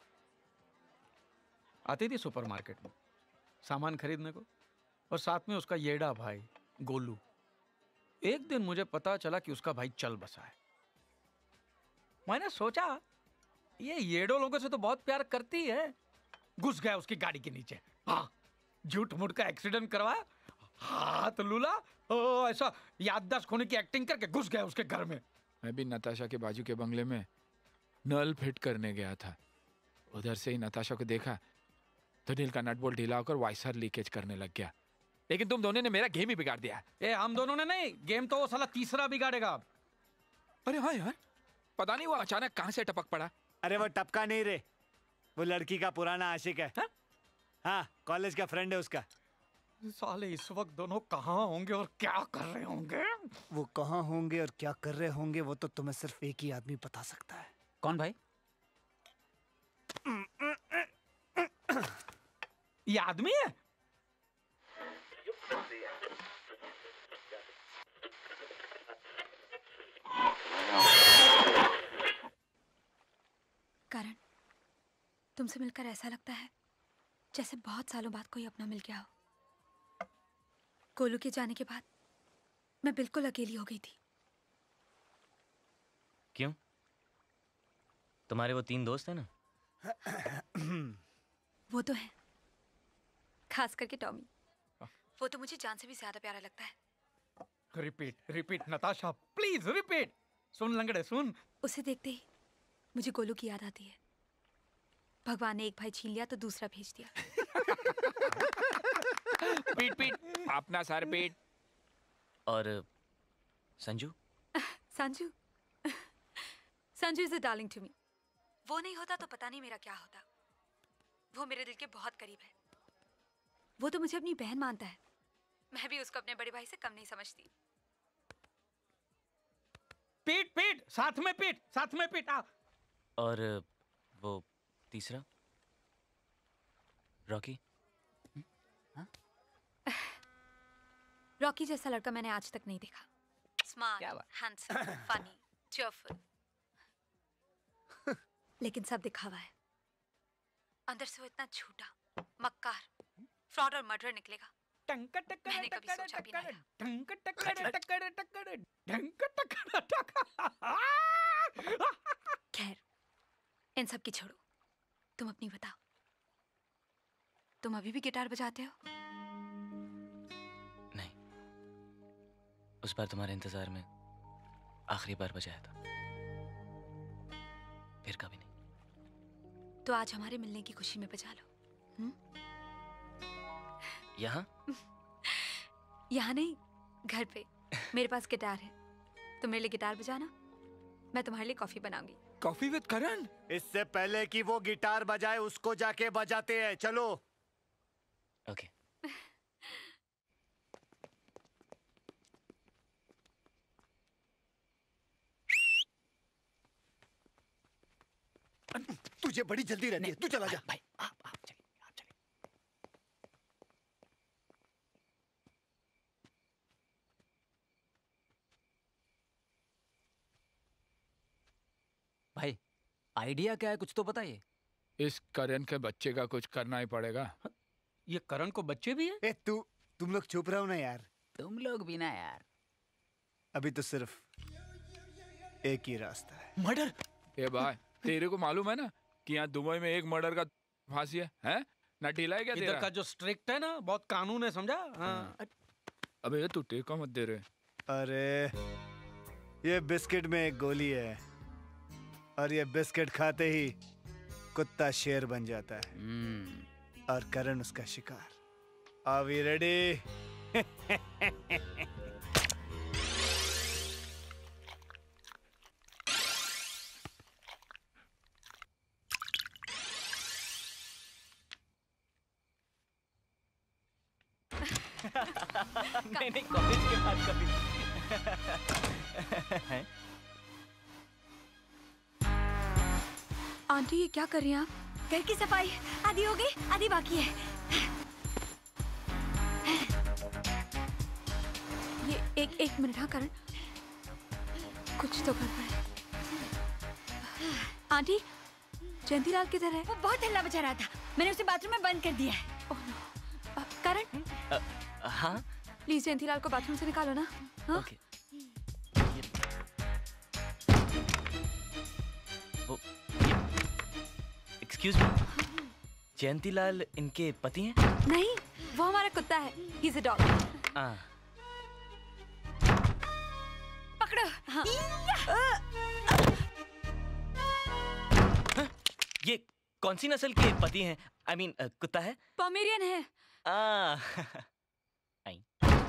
Speaker 19: आती थी सुपरमार्केट में सामान खरीदने को, और साथ में उसका येड़ा भाई गोलू। एक दिन मुझे पता चला कि उसका भाई चल बसा है। मैंने सोचा ये येड़ो लोगों से तो बहुत प्यार करती है। घुस गया उसकी गाड़ी के नीचे। हाँ, झूठ मूठ का एक्सीडेंट करवाया, हाथ लूला, ओ, ऐसा याददाश्त खोने की एक्टिंग करके घुस गया उसके घर में।
Speaker 16: मैं भी नताशा के बाजू के बंगले में नल फिट करने गया था। उधर से ही नताशा को देखा तो नील का नट बोल्ट ढीला होकर वाइसर लीकेज करने लग गया। लेकिन तुम दोनों ने मेरा गेम ही बिगाड़ दिया।
Speaker 19: ए, हम दोनों ने नहीं, गेम तो वो साला तीसरा बिगाड़ेगा।
Speaker 16: अरे हाँ यार, पता नहीं वो अचानक कहां से टपक पड़ा।
Speaker 14: अरे वो टपका नहीं रे, वो लड़की का पुराना आशिक है। हा? हाँ, कॉलेज का फ्रेंड है उसका।
Speaker 19: साले इस वक्त दोनों कहाँ होंगे और क्या कर रहे होंगे?
Speaker 14: वो कहाँ होंगे और क्या कर रहे होंगे वो तो तुम्हें सिर्फ एक ही आदमी बता सकता है।
Speaker 21: कौन भाई?
Speaker 19: ये आदमी है?
Speaker 17: करण, तुमसे मिलकर ऐसा लगता है जैसे बहुत सालों बाद कोई अपना मिल गया हो। गोलू के जाने के बाद मैं बिल्कुल अकेली हो गई थी।
Speaker 8: क्यों? तुम्हारे वो तीन दोस्त हैं ना?
Speaker 17: वो तो है, खास करके टॉमी। वो तो मुझे जान से भी ज्यादा प्यारा लगता है।
Speaker 19: Repeat repeat Natasha, please repeat. सुन लंगड़े सुन।
Speaker 17: उसे देखते ही मुझे गोलू की याद आती है। भगवान ने एक भाई छीन लिया तो दूसरा भेज दिया।
Speaker 16: पीट पीट अपना सर पीट।
Speaker 8: और Sanju?
Speaker 17: Sanju Sanju is a darling to me. वो नहीं होता तो पता नहीं मेरा क्या होता। वो मेरे दिल के बहुत करीब है। वो तो मुझे अपनी बहन मानता है। मैं भी उसको अपने बड़े भाई से कम नहीं समझती।
Speaker 19: पीट पीट, साथ में पीट, साथ में पीट। आ।
Speaker 8: और वो तीसरा रॉकी?
Speaker 17: रॉकी जैसा लड़का मैंने आज तक नहीं देखा। स्मार्ट, हैंडसम, फनी, चीयरफुल, लेकिन सब दिखावा है। अंदर से वो इतना झूठा, मक्कार, फ्रॉड और मर्डर निकलेगा। मैंने कभी सोचा भी नहीं था। खैर, इन सब की छोड़ो। तुम अपनी बताओ, तुम अभी भी गिटार बजाते हो?
Speaker 8: नहीं, उस बार तुम्हारे इंतजार में आखिरी बार बजाया था, फिर कभी नहीं।
Speaker 17: तो आज हमारे मिलने की खुशी में बजा लो। हुँ?
Speaker 8: यहाँ?
Speaker 17: यहाँ नहीं, घर पे। मेरे पास गिटार है, तुम मेरे लिए गिटार बजाना, मैं तुम्हारे लिए कॉफी बनाऊंगी।
Speaker 14: Coffee with Karan? इससे पहले कि वो गिटार बजाए उसको जाके बजाते हैं। चलो।
Speaker 8: ओके।
Speaker 14: तुझे बड़ी जल्दी रहती है, तू चला जा।
Speaker 8: भाई आप आप चलिए, आप चलिए।
Speaker 21: भाई आइडिया क्या है, कुछ तो बताइए।
Speaker 16: इस करण के बच्चे का कुछ करना ही पड़ेगा।
Speaker 19: ये करण को बच्चे भी हैं?
Speaker 14: ए तू तुम लोग चुप रहो ना यार।
Speaker 21: तुम लोग भी ना यार।
Speaker 14: अभी तो सिर्फ एक ही रास्ता है।
Speaker 19: मर्डर?
Speaker 16: ए भाई, तेरे को मालूम है ना कि यहाँ दुबई में एक मर्डर का फांसी है, हैं? ना ढीला है क्या तेरा?
Speaker 19: इधर का जो स्ट्रिक्ट है ना, बहुत कानून है, समझा? हाँ।
Speaker 16: अबे तू टेका मत दे रहे।
Speaker 14: अरे ये बिस्किट में एक गोली है, और ये बिस्किट खाते ही कुत्ता शेर बन जाता है, और करण उसका शिकार। Are we ready?
Speaker 8: नहीं नहीं, कॉलेज के बाद कभी।
Speaker 17: आंटी ये क्या कर रही हैं आप?
Speaker 18: घर की सफाई आधी हो गई, आधी बाकी है।
Speaker 17: ये एक एक मिनट। हाँ करण, कुछ तो गड़बड़ है। आंटी, जयंतीलाल किधर है?
Speaker 18: वो बहुत हल्ला मचा रहा था, मैंने उसे बाथरूम में बंद कर दिया है।
Speaker 17: करण,
Speaker 8: हाँ
Speaker 17: प्लीज जयंतीलाल को बाथरूम से निकालो ना। हाँ?
Speaker 8: ओके। एक्सक्यूज मी, जयंतीलाल इनके पति हैं?
Speaker 17: नहीं, वो हमारा कुत्ता है। He's a dog।
Speaker 8: हाँ।
Speaker 17: पकड़ो। हाँ।
Speaker 8: ये कौन सी नस्ल के पति हैं? आई I मीन mean, कुत्ता है?
Speaker 17: पोमेरियन है।
Speaker 8: आ, आई।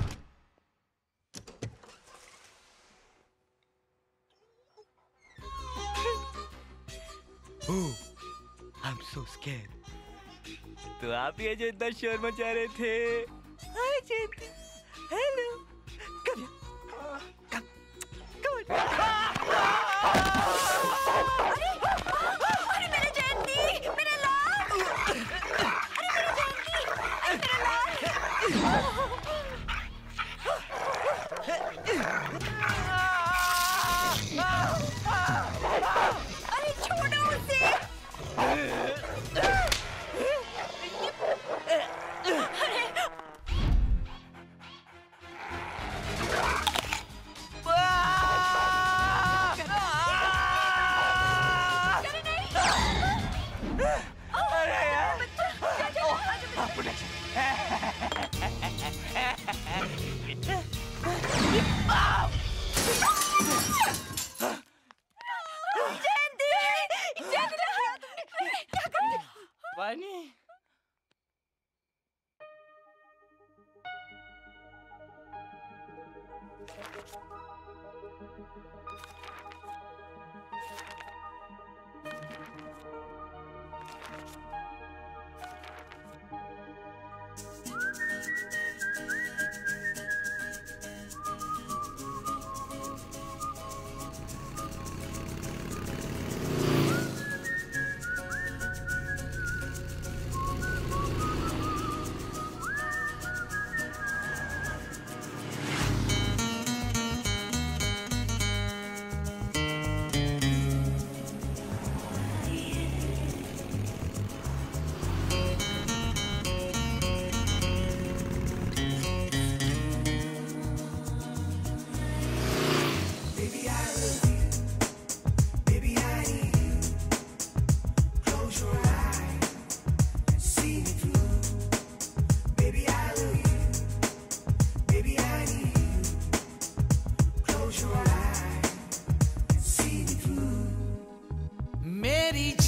Speaker 8: Oh, I'm so scared. तो आप ये जो इतना शोर मचा रहे थे। Hi Jayanti, hello, come come come.
Speaker 18: अरे अरे मेरे जयंती, मेरा लाल। अरे मेरे जयंती, अरे मेरा लाल। अरे छोड़ो उसे।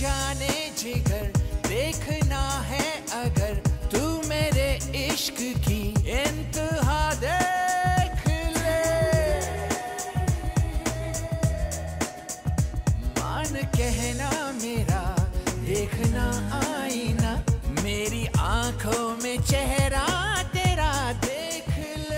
Speaker 12: जाने जिगर देखना है अगर तू मेरे इश्क की इंतहा देख ले। मान कहना मेरा देखना आईना, मेरी आंखों में चेहरा तेरा देख ले।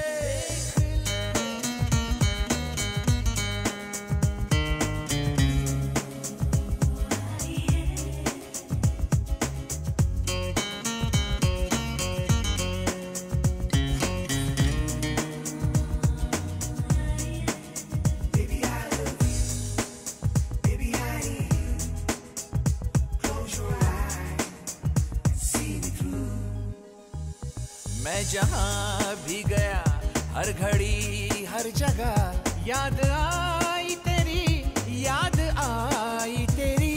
Speaker 12: मैं जहाँ भी गया हर घड़ी हर जगह याद आई तेरी, याद आई तेरी।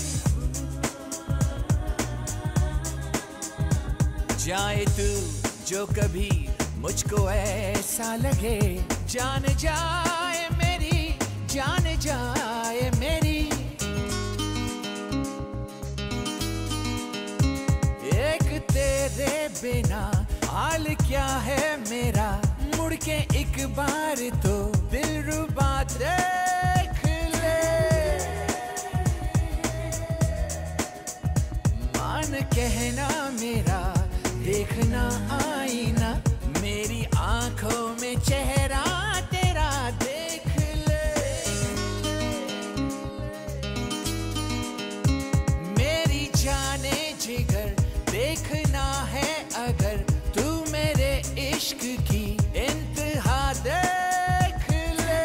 Speaker 12: जाए तू जो कभी मुझको ऐसा लगे, जान जाए मेरी, जान जाए मेरी। एक तेरे बिना हाल क्या है मेरा, मुड़ के एक बार तो दिलरुबा देख ले। मान कहना मेरा देखना आईना, मेरी आंखों में चेहरा तेरा देख ले। मेरी जाने जिगर देखना है अगर तू मेरे इश्क की इंतहा देख ले।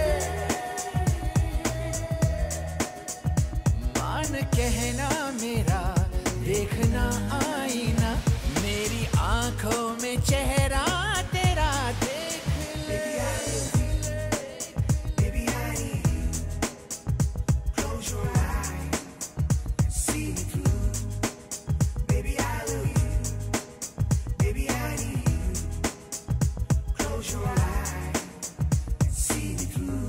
Speaker 12: मान कहना मेरा देखना आईना, मेरी आंखों में चेहरा तेरा देख ले। Baby, I need you. Close your eyes, see me through. Baby, I love you. Baby, I need you. Close your eyes and see me through.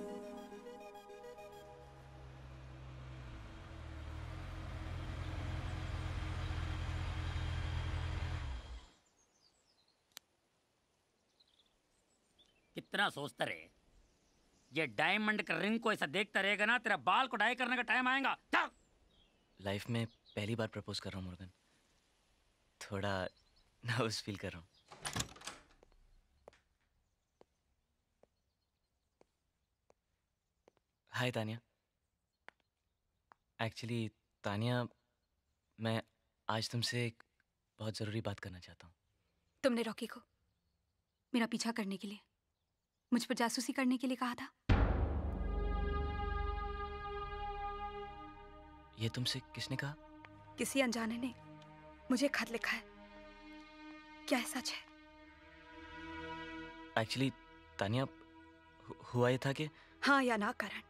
Speaker 15: कितना सोचता रहे, ये डायमंड का रिंग को ऐसा देखता रहेगा ना, तेरा बाल को डाई करने का टाइम आएगा।
Speaker 8: लाइफ में पहली बार प्रपोज कर रहा हूँ मुर्गन, थोड़ा नर्वस फील कर रहा हूँ। हाय तानिया। एक्चुअली तानिया, मैं आज तुमसे एक बहुत ज़रूरी बात करना चाहता हूँ।
Speaker 17: तुमने रॉकी को मेरा पीछा करने के लिए, मुझ पर जासूसी करने के लिए कहा था।
Speaker 8: ये तुमसे किसने कहा?
Speaker 17: किसी अनजाने ने मुझे खत लिखा है। क्या है सच है?
Speaker 8: एक्चुअली तानिया, हु, हुआ ये था कि
Speaker 17: हाँ या ना करण?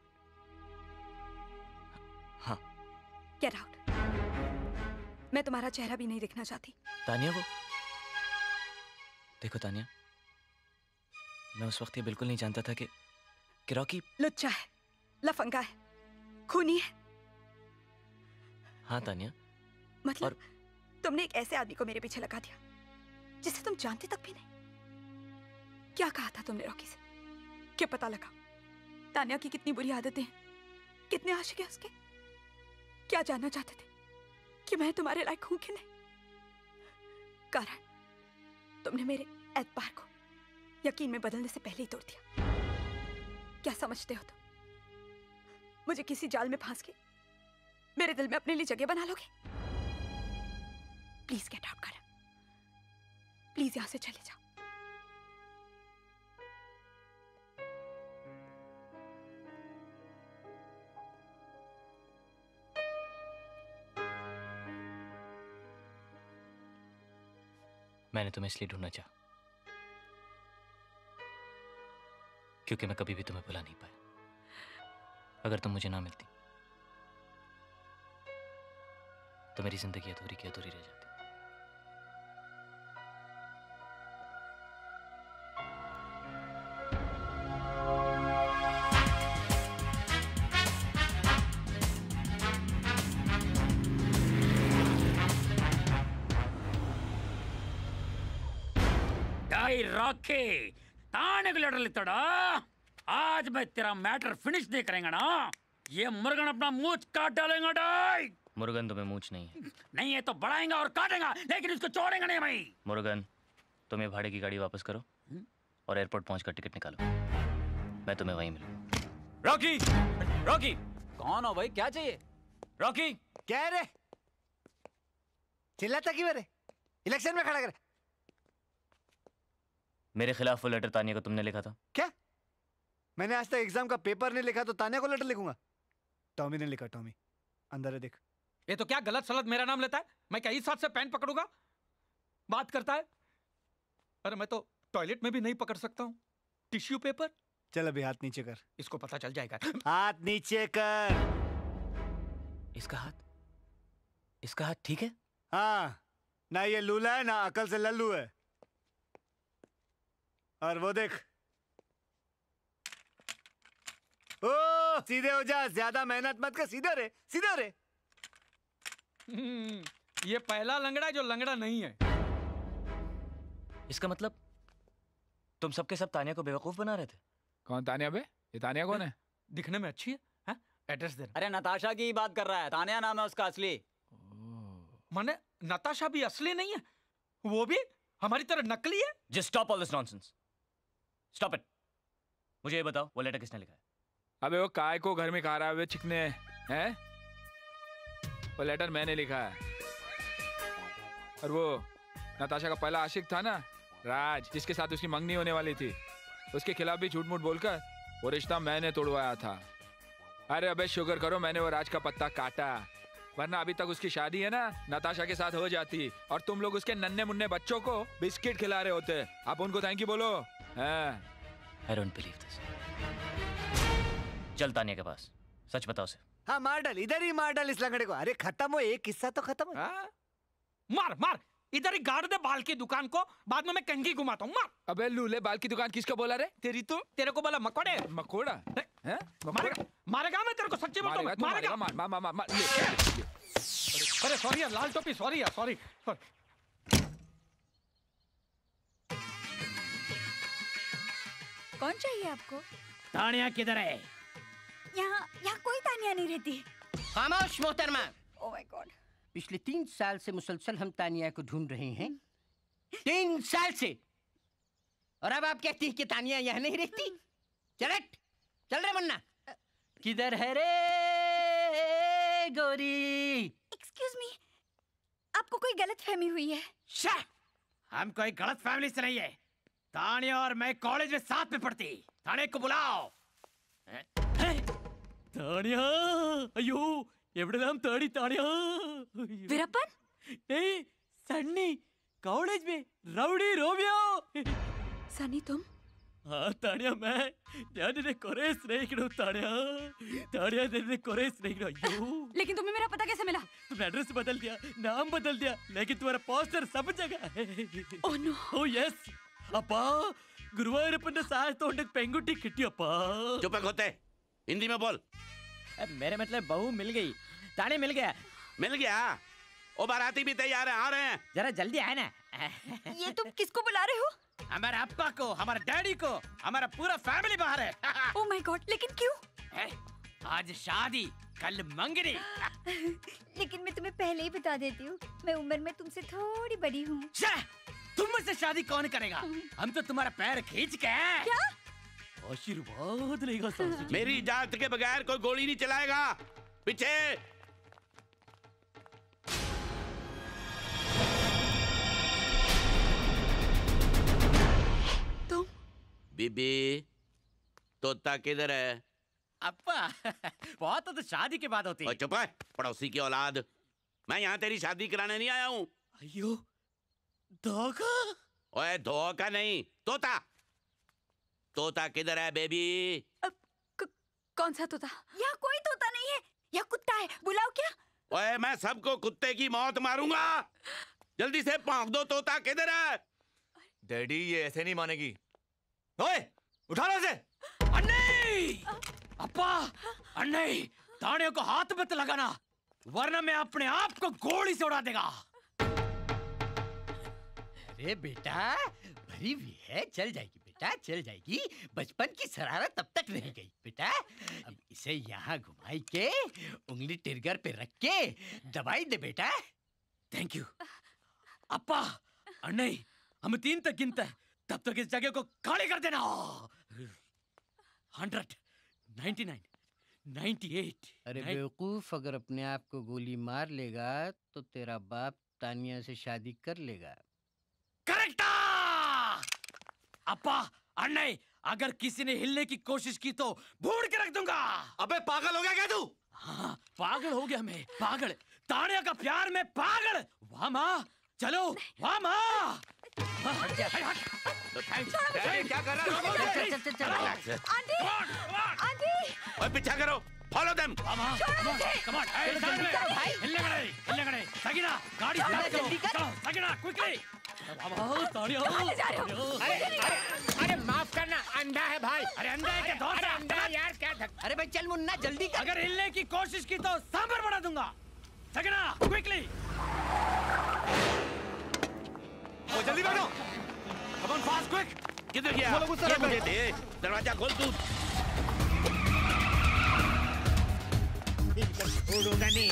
Speaker 8: हाँ।
Speaker 17: Get out. मैं तुम्हारा चेहरा भी नहीं देखना चाहती।
Speaker 8: तानिया, वो देखो तानिया, मैं उस वक्त ये बिल्कुल नहीं जानता था कि कि रॉकी
Speaker 17: लुच्चा है, लफंगा है, खूनी है।
Speaker 8: हाँ तानिया,
Speaker 17: मतलब और... तुमने एक ऐसे आदमी को मेरे पीछे लगा दिया जिसे तुम जानते तक भी नहीं। क्या कहा था तुमने रॉकी से? क्या पता लगा तानिया की कितनी बुरी आदतें हैं, कितने आशिक हैं उसके? क्या जानना चाहते थे कि मैं तुम्हारे लायक हूं कि नहीं? कारण तुमने मेरे एतबार को यकीन में बदलने से पहले ही तोड़ दिया। क्या समझते हो तुम? मुझे किसी जाल में फांस के मेरे दिल में अपने लिए जगह बना लोगे? Please get out Karan, please यहां से चले जाओ।
Speaker 8: मैंने तुम्हें इसलिए ढूंढना चाहा क्योंकि मैं कभी भी तुम्हें भुला नहीं पाया। अगर तुम मुझे ना मिलती तो मेरी जिंदगी अधूरी की अधूरी रह जाती।
Speaker 15: भाई रॉकी, ताने को लेटर लिखता डा। आज मैं तेरा मैटर फिनिश नहीं करेंगे ना, ये मुर्गन अपना मूंछ काट डालेगा डाई।
Speaker 8: मुर्गन तुम्हें मूंछ नहीं है।
Speaker 15: नहीं है तो बढ़ाएगा और काटेगा, लेकिन इसको छोड़ेगा नहीं भाई।
Speaker 8: मुर्गन, तुम ये भाड़े की गाड़ी वापस करो और एयरपोर्ट पहुंचकर टिकट निकालो। मैं तुम्हें वहीं मिलूं।
Speaker 21: रॉकी, रॉकी, कौन हो भाई, क्या चाहिए? रॉकी,
Speaker 14: क्या है रे? चिल्लाता क्यों रे? इलेक्शन में खड़ा कर।
Speaker 8: मेरे खिलाफ वो लेटर तानिया को तुमने लिखा था।
Speaker 14: क्या? मैंने आज तक एग्जाम का पेपर नहीं लिखा तो तानिया को लेटर लिखूंगा? टॉमी ने लिखा। टॉमी अंदर है, देख।
Speaker 19: ये तो क्या गलत सलत मेरा नाम लेता है? मैं क्या इस हाथ से पेन पकड़ूंगा? बात करता है। अरे मैं तो टॉयलेट में भी नहीं पकड़ सकता हूँ। Tissue paper.
Speaker 14: चल अभी हाथ नीचे कर।
Speaker 19: इसको पता चल जाएगा।
Speaker 14: हाथ नीचे कर।
Speaker 8: इसका हाथ, इसका हाथ ठीक है?
Speaker 14: हाँ, ना ये लूला है ना अकल से लल्लू है। और वो देख। ओ सीधे हो जा, ज्यादा मेहनत मत कर, सीधे रे, सीधे रे।
Speaker 19: ये पहला लंगड़ा है जो लंगड़ा नहीं है।
Speaker 8: इसका मतलब तुम सबके सब तानिया को बेवकूफ बना रहे थे।
Speaker 16: कौन तानिया बे? ये तानिया कौन है?
Speaker 19: दिखने में अच्छी है, है? एड्रेस दे।
Speaker 21: अरे नताशा की बात कर रहा है, तानिया नाम है उसका असली।
Speaker 19: माने नताशा भी असली नहीं है, वो भी हमारी तरह नकली है।
Speaker 8: Just stop all this nonsense, stop it. मुझे ये बताओ वो लेटर किसने लिखा है?
Speaker 16: अबे वो काय को घर में खा रहा है चिकने हैं? वो लेटर मैंने लिखा है। और वो नताशा का पहला आशिक था ना, राज, जिसके साथ उसकी मंगनी होने वाली थी, उसके खिलाफ भी झूठ मूठ बोलकर वो रिश्ता मैंने तोड़वाया था। अरे अबे शुक्र करो मैंने वो राज का पत्ता काटा, वरना अभी तक उसकी शादी है ना नताशा के साथ हो जाती और तुम लोग उसके नन्हे मुन्ने बच्चों को बिस्किट खिला रहे होते। आप उनको थैंक यू बोलो।
Speaker 8: I don't believe this. चल तानिया के पास, सच बताओ उसे।
Speaker 14: हाँ मार डाल, इधर ही मार डाल इस लंगड़े को। अरे खत्म हो, एक किस्सा तो खत्म हो।
Speaker 19: मार मार, इधर ही गाड़ दे बाल की दुकान को, बाद में मैं कंघी घुमाता हूँ। मार।
Speaker 16: अबे लूले, बाल की दुकान किसको बोला रे?
Speaker 19: तेरी तो, तेरे को बोला मकोड़े।
Speaker 16: मकोड़ा? हैं?
Speaker 19: मारेगा, मारेगा मैं तेरे को, सच्ची बोलता हूँ। मारेगा,
Speaker 16: मार मार मार मार।
Speaker 19: अरे सॉरी यार, लाल टोपी, सॉरी यार, सॉरी।
Speaker 18: कौन चाहिए आपको?
Speaker 15: तानिया किधर है?
Speaker 18: यहाँ यहाँ कोई तानिया नहीं रहती।
Speaker 20: खामोश मोहतरमा।
Speaker 18: Oh my God.
Speaker 20: पिछले तीन साल से मुसलसल हम तानिया को ढूंढ रहे हैं। तीन साल से। और अब आप कहती हैं कि तानिया यहाँ नहीं रहती? चल हट, चल रे मुन्ना। किधर है रे गोरी?
Speaker 18: एक्सक्यूज मी, आपको कोई गलत फहमी हुई है?
Speaker 15: शा! हम कोई गलत फैमिली से नहीं है। तानिया और मैं कॉलेज में साथ में पढ़ती। तानिया को बुलाओ।
Speaker 8: तानिया, अयो एवढे नाम ताड़ी तानिया।
Speaker 18: वीरप्पन?
Speaker 8: नहीं, सन्नी, कॉलेज में रउडी रोमियो।
Speaker 18: सनी तुम?
Speaker 8: हाँ तानिया मैं, ഞാൻ നിന്നെ കുറേ സ്നേഹിക്കുന്നു താനിया, तानिया നിന്നെ കുറേ സ്നേഹിക്കുന്നു। अयो
Speaker 18: लेकिन तुम्हें मेरा पता कैसे मिला?
Speaker 8: तुमने एड्रेस बदल दिया, नाम बदल दिया, लेकिन तुम्हारा पोस्टर सब जगह है।
Speaker 18: Oh no.
Speaker 8: ओह यस अप्पा, गुरुवायूरप्पन सहायता पेंगुटी किट्टी अप्पा।
Speaker 3: चुप होते, हिंदी में बोल।
Speaker 21: मेरे मतलब बहू मिल गई, ताने मिल गया।
Speaker 3: मिल गया? ओ बाराती भी तैयार है, आ रहे हैं।
Speaker 21: जरा जल्दी आए ना।
Speaker 18: ये तुम किसको बुला रहे हो?
Speaker 15: हमारे अप्पा को, हमारे डैडी को, हमारा पूरा फैमिली बाहर है।
Speaker 18: ओह माय गॉड, लेकिन क्यों?
Speaker 15: आज शादी, कल मंगनी।
Speaker 18: लेकिन मैं तुम्हें पहले ही बता देती हूँ, मैं उम्र में तुमसे थोड़ी बड़ी हूँ।
Speaker 15: तुम मुझसे शादी कौन करेगा? हम तो तुम्हारा पैर खींच के।
Speaker 18: क्या?
Speaker 8: आशीर्वाद लेगा सासू जी।
Speaker 3: मेरी इजाजत के बगैर कोई गोली नहीं चलाएगा। पीछे।
Speaker 18: तुम?
Speaker 3: बीबी, तोता किधर है?
Speaker 15: अप्पा, बहुत तो शादी के बाद होती है।
Speaker 3: चुप है, पड़ोसी की औलाद। मैं यहाँ तेरी शादी कराने नहीं आया हूँ।
Speaker 8: अयो, धोखा?
Speaker 3: ओए धोखा नहीं, तोता। तोता किधर है बेबी?
Speaker 18: कौन सा तोता? यहाँ कोई तोता नहीं है, यहाँ कुत्ता है। बुलाओ क्या?
Speaker 3: ओए मैं सबको कुत्ते की मौत मारूंगा। जल्दी से भौंक दो, तोता किधर है?
Speaker 5: डैडी ये ऐसे नहीं मानेगी। ओए उठा लो उसे।
Speaker 15: अन्नी! अप्पा, अन्नी, तानिया को हाथ मत लगाना, वरना मैं अपने आप को गोली से उड़ा देगा।
Speaker 20: अरे बेटा, बीमारी भी है, चल जाएगी बेटा, चल जाएगी। बचपन की शरारत तब तक रह गई बेटा। अब इसे यहाँ घुमाई के उंगली टिरगर पे रख के दवाई दे बेटा।
Speaker 15: थैंक यू अप्पा। और नहीं, हम तीन तक गिनते हैं, तब तक इस जगह को खाली कर देना। Hundred, ninety nine, ninety eight.
Speaker 20: अरे बेवकूफ, अगर अपने आप को गोली मार लेगा तो तेरा बाप तानिया से शादी कर लेगा।
Speaker 15: करेक्ट अप्पा। और नहीं, अगर किसी ने हिलने की कोशिश की तो भूड़ के रख दूंगा।
Speaker 5: अबे पागल हो गया क्या तू?
Speaker 15: हाँ, पागल हो गया मैं, पागल। तानिया का प्यार में पागल। वाह माँ, चलो वाह माँ।
Speaker 3: क्या कर रहा है?
Speaker 10: आंटी, आंटी,
Speaker 3: ओए पीछा करो, follow them.
Speaker 15: Come on, come on, हिलने का नहीं, हिलने का नहीं। सकीना, गाड़ी स्टार्ट करो, चलो सकीना, क्विकली।
Speaker 20: अरे अरे माफ करना, अंधा है भाई।
Speaker 15: अरे अंधा है क्या दोस्त?
Speaker 20: अंधा यार, क्या धक... अरे भाई चल मुन्ना, जल्दी कर।
Speaker 15: अगर हिलने की कोशिश की तो सांभर बना दूंगा। सकीना, क्विकली।
Speaker 5: ओ जल्दी बैठो।
Speaker 15: Come on, fast, quick.
Speaker 3: किधर गया? ये मुझे दे, दरवाजा खोल तू।
Speaker 20: छोड़ूंगा नहीं।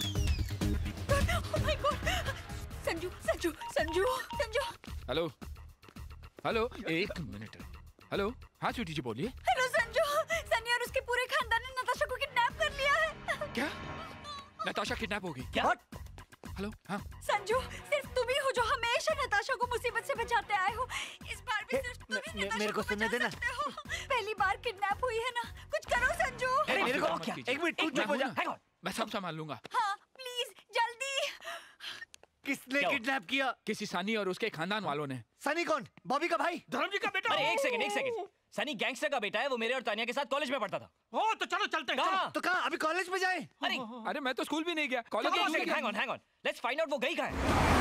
Speaker 18: Oh my God! Sanju, Sanju, Sanju, Sanju.
Speaker 16: Hello, hello, एक मिनट। हेलो, हाँ स्वीटी जी बोलिए।
Speaker 18: हेलो संजू, सनी और उसके पूरे खानदान ने नताशा को किडनैप कर लिया है।
Speaker 16: क्या? नताशा किडनैप हो गई?
Speaker 18: क्या?
Speaker 16: हेलो, हाँ।
Speaker 18: संजू, सिर्फ तुम ही हो जो हमेशा नताशा को मुसीबत से बचाते आए हो। इस बार भी सिर्फ तुम ही नताशा
Speaker 14: मेरे को सुनने देना।
Speaker 18: पहली बार किडनैप हुई है ना, कुछ करो संजू।
Speaker 14: मेरे को क्या? एक मिनट, तू चुप हो जा।
Speaker 16: मैं सब संभाल लूंगा।
Speaker 18: हाँ, प्लीज जल्दी।
Speaker 14: किसने किडनैप किया?
Speaker 16: किसी सनी और उसके खानदान वालों ने।
Speaker 14: सनी कौन? बॉबी का भाई?
Speaker 15: धर्म जी का बेटा।
Speaker 8: अरे एक सेकंड, एक सेकंड। सनी गैंगस्टर का बेटा है, वो मेरे और तानिया के साथ कॉलेज में पढ़ता था।
Speaker 15: ओ तो चलो चलते हैं।
Speaker 8: कहाँ?
Speaker 14: तो कहाँ? अभी कॉलेज में जाए?
Speaker 8: अरे
Speaker 16: अरे मैं तो स्कूल भी नहीं गया, college
Speaker 8: hang on, hang on, let's find out वो गई कहाँ है।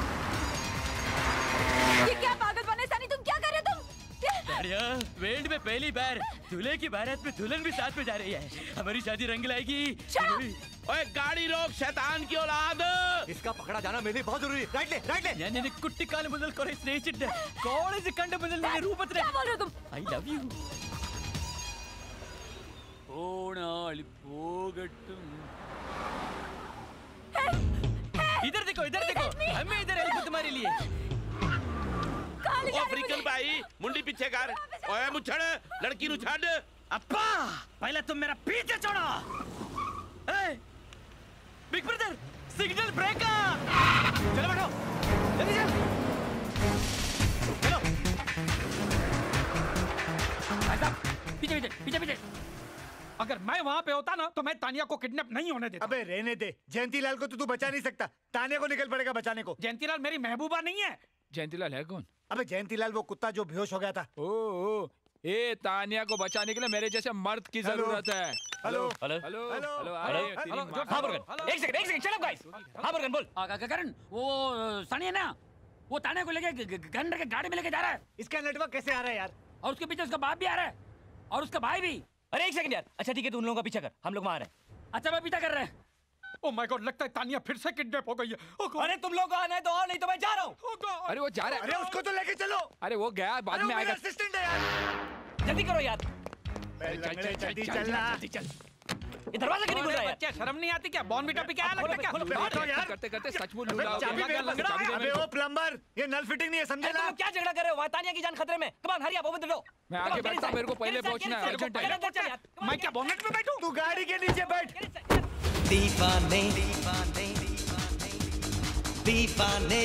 Speaker 18: ये क्या पागलपन है सनी, तुम क्या कर रहे हो तुम?
Speaker 15: वर्ल्ड में पहली बार दूल्हे की बारात में दुल्हन भी साथ में जा रही है। हमारी शादी रंग लाएगी।
Speaker 3: ओए गाड़ी रोक, शैतान की औलाद।
Speaker 14: इसका पकड़ा जाना मेरे लिए बहुत जरूरी है। राइट ले, राइट ले।
Speaker 15: यानी कुट्टी काल बदल करे स्नेहिचिट्टे कॉलेज कंड बदल ने रूपत रे।
Speaker 18: क्या बोल रहे हो तुम?
Speaker 15: I love you. ओणाली पोगट्टुम। इधर देखो, इधर देखो, हमें इधर हेल्प तुम्हारे लिए।
Speaker 3: अफ्रीकन भाई, मुंडी पीछे कर। ओए मुछड़, लड़की नु छड़।
Speaker 15: अप्पा, पहले तुम मेरा पीछे छोड़ो। ए, बिग ब्रदर, सिग्नल ब्रेकर। चलो बैठो, जल्दी चल। चलो। भाई साहब, पीछे पीछे, पीछे पीछे। अगर मैं वहाँ पे होता ना, तो मैं तानिया को किडनैप नहीं होने देता।
Speaker 14: अबे रहने दे, जयंतीलाल को तो तू बचा नहीं सकता। तानिया को निकल पड़ेगा बचाने को।
Speaker 15: जयंतीलाल मेरी महबूबा नहीं है।
Speaker 16: जयंतीलाल है कौन?
Speaker 14: अबे जयंतीलाल वो कुत्ता जो बेहोश हो गया था।
Speaker 16: ओ, ओ ए तानिया को बचाने के लिए मेरे जैसे मर्द की जरूरत है।
Speaker 14: Hello
Speaker 8: hello
Speaker 16: hello
Speaker 14: hello
Speaker 16: hello
Speaker 15: hello. हाँ मुर्गन, एक सेकंड, एक सेकंड, चलो गाइस। हाँ मुर्गन बोल। करण, वो सनी है ना, वो तानिया को लेके गन के गाड़ी में लेके जा रहा है।
Speaker 14: इसका नेटवर्क कैसे आ रहा है यार?
Speaker 15: और उसके पीछे उसका बाप भी आ रहा है और उसका भाई भी।
Speaker 8: अरे एक सेकंड यार, अच्छा ठीक है, तू उन लोगों का पीछा कर, हम लोग वहाँ आ रहे हैं।
Speaker 15: अच्छा मैं पीछा कर रहे हैं।
Speaker 19: ओह माय गॉड, लगता है तानिया फिर से किडनैप हो गई है। oh
Speaker 8: अरे तुम लोग आना है तो आओ, नहीं तो मैं जा रहा हूँ।
Speaker 19: oh
Speaker 16: अरे वो जा रहा है।
Speaker 14: अरे उसको तो लेके चलो।
Speaker 16: अरे वो गया, बाद में आएगा।
Speaker 14: असिस्टेंट है यार।
Speaker 8: जल्दी करो यार।
Speaker 14: जल्दी चलना।
Speaker 8: ये दरवाजा क्यों नहीं खुल रहा है?
Speaker 15: क्या शर्म नहीं आती क्या? बॉर्नविटा पी के आया लगता क्या?
Speaker 14: यार
Speaker 16: करते करते सचमुच लूटा।
Speaker 14: अबे वो प्लम्बर, ये नल फिटिंग नहीं है, समझे ना?
Speaker 8: तुम क्या झगड़ा कर रहे हो? वहाँ तानिया की जान खतरे में। कम ऑन, हरी आप ओपन द डोर।
Speaker 16: मैं आगे बढ़ता हूँ, मेरे को पहले पहुंचना है, अर्जेंट है।
Speaker 15: मैं क्या बॉर्नविटा में बैठूं?
Speaker 14: तू गाड़ी के नीचे बैठ।
Speaker 12: दीवाने दीवाने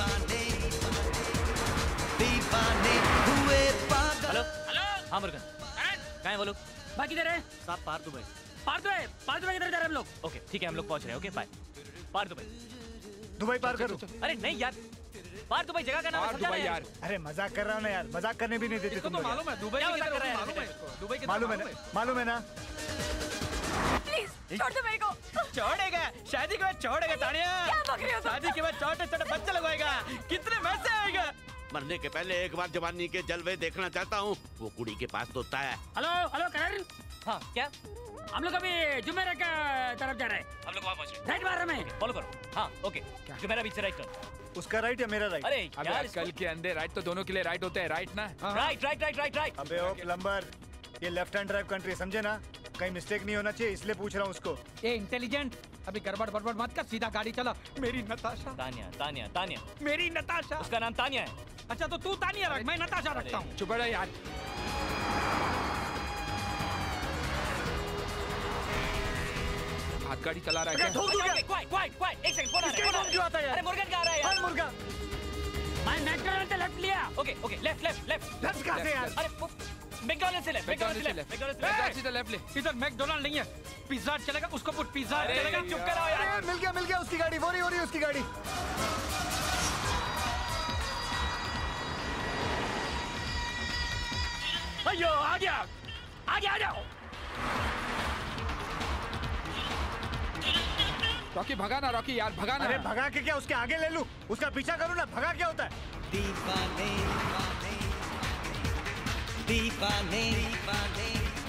Speaker 12: दीवाने हुए पागल।
Speaker 8: हेलो, हाँ मुर्गन, कहाँ है वो लोग?
Speaker 15: बाकी किधर है?
Speaker 8: साहब पार दुबई।
Speaker 15: पार दुबई, पार दुबई किधर जा रहे हैं हम लोग?
Speaker 8: ओके ठीक है, हम लोग पहुंच रहे हैं। Okay bye. पार दुबई।
Speaker 14: दुबई पार करो।
Speaker 8: अरे नहीं यार, पार दुबई जगह का नाम है, समझा
Speaker 14: यार। अरे मजाक कर रहा हूँ ना यार, मजाक करने भी नहीं देते तुम लोग।
Speaker 15: मालूम है दुबई
Speaker 8: क्या कर रहे हैं?
Speaker 15: मालूम है दुबई के
Speaker 14: मालूम है ना, मालूम है ना।
Speaker 18: प्लीज छोड़ दो मेरे को।
Speaker 15: छोड़ेगा? शादी के बाद छोड़ेगा तानिया?
Speaker 18: क्या बक रहे हो तुम?
Speaker 15: शादी के बाद छोटे छोटे बच्चे लगवाएगा। कितने पैसे आएगा?
Speaker 3: मरने के पहले एक बार जवानी के जलवे देखना चाहता हूँ। वो कुड़ी के पास तो होता है।
Speaker 15: Hello hello Karan.
Speaker 8: हाँ क्या?
Speaker 15: हम लोग अभी जुमेरा का तरफ जा रहे हैं।
Speaker 8: हम लोग वहाँ पहुँच रहे हैं।
Speaker 15: राइट मार रहे हैं।
Speaker 8: फॉलो करो। हाँ ओके जो मेरा बीच से राइट टर्न
Speaker 14: उसका राइट या मेरा राइट?
Speaker 8: अरे
Speaker 16: अबे
Speaker 8: यार
Speaker 16: कल के अंदे राइट तो दोनों के लिए राइट होते हैं, राइट ना?
Speaker 8: Right right right right right
Speaker 14: अबे ओ प्लम्बर, ये लेफ्ट हैंड ड्राइव कंट्री समझे ना, कहीं मिस्टेक नहीं होना चाहिए इसलिए पूछ रहा हूँ उसको।
Speaker 19: ए इंटेलिजेंट, अभी गड़बड़ बड़बड़ मत कर, सीधा गाड़ी चला। मेरी नताशा।
Speaker 8: तानिया तानिया तानिया
Speaker 19: मेरी नताशा।
Speaker 8: उसका नाम तानिया है।
Speaker 19: अच्छा तो तू तानिया रख, मैं नताशा रखता हूँ।
Speaker 16: चुप रह यार। हाथ गाड़ी चला रहा है क्या?
Speaker 8: क्वाइट क्वाइट क्वाइट एक सेकंड फोन आ रहा है।
Speaker 19: फोन क्यों आता है यार?
Speaker 8: अरे मुर्गन कहाँ आ रहा है यार?
Speaker 14: मुर्गा।
Speaker 15: मैं मैकडॉनल्ड से लेफ्ट लिया।
Speaker 8: Okay okay left left left
Speaker 14: left कहाँ से यार?
Speaker 8: अरे मैकडॉनल्ड से लेफ्ट मैकडॉनल्ड से लेफ्ट मैकडॉनल्ड से
Speaker 16: मैकडॉनल्ड से लेफ्ट ले।
Speaker 19: इधर मैकडॉनल्ड नहीं है, पिज्जा चलेगा, उसको पुट पिज्जा चलेगा।
Speaker 8: चुप कराओ यार।
Speaker 14: मिल गया मिल गया उसकी गाड़ी, वो रही हो रही उसकी गाड़ी।
Speaker 15: अयो आ गया आ गया आ जाओ।
Speaker 16: रॉकी भगा ना, रॉकी यार भगा ना।
Speaker 14: अरे भगा के क्या उसके आगे ले लूं? उसका पीछा करूं ना, भगा क्या होता है?
Speaker 12: दीवाने दीवाने दीवाने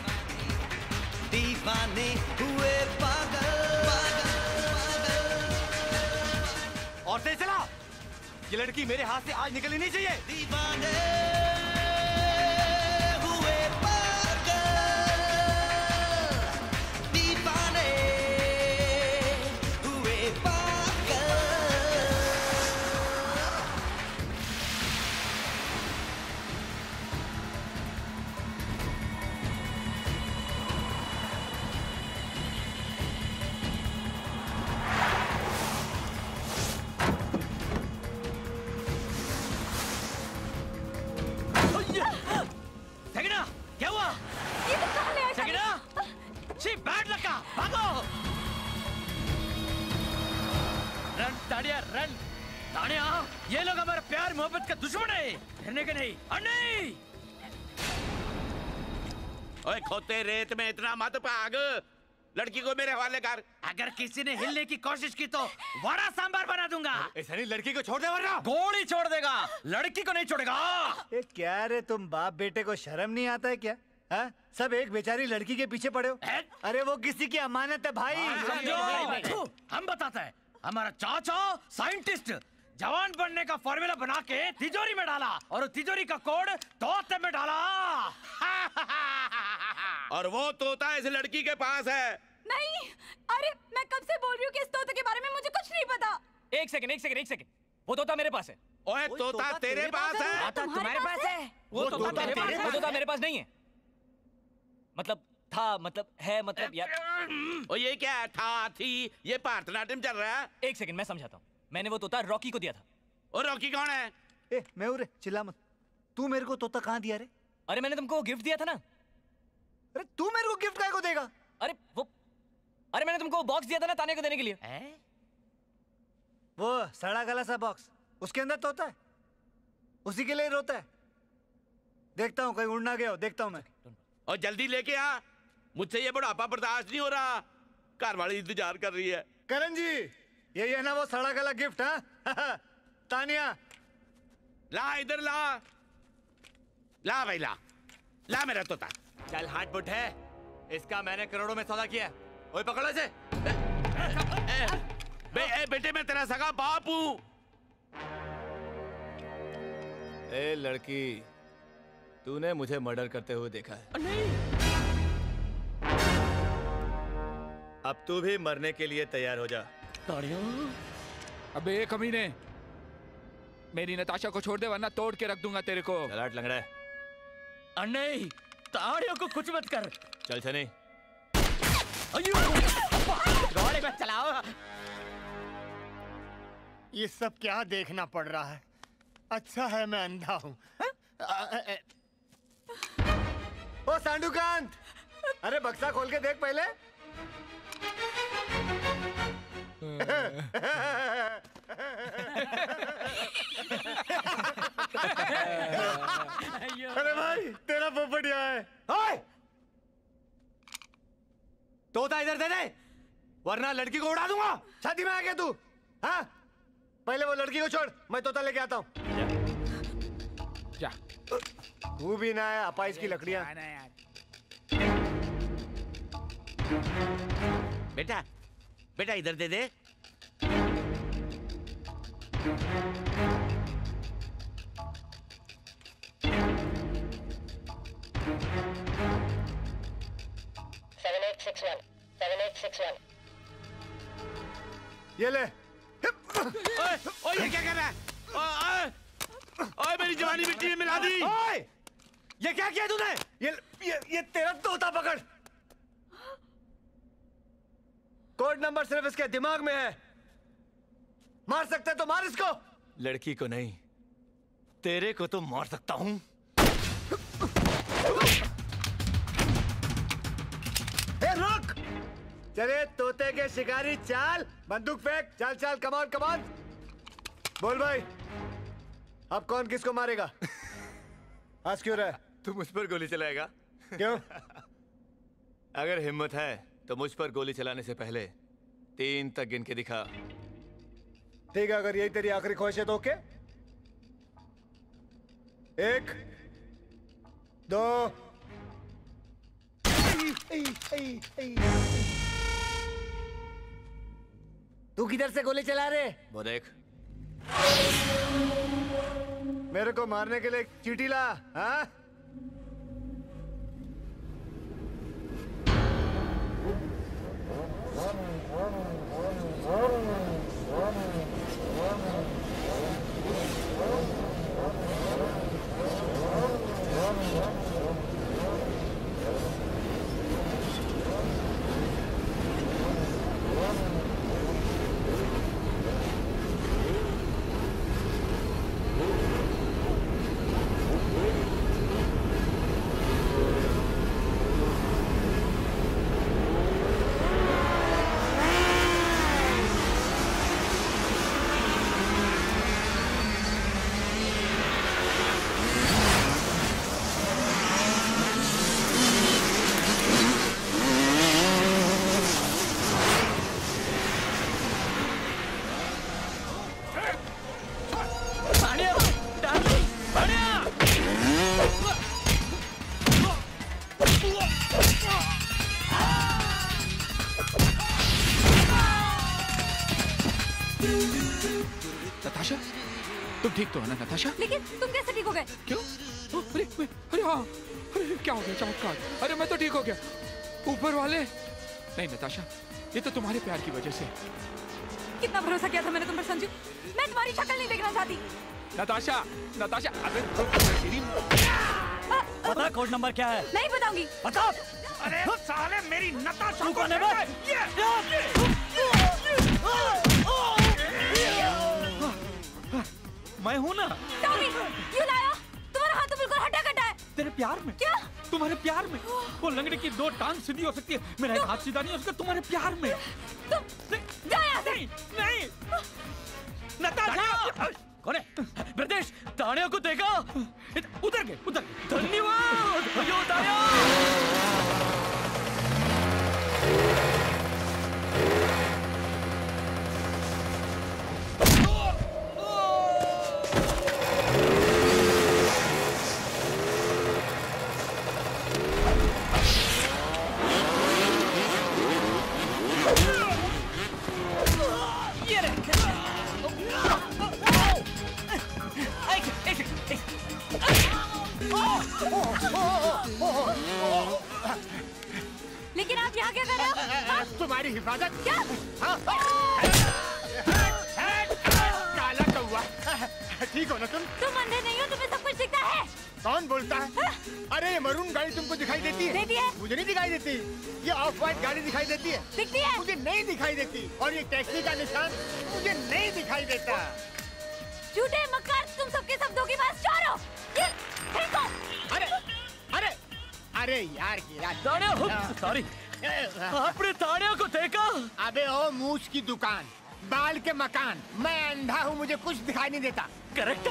Speaker 12: दीवाने हुए पागल
Speaker 9: और तेज चला, ये लड़की मेरे हाथ से आज निकलनी नहीं चाहिए।
Speaker 12: दीवाने हुए पागल दीवाने हुए पागल।
Speaker 19: सगीना, क्या हुआ?
Speaker 10: ये तो कहाँ ले आया?
Speaker 19: सगीना, छी बैड लगा, भागो! रन ताड़िया रन, ताड़िया, ये लोग हमारे प्यार मोहब्बत का दुश्मन है, डरने के नहीं, और नहीं!
Speaker 3: ओए खोते रेत में इतना मत भाग, लड़की को मेरे हवाले कर।
Speaker 19: अगर किसी ने हिलने की कोशिश की तो वड़ा सांबार बना दूंगा।
Speaker 9: ऐसा नहीं, लड़की को छोड़ दे वरना
Speaker 19: गोली छोड़ देगा, लड़की को नहीं छोड़ेगा।
Speaker 14: ए क्या रे तुम बाप बेटे को शर्म नहीं आता है क्या? हाँ? सब एक बेचारी लड़की के पीछे पड़े हो। अरे वो किसी की अमानत है भाई।
Speaker 19: समझो, हम बताते हैं, हमारा चाचा साइंटिस्ट जवान बनने का फॉर्मूला बना के तिजोरी में डाला और तिजोरी का कोड तोते में डाला।
Speaker 3: और वो तोता इस लड़की के पास है।
Speaker 10: नहीं, अरे मैं कब से बोल रही हूँ कि इस तोते के बारे में मुझे कुछ नहीं पता।
Speaker 8: एक सेकंड एक सेकंड एक सेकंड वो तोता मेरे पास है।
Speaker 3: ओए तोता तेरे पास है?
Speaker 10: तोता तुम्हारे पास है?
Speaker 8: वो तोता तेरे पास है? वो तोता मेरे पास नहीं है। मतलब था, मतलब है, मतलब यार।
Speaker 3: ओ ये क्या था थी? ये भारतनाट्यम चल रहा है।
Speaker 8: एक सेकंड मैं समझाता हूँ। मैंने वो तोता रॉकी को दिया था।
Speaker 3: और रॉकी कौन है?
Speaker 14: ए मैं उरे चिल्ला मत। तू मेरे को तोता कहाँ दिया रे?
Speaker 8: अरे मैंने तुमको गिफ्ट दिया था ना।
Speaker 14: अरे तू मेरे को गिफ्ट काहे को देगा?
Speaker 8: अरे वो अरे मैंने तुमको बॉक्स दिया था ना ताने को देने के लिए।
Speaker 14: है? वो सड़ा गला सा बॉक्स, उसके अंदर तोता है, उसी के लिए रोता है। देखता हूँ कहीं उड़ ना गया हो, देखता हूँ मैं।
Speaker 3: और जल्दी लेके आ, मुझसे ये बुढ़ापा बर्दाश्त नहीं हो रहा। घर वाली इंतजार कर रही है।
Speaker 14: करण जी, यही है ना वो सड़ा गला गिफ्ट? हाँ तानिया
Speaker 3: ला इधर ला, ला भाई ला, ला मेरा तोता।
Speaker 9: चल हाथ बुट है, इसका मैंने करोड़ों में सौदा किया। ओए पकड़ो इसे।
Speaker 3: बे, ए, बेटे मैं तेरा सगा बाप हूँ।
Speaker 5: ए लड़की, तूने मुझे मर्डर करते हुए देखा है।
Speaker 19: नहीं।
Speaker 5: अब तू भी मरने के लिए तैयार हो जा।
Speaker 16: अबे एक कमीने, मेरी नताशा को छोड़ दे वरना तोड़ के रख दूंगा तेरे को।
Speaker 5: चलाट लंगड़ा है।
Speaker 19: नहीं, ताड़ियों को कुछ मत कर।
Speaker 5: चल सनी।
Speaker 19: घोड़े को चलाओ।
Speaker 14: ये सब क्या देखना पड़ रहा है? अच्छा है मैं अंधा हूँ। ओ सांडूकांत, अरे बक्सा खोल के देख पहले। अरे भाई तेरा पोपट यहाँ है।
Speaker 9: ओए! तोता इधर दे दे वरना लड़की को उड़ा दूंगा।
Speaker 14: शादी में आ गया तू? हाँ? पहले वो लड़की को छोड़, मैं तोता लेके आता हूँ।
Speaker 16: जा।
Speaker 14: तू भी ना है, अपाइस की लकड़ियाँ।
Speaker 3: बेटा बेटा इधर दे दे।
Speaker 4: seven eight six one. seven eight six one.
Speaker 14: ये ले।
Speaker 3: ओए, ओए ये क्या कर रहा है? ओए, ओए मेरी जवानी मिट्टी में मिला दी।
Speaker 14: ओए, ये क्या किया तूने? ये ये ये तेरा तोता पकड़। कोड नंबर सिर्फ इसके दिमाग में है। मार सकते तो मार इसको।
Speaker 5: लड़की को नहीं, तेरे को तो मार सकता हूं।
Speaker 14: ए रुक! चले तोते के शिकारी चाल, बंदूक फेंक, चल चल, कमान कमान। बोल भाई, अब कौन किसको मारेगा? आज क्यों रहा?
Speaker 5: तू मुझ पर गोली चलाएगा?
Speaker 14: क्यों?
Speaker 5: अगर हिम्मत है तो मुझ पर गोली चलाने से पहले तीन तक गिन के दिखा।
Speaker 14: ठीक है, अगर यही तेरी आखिरी ख्वाहिश है तो ओके। एक, दो, ए, ए, ए, तू किधर से गोली चला रहे?
Speaker 5: वो देख।
Speaker 14: मेरे को मारने के लिए एक चीटी ला, हाँ?
Speaker 16: नताशा, तुम ठीक तो हो ना नताशा?
Speaker 17: लेकिन तुम कैसे ठीक हो गए?
Speaker 16: क्यों? ओ, अरे अरे हाँ, अरे क्या हो गया? चमत्कार! अरे मैं तो ठीक हो गया। ऊपर वाले? नहीं नताशा, ये तो तुम्हारे प्यार की वजह से।
Speaker 17: कितना भरोसा किया था मैंने तुम पर संजू। मैं तुम्हारी शक्ल नहीं देखना चाहती।
Speaker 16: नताशा, नताशा, अबे तेरी
Speaker 6: पता कोड नंबर क्या है?
Speaker 17: नहीं बताऊंगी।
Speaker 6: बता।
Speaker 15: अरे साले मेरी नताशा
Speaker 6: तू कौन है बे?
Speaker 19: मैं हूँ ना।
Speaker 17: टॉमी, क्यों लाया? तुम्हारा हाथ तो बिल्कुल हटा कटा है।
Speaker 19: तेरे प्यार में?
Speaker 17: क्या?
Speaker 19: तुम्हारे प्यार में? वो लंगड़े की दो टांग सीधी हो सकती है, मेरा एक हाथ सीधा नहीं हो सकता तुम्हारे प्यार में।
Speaker 17: तुम जा यहाँ से।
Speaker 19: नहीं, नहीं। नताशा!
Speaker 6: कौन है? ब्रजेश, ताड़ियों को देखा?
Speaker 19: उधर गए, उधर।
Speaker 6: धन्यवाद। भैया ताड़ियों।
Speaker 17: लेकिन आप यहाँ क्या कर रहे हो?
Speaker 14: तुम्हारी हिफाजत।
Speaker 17: क्या?
Speaker 14: काला कौवा। ठीक हो ना तुम?
Speaker 17: तुम अंधे नहीं हो, तुम्हें सब कुछ दिखता है।
Speaker 14: कौन बोलता है? अरे ये मरून गाड़ी तुमको दिखाई देती है?
Speaker 17: देती है।
Speaker 14: मुझे नहीं दिखाई देती। ये ऑफ व्हाइट गाड़ी दिखाई देती है?
Speaker 17: दिखती है।
Speaker 14: मुझे नहीं दिखाई देती। और ये टैक्सी का निशान मुझे नहीं दिखाई देता।
Speaker 17: झूठे मक्कार, तुम सबके सब धोखेबाज चोर हो। ये फेंको।
Speaker 14: अरे अरे अरे यार गिरा।
Speaker 6: ताड़ियों, सॉरी। आपने ताड़ियों को देखा?
Speaker 14: अबे ओ मूछ की दुकान, बाल के मकान, मैं अंधा हूँ, मुझे कुछ दिखाई नहीं देता।
Speaker 6: Correct.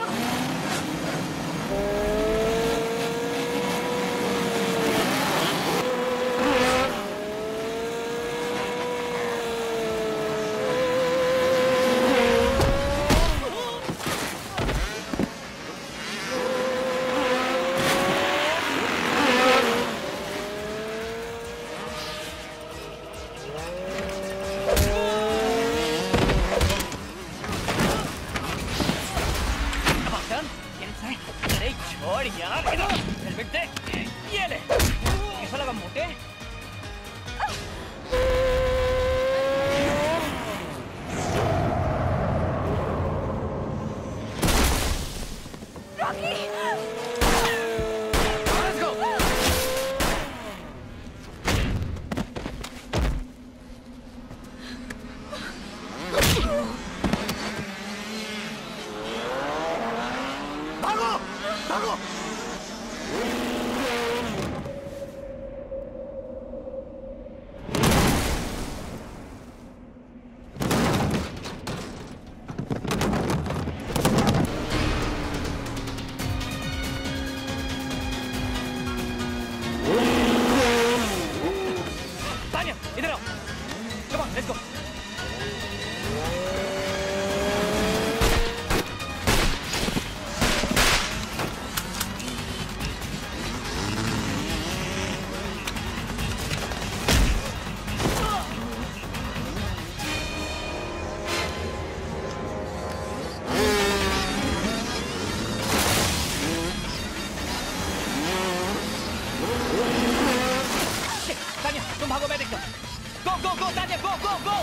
Speaker 19: Come on let's go.
Speaker 21: तुम भागो, मैं देखता हूँ। गो गो गो तानिया, गो गो गो।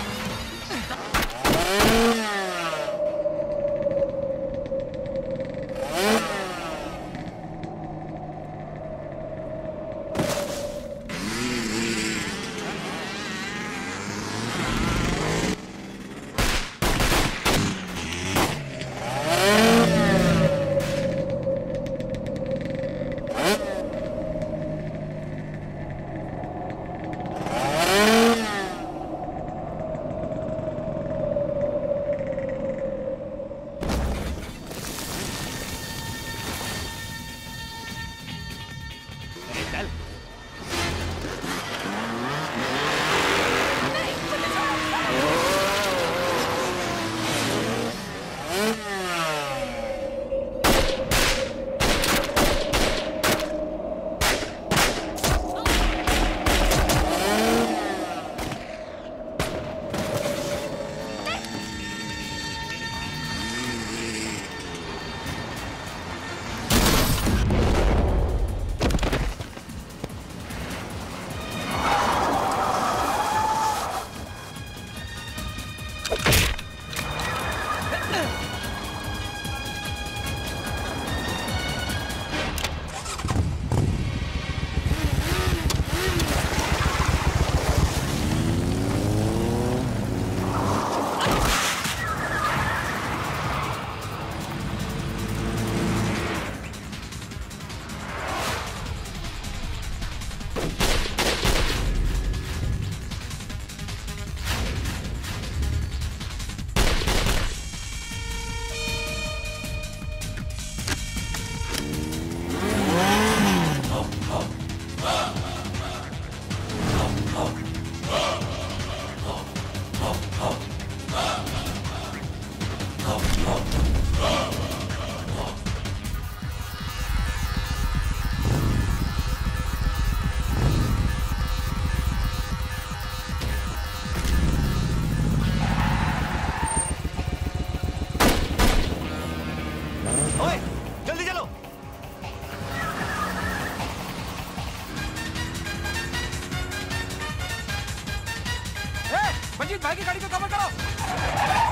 Speaker 19: मंजीत भाई की गाड़ी को कवर करो।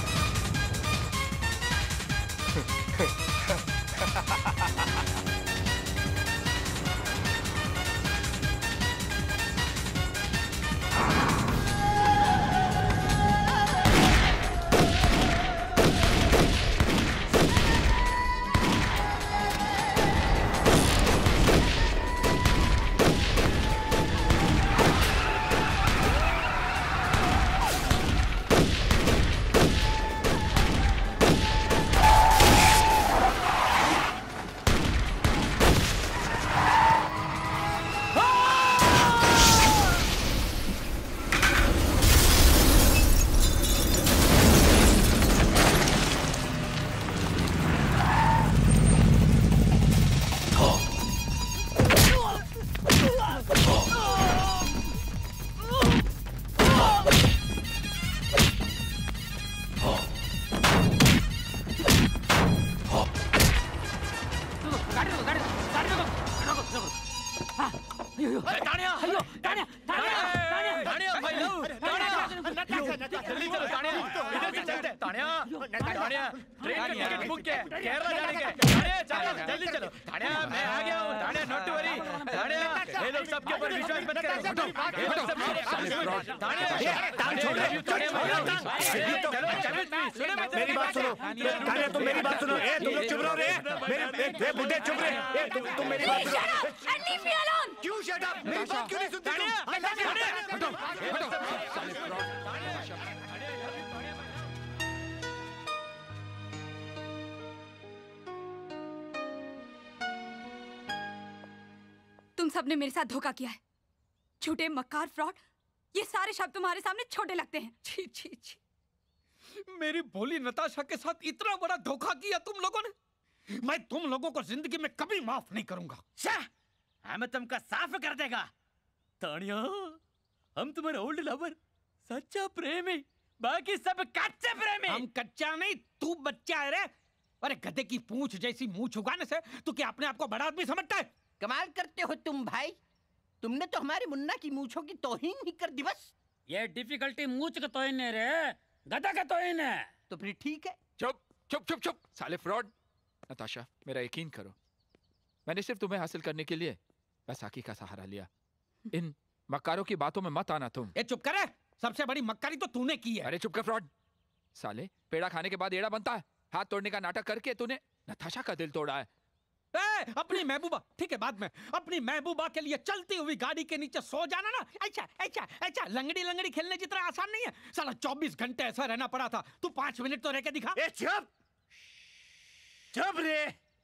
Speaker 14: मेरी बात सुनो, तानिया तुम मेरी बात सुनो। ए तुम लोग चुप रहो रे। मेरे ए बुड्ढे चुप रहे। ए तुम तुम मेरी बात सुनो।
Speaker 10: And leave me alone.
Speaker 14: क्यों शट अप? मेरी बात क्यों नहीं सुनती तुम? हटो हटो।
Speaker 18: तुम सबने मेरे साथ धोखा किया है। झूठे मक्कार फ्रॉड
Speaker 10: ये सारे शब्द तुम्हारे सामने छोटे लगते हैं।
Speaker 19: छी छी छी, मेरी भोली नताशा के साथ इतना बड़ा धोखा किया तुम लोगों ने। मैं तुम लोगों को जिंदगी में कभी माफ नहीं करूंगा।
Speaker 15: हमें तुमका साफ कर देगा। तानिया, हम तुम्हारे ओल्ड लवर, सच्चा प्रेमी, बाकी सब कच्चे प्रेमी।
Speaker 19: हम कच्चा नहीं, तू बच्चा है रे। अरे गधे की पूंछ जैसी मुंह उगाने से तू क्या अपने आप को बड़ा आदमी समझता है?
Speaker 20: कमाल करते हो तुम भाई, तुमने तो हमारे मुन्ना की मूंछों की तौहीन ही कर दी बस।
Speaker 15: ये डिफिकल्टी मूंछ का तौहीन है रे, गधा का तौहीन है।
Speaker 20: तो फिर ठीक है।
Speaker 16: चुप चुप चुप चुप साले फ्रॉड। नताशा, मेरा यकीन करो, मैंने सिर्फ तुम्हें हासिल करने के लिए बैसाखी का सहारा लिया। इन मक्कारों की बातों में मत आना तुम।
Speaker 19: ए चुप करे, सबसे बड़ी मक्कारी तो तूने की है।
Speaker 16: अरे चुप कर फ्रॉड। साले, पेड़ा खाने के बाद एड़ा बनता है। हाथ तोड़ने का नाटक करके तूने नताशा का दिल तोड़ा है।
Speaker 19: ए, अपनी महबूबा, ठीक है बाद में, अपनी महबूबा के लिए चलती हुई गाड़ी के नीचे सो जाना ना, अच्छा अच्छा अच्छा लंगड़ी लंगड़ी खेलने जितना आसान नहीं है। साला चौबीस घंटे ऐसा रहना पड़ा था, तू पांच मिनट तो रह के दिखा।
Speaker 14: ए चुप चुप रे,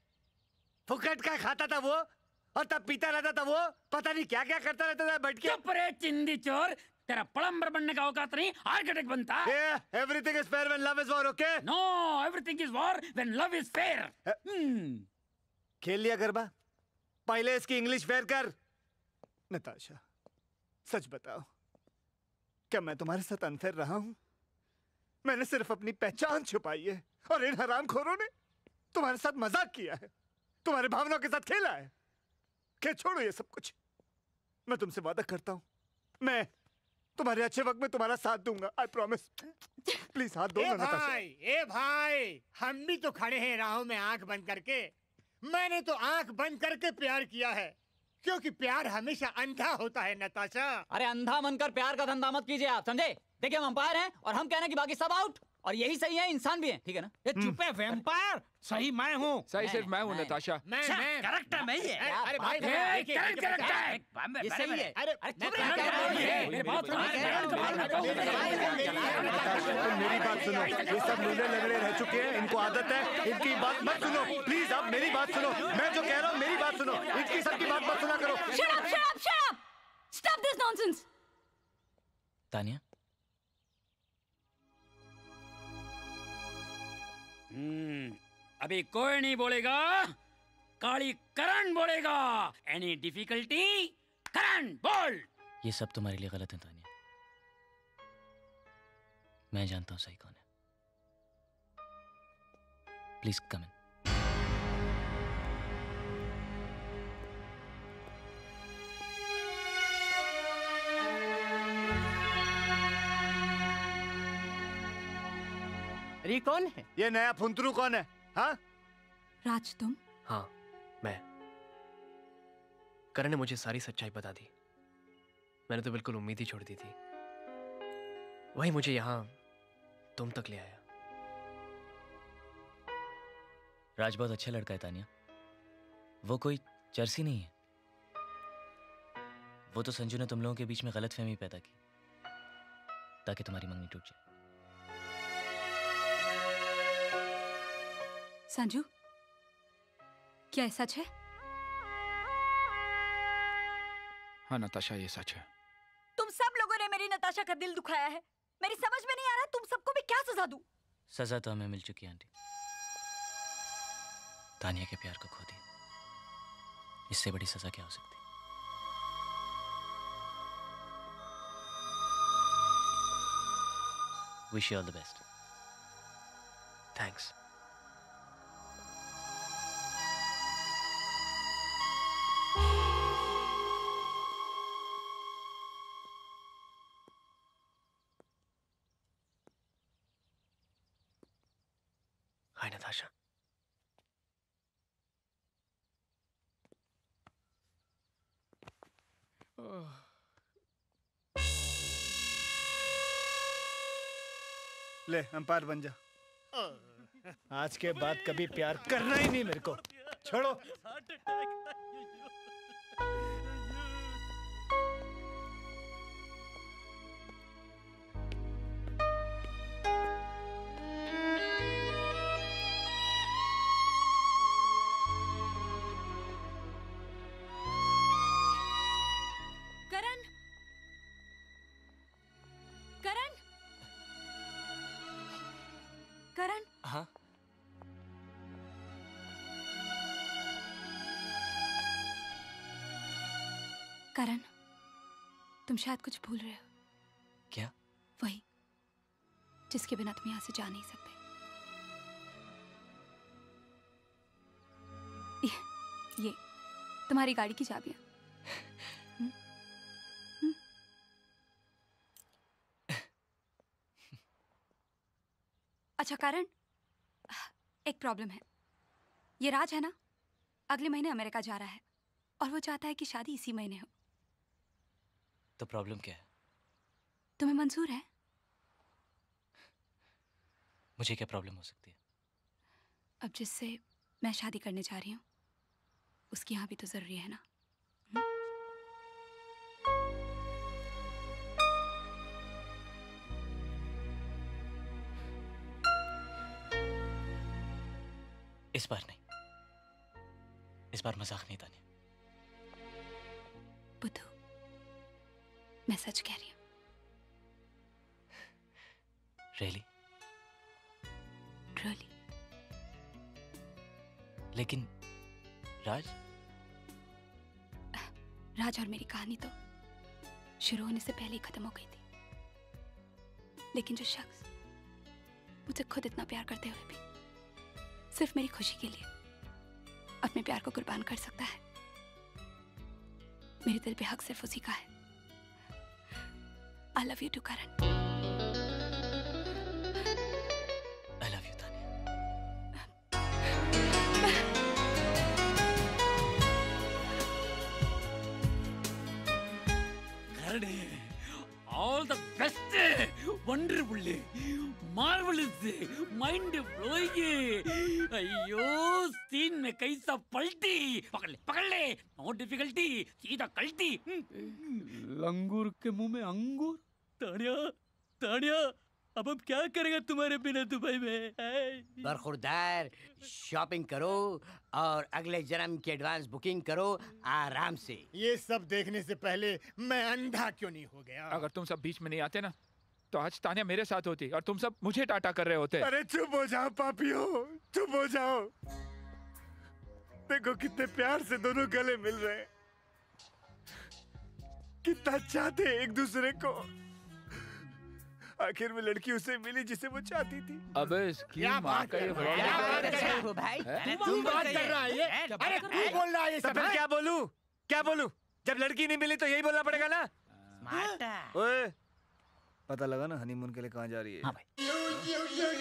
Speaker 14: फुकट का खाता था वो और तब पीता रहता था वो, पता नहीं क्या क्या करता रहता था बैठ के।
Speaker 15: चुप रे चिंदी चोर, तेरा प्लम्बर बनने का औकात नहीं, आर्किटेक्ट बनता।
Speaker 14: Everything is fair when love is war, okay?
Speaker 15: No, everything is war when love is fair.
Speaker 14: खेल लिया गरबा, पहले इसकी इंग्लिश फेयर कर। नताशा, सच बताओ, क्या मैं तुम्हारे साथ अनफेयर रहा हूं? मैंने सिर्फ अपनी पहचान छुपाई है और इन हरामखोरों ने तुम्हारे साथ मजाक किया है, तुम्हारे भावनाओं के साथ खेला है। क्या छोड़ो ये सब कुछ, मैं तुमसे वादा करता हूं, मैं तुम्हारे अच्छे वक्त में तुम्हारा साथ दूंगा, आई प्रॉमिस। प्लीज हाथ दो ना नताशा।
Speaker 1: भाई, ए भाई, हम भी तो खड़े हैं राहों में आंख बंद करके। मैंने तो आंख बंद करके प्यार किया है, क्योंकि प्यार हमेशा अंधा होता है नताशा।
Speaker 21: अरे अंधा मनकर प्यार का धंधा मत कीजिए आप, समझे? देखिए हम अंपायर हैं और हम कहना कि बाकी सब आउट, और यही सही है, इंसान भी है, ठीक है ना?
Speaker 19: ये चुप है वैम्पायर, सही मैं हूँ।
Speaker 16: सही सिर्फ मैं हूँ नताशा।
Speaker 1: मैं मैं
Speaker 15: करेक्ट है, मैं ही है।
Speaker 1: अरे भाई,
Speaker 15: करेक्ट करेक्ट है,
Speaker 20: ये सही है।
Speaker 1: अरे
Speaker 14: तुम मेरी बात सुनो, ये सब लूले लगड़े रह चुके हैं, इनको आदत है, इनकी बात मत सुनो प्लीज। आप मेरी बात सुनो, मैं जो कह रहा हूँ मेरी बात सुनो, इनकी सबकी बात मत सुना करो।
Speaker 10: Shut up, shut up, shut up! Stop this nonsense!
Speaker 8: Tania,
Speaker 15: हम्म, अभी कोई नहीं बोलेगा, काली करण बोलेगा। एनी डिफिकल्टी, करण बोल।
Speaker 8: ये सब तुम्हारे लिए गलत है तानिया, मैं जानता हूँ सही कौन है। Please come in.
Speaker 20: ये कौन है?
Speaker 14: ये नया फुंतरू कौन है? हाँ
Speaker 10: राज, तुम?
Speaker 22: हाँ मैं। करण ने मुझे सारी सच्चाई बता दी। मैंने तो बिल्कुल उम्मीद ही छोड़ दी थी, वही मुझे यहाँ तुम तक ले आया।
Speaker 8: राज बहुत अच्छा लड़का है तानिया, वो कोई चर्सी नहीं है। वो तो संजू ने तुम लोगों के बीच में गलतफहमी पैदा की ताकि तुम्हारी मंगनी टूट जाए।
Speaker 10: संजू, क्या ये सच है?
Speaker 16: हाँ नताशा, ये सच है।
Speaker 10: तुम सब लोगों ने मेरी नताशा का दिल दुखाया है। मेरी समझ में नहीं आ रहा तुम सबको भी क्या सजा दूं?
Speaker 8: सजा तो हमें मिल चुकी है आंटी, तानिया के प्यार को खो दिया, इससे बड़ी सजा क्या हो सकती? Wish you all the best.
Speaker 22: Thanks. Hi Natasha.
Speaker 14: ले अंपायर बन जा। आज के बाद कभी प्यार करना ही नहीं मेरे को, छोड़ो।
Speaker 17: करण,
Speaker 22: हाँ
Speaker 17: करण, तुम शायद कुछ भूल रहे हो।
Speaker 22: क्या?
Speaker 17: वही जिसके बिना तुम यहाँ से जा नहीं सकते। ये, ये तुम्हारी गाड़ी की चाबियां। हम्म? हम्म? अच्छा करण, एक प्रॉब्लम है। ये राज है ना, अगले महीने अमेरिका जा रहा है और वो चाहता है कि शादी इसी महीने हो।
Speaker 22: तो प्रॉब्लम क्या है?
Speaker 17: तुम्हें मंजूर है?
Speaker 22: मुझे क्या प्रॉब्लम हो सकती है?
Speaker 17: अब जिससे मैं शादी करने जा रही हूँ उसकी यहाँ भी तो जरूरी है ना।
Speaker 22: इस बार नहीं, इस बार मजाक नहीं तानिया।
Speaker 17: बुद्धू, मैं सच कह रही हूँ।
Speaker 22: रियली?
Speaker 17: रियली?
Speaker 22: लेकिन राज?
Speaker 17: राज और मेरी कहानी तो शुरू होने से पहले ही खत्म हो गई थी। लेकिन जो शख्स मुझे खुद इतना प्यार करते हुए भी सिर्फ मेरी खुशी के लिए अपने प्यार को कुर्बान कर सकता है, मेरे दिल पे हक सिर्फ उसी का है। I love you too Karan.
Speaker 22: I love you Tania.
Speaker 15: All the best, wonderful, marvelous, mind blowing. अयो सीन में कैसा पलटी, पकड़ ले पकड़ ले, नो डिफिकल्टी, सीधा कल्टी। लंगूर के मुंह में अंगूर। तानिया, तानिया, अब अब क्या करेगा तुम्हारे बिना दुबई में?
Speaker 20: बरखुरदार, शॉपिंग करो और अगले जन्म की एडवांस बुकिंग करो आराम से।
Speaker 1: ये सब देखने से पहले मैं अंधा क्यों नहीं हो गया?
Speaker 16: अगर तुम सब बीच में नहीं आते ना तो आज तानिया मेरे साथ होती और तुम सब मुझे टाटा कर रहे होते।
Speaker 14: अरे चुप हो जाओ पापियो, चुप हो जाओ। देखो कितने प्यार से दोनों गले मिल रहे हैं, कितना चाहते हैं एक दूसरे को। आखिर में लड़की उसे मिली जिसे वो चाहती थी।
Speaker 16: अबे इसकी माँ का ये
Speaker 20: भाई,
Speaker 1: तू बात कर रहा है ये? अरे तू बोल रहा है ये
Speaker 14: तो
Speaker 1: सब?
Speaker 14: फिर क्या बोलूं? क्या बोलूं? जब लड़की नहीं मिली तो यही बोलना पड़ेगा ना। ओए, पता लगा ना हनीमून के लिए कहाँ जा रही है?
Speaker 15: हाँ भाई।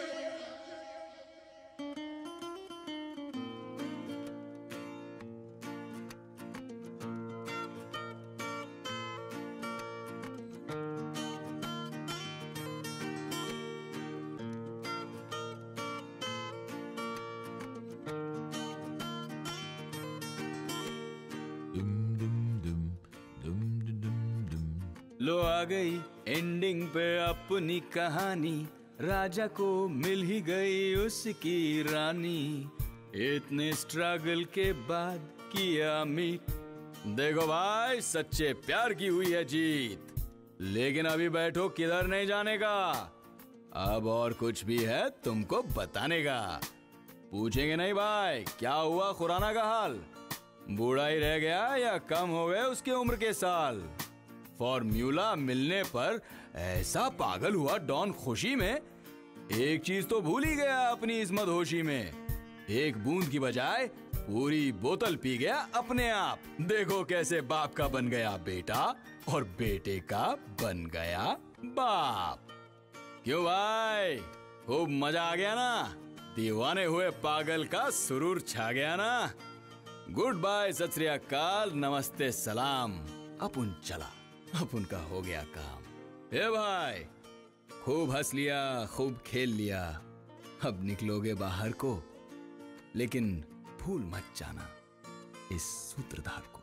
Speaker 2: लो आ गई एंडिंग पे अपनी कहानी, राजा को मिल ही गई उसकी रानी। इतने स्ट्रगल के बाद किया मीट, देखो भाई सच्चे प्यार की हुई है जीत। लेकिन अभी बैठो, किधर नहीं जाने का, अब और कुछ भी है तुमको बताने का। पूछेंगे नहीं भाई क्या हुआ खुराना का हाल, बूढ़ा ही रह गया या कम हो गए उसके उम्र के साल। फॉर्मूला मिलने पर ऐसा पागल हुआ डॉन खुशी में, एक चीज तो भूल ही गया अपनी इस्मत होशी में। एक बूंद की बजाय पूरी बोतल पी गया अपने आप। देखो कैसे बाप का बन गया बेटा और बेटे का बन गया बाप। क्यों भाई, खूब मजा आ गया ना? दीवाने हुए पागल का सुरूर छा गया ना? गुड बाय, सत श्री अकाल, नमस्ते सलाम, अपुन चला, अपुन का हो गया काम। ए भाई, खूब हंस लिया, खूब खेल लिया, अब निकलोगे बाहर को, लेकिन भूल मत जाना इस सूत्रधार को।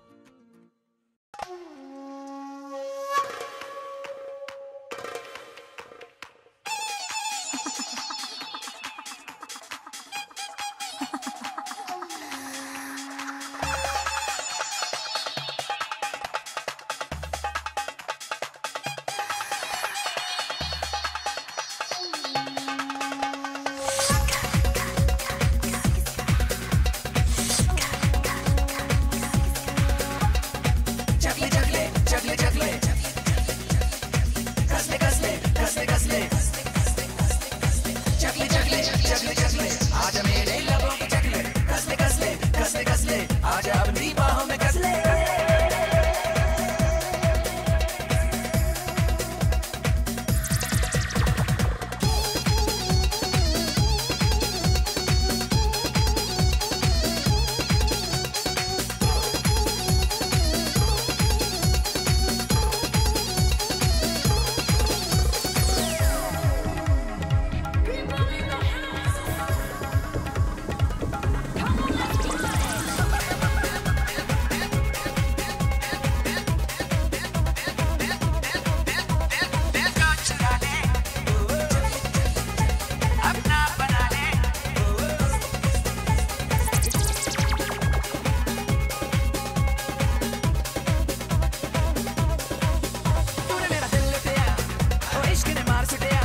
Speaker 12: से